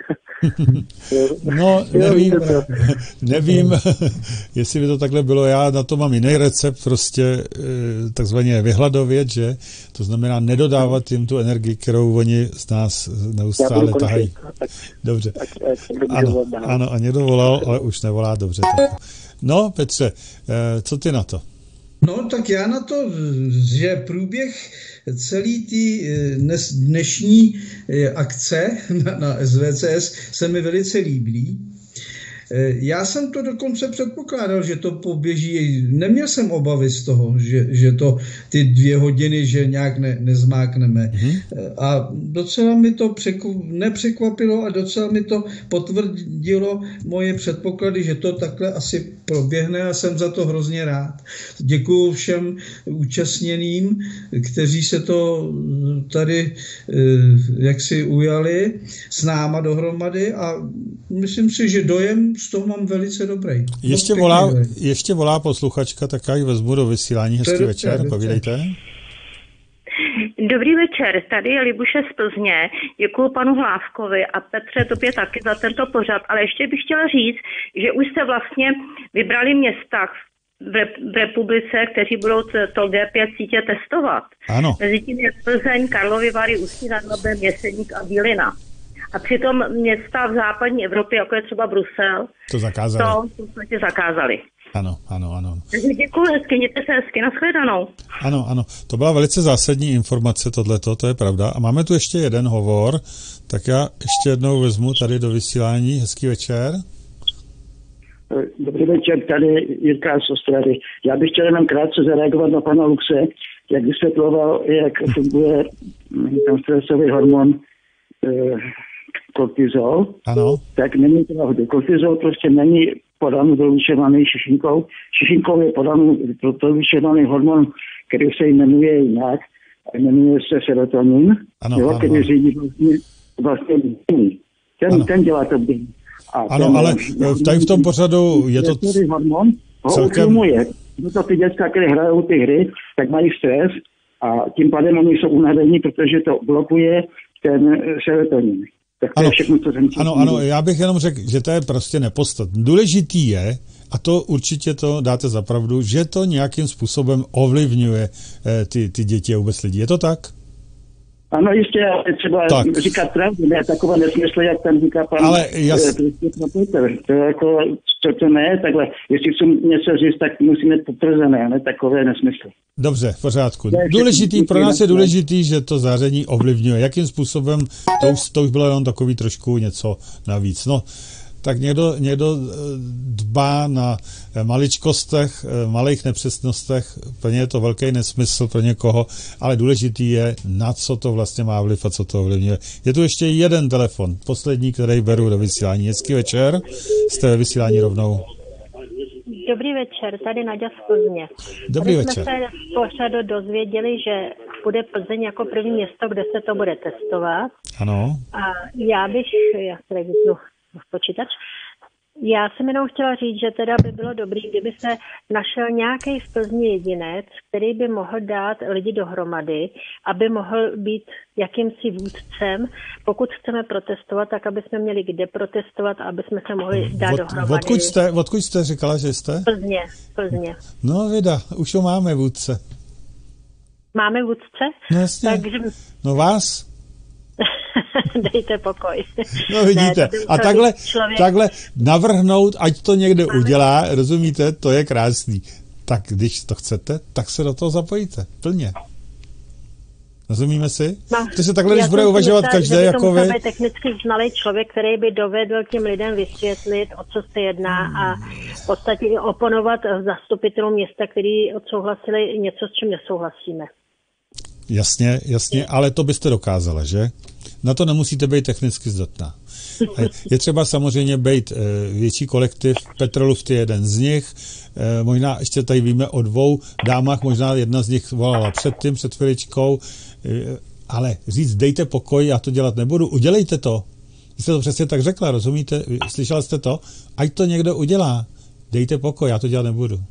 No, nevím, nevím, jestli by to takhle bylo. Já na to mám jiný recept, prostě takzvaně vyhladovět, že? To znamená nedodávat jim tu energii, kterou oni z nás neustále tahají. Dobře. Ano, ano, a někdo volal, ale už nevolá, dobře. No, Petře, co ty na to? No, tak já na to, že průběh celý té dnešní akce na, na S V C S se mi velice líbí. Já jsem to dokonce předpokládal, že to poběží. Neměl jsem obavy z toho, že, že to ty dvě hodiny, že nějak ne, nezmákneme. Mm-hmm. A docela mi to překv, nepřekvapilo a docela mi to potvrdilo moje předpoklady, že to takhle asi proběhne a jsem za to hrozně rád. Děkuju všem účastněným, kteří se to tady jaksi ujali s náma dohromady, a myslím si, že dojem z toho mám velice dobrý. Ještě volá, ještě volá posluchačka, tak já ji vezmu do vysílání. Hezký večer, povídejte. Dobrý večer, tady je Libuše z Plzně. Děkuju panu Hlávkovi a Petře tobě taky za tento pořad, ale ještě bych chtěla říct, že už jste vlastně vybrali města v, rep- v republice, kteří budou to G pět sítě testovat. Ano. Mezi tím je Plzeň, Karlovy Vary, Ústí nad Labem, Jeseník a Bílina. A přitom města v západní Evropě, jako je třeba Brusel, to zakázali. To v podstatě zakázali. Ano, ano, ano. Takže děkuji hezky, mějte se hezky, nashledanou. Ano, ano, to byla velice zásadní informace, tohleto, to je pravda. A máme tu ještě jeden hovor, tak já ještě jednou vezmu tady do vysílání. Hezký večer. Dobrý večer, tady Jirka z Ostravy. Já bych chtěl jenom krátce zareagovat na pana Luxe, jak vysvětloval, jak funguje ten stresový hormon kortizol, ano. Tak není pravda. Kortizol prostě není podaný vylučovaný šišinkou. Šišinkou je podaný vylučovaný hormon, který se jmenuje jinak, a jmenuje se serotonin, ano, jo, ano, který ano. řídí vlastně, vlastně ten, ten dělá to bdění. Ano, ten, ale tady v tom pořadu je to stresový hormon ho celkem... utlumuje. Proto ty děcka, které hrajou ty hry, tak mají stres a tím pádem oni jsou unavení, protože to blokuje ten serotonin. Tak to ano, je všechno, co jsem ano, ano, já bych jenom řekl, že to je prostě nepodstatné. Důležitý je, a to určitě to dáte za pravdu, že to nějakým způsobem ovlivňuje eh, ty, ty děti a vůbec lidi. Je to tak? Ano, jistě, ale třeba tak. říkat pravdu, ne takové nesmysly, jak tam říká pan ale jas... Petr. To je jako, to, to ne, takhle. Jestli chceme něco říct, tak musíme potvrzené, ne takové nesmysly. Dobře, v pořádku. Důležitý, pro nás je důležitý, že to záření ovlivňuje. Jakým způsobem, to už, to už bylo jenom takový trošku něco navíc. No, tak někdo, někdo dbá na maličkostech, malých nepřesnostech, pro ně je to velký nesmysl pro někoho, ale důležitý je, na co to vlastně má vliv a co to ovlivňuje. Je tu ještě jeden telefon, poslední, který beru do vysílání. Hezký večer, jste ve vysílání rovnou. Dobrý večer, tady Naďa z Plzně. Dobrý tady večer. jsme se v pořadu dozvěděli, že bude Plzeň jako první město, kde se to bude testovat. Ano. A já bych, já se registruju v počítač, já jsem jenom chtěla říct, že teda by bylo dobrý, kdyby se našel nějaký v Plzni jedinec, který by mohl dát lidi dohromady, aby mohl být jakýmsi vůdcem. Pokud chceme protestovat, tak aby jsme měli kde protestovat a aby jsme se mohli dát Od, dohromady. Odkud jste, odkud jste říkala, že jste? Plzně, Plzně. No vida, už ho máme vůdce. Máme vůdce? No jasně. Takže... No vás? Dejte pokoj. No vidíte. Ne, a takhle, člověk... takhle navrhnout, ať to někde Máme... udělá, rozumíte, to je krásný. Tak když to chcete, tak se do toho zapojíte. Plně. Rozumíme si? No, to se takhle, když bude uvažovat myslela, každý jako vy... technicky znalý člověk, který by dovedl těm lidem vysvětlit, o co se jedná a v podstatě i oponovat zastupitelům města, který odsouhlasili něco, s čím nesouhlasíme. Jasně, jasně, ale to byste dokázala, že? Na to nemusíte být technicky zdatná. Je třeba samozřejmě být větší kolektiv, Petrolufty je jeden z nich, možná ještě tady víme o dvou dámách, možná jedna z nich volala předtím, před chviličkou, ale říct dejte pokoj, já to dělat nebudu, udělejte to. Vy jste to přesně tak řekla, rozumíte? Slyšela jste to? Ať to někdo udělá, dejte pokoj, já to dělat nebudu.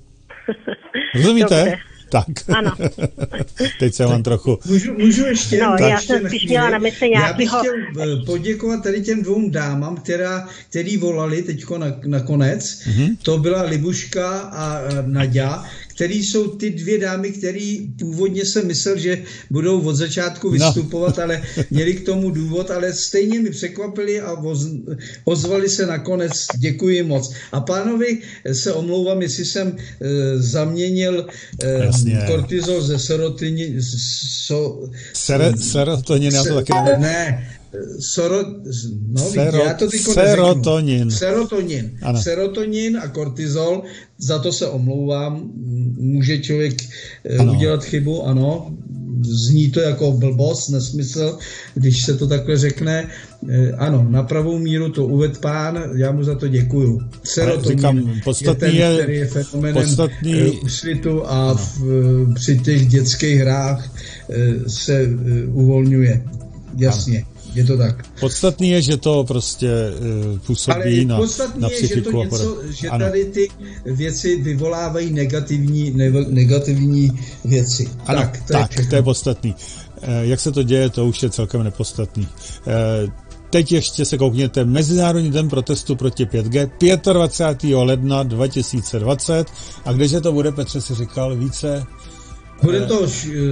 Rozumíte? Dobře. Tak. Ano. Teď se vám trochu... Můžu, můžu ještě? No, tak, já jsem spíš měla na mysli nějakýho... Já bych chtěl poděkovat tady těm dvou dámám, která, který volali teďko na, nakonec. Mm-hmm. To byla Libuška a Naďa, který jsou ty dvě dámy, který původně jsem myslel, že budou od začátku vystupovat, no. Ale měli k tomu důvod, ale stejně mi překvapili a voz, ozvali se nakonec. Děkuji moc. A pánovi se omlouvám, jestli jsem e, zaměnil e, kortizol ze serotonin. So, Sere, serotonin, já to taky nevím. Ne, Soro, no, Sero, já to serotonin. Serotonin. Ano. Serotonin a kortizol, za to se omlouvám, může člověk ano. udělat chybu, ano, zní to jako blbost, nesmysl, když se to takhle řekne, ano, na pravou míru to uved pán, já mu za to děkuju. Serotonin říkám, podstatný je ten, je, který je fenomenem podstatný... úsvitu a v, při těch dětských hrách se uvolňuje. Jasně. Ano. Je to tak. Podstatný je, že to prostě uh, působí na, na psychiku. Ale podstatný je, že, to něco, že tady ty věci vyvolávají negativní, ne, negativní věci. Ano, tak, to, tak, je to je podstatný. Uh, jak se to děje, to už je celkem nepodstatný. Uh, teď ještě se koukněte, Mezinárodní den protestu proti pět G, dvacátého pátého ledna dva tisíce dvacet. A kdeže to bude, Petře si říkal, více... Bude to uh,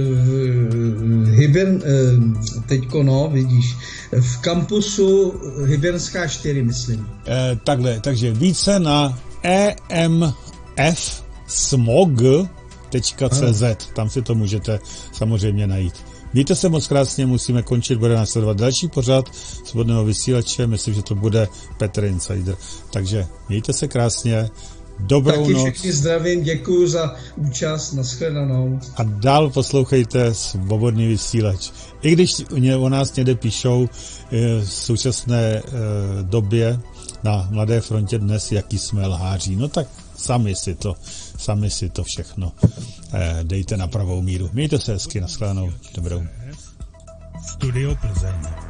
Hybern, uh, teďko no, vidíš, v kampusu Hybernská čtyři, myslím. Eh, takhle, takže více na e m f smog tečka c z, tam si to můžete samozřejmě najít. Mějte se moc krásně, musíme končit, bude následovat další pořad svobodného vysílače, myslím, že to bude Petr Insider. Takže mějte se krásně, dobrou Taky noc. Taky všechny zdravím, děkuju za účast, nashledanou. A dál poslouchejte svobodný vysílač. I když o nás někde píšou v současné době na Mladé frontě dnes, jaký jsme lháří, no tak sami si to, sami si to všechno dejte na pravou míru. Mějte se hezky, nashledanou, dobrou. Studio Plzeň.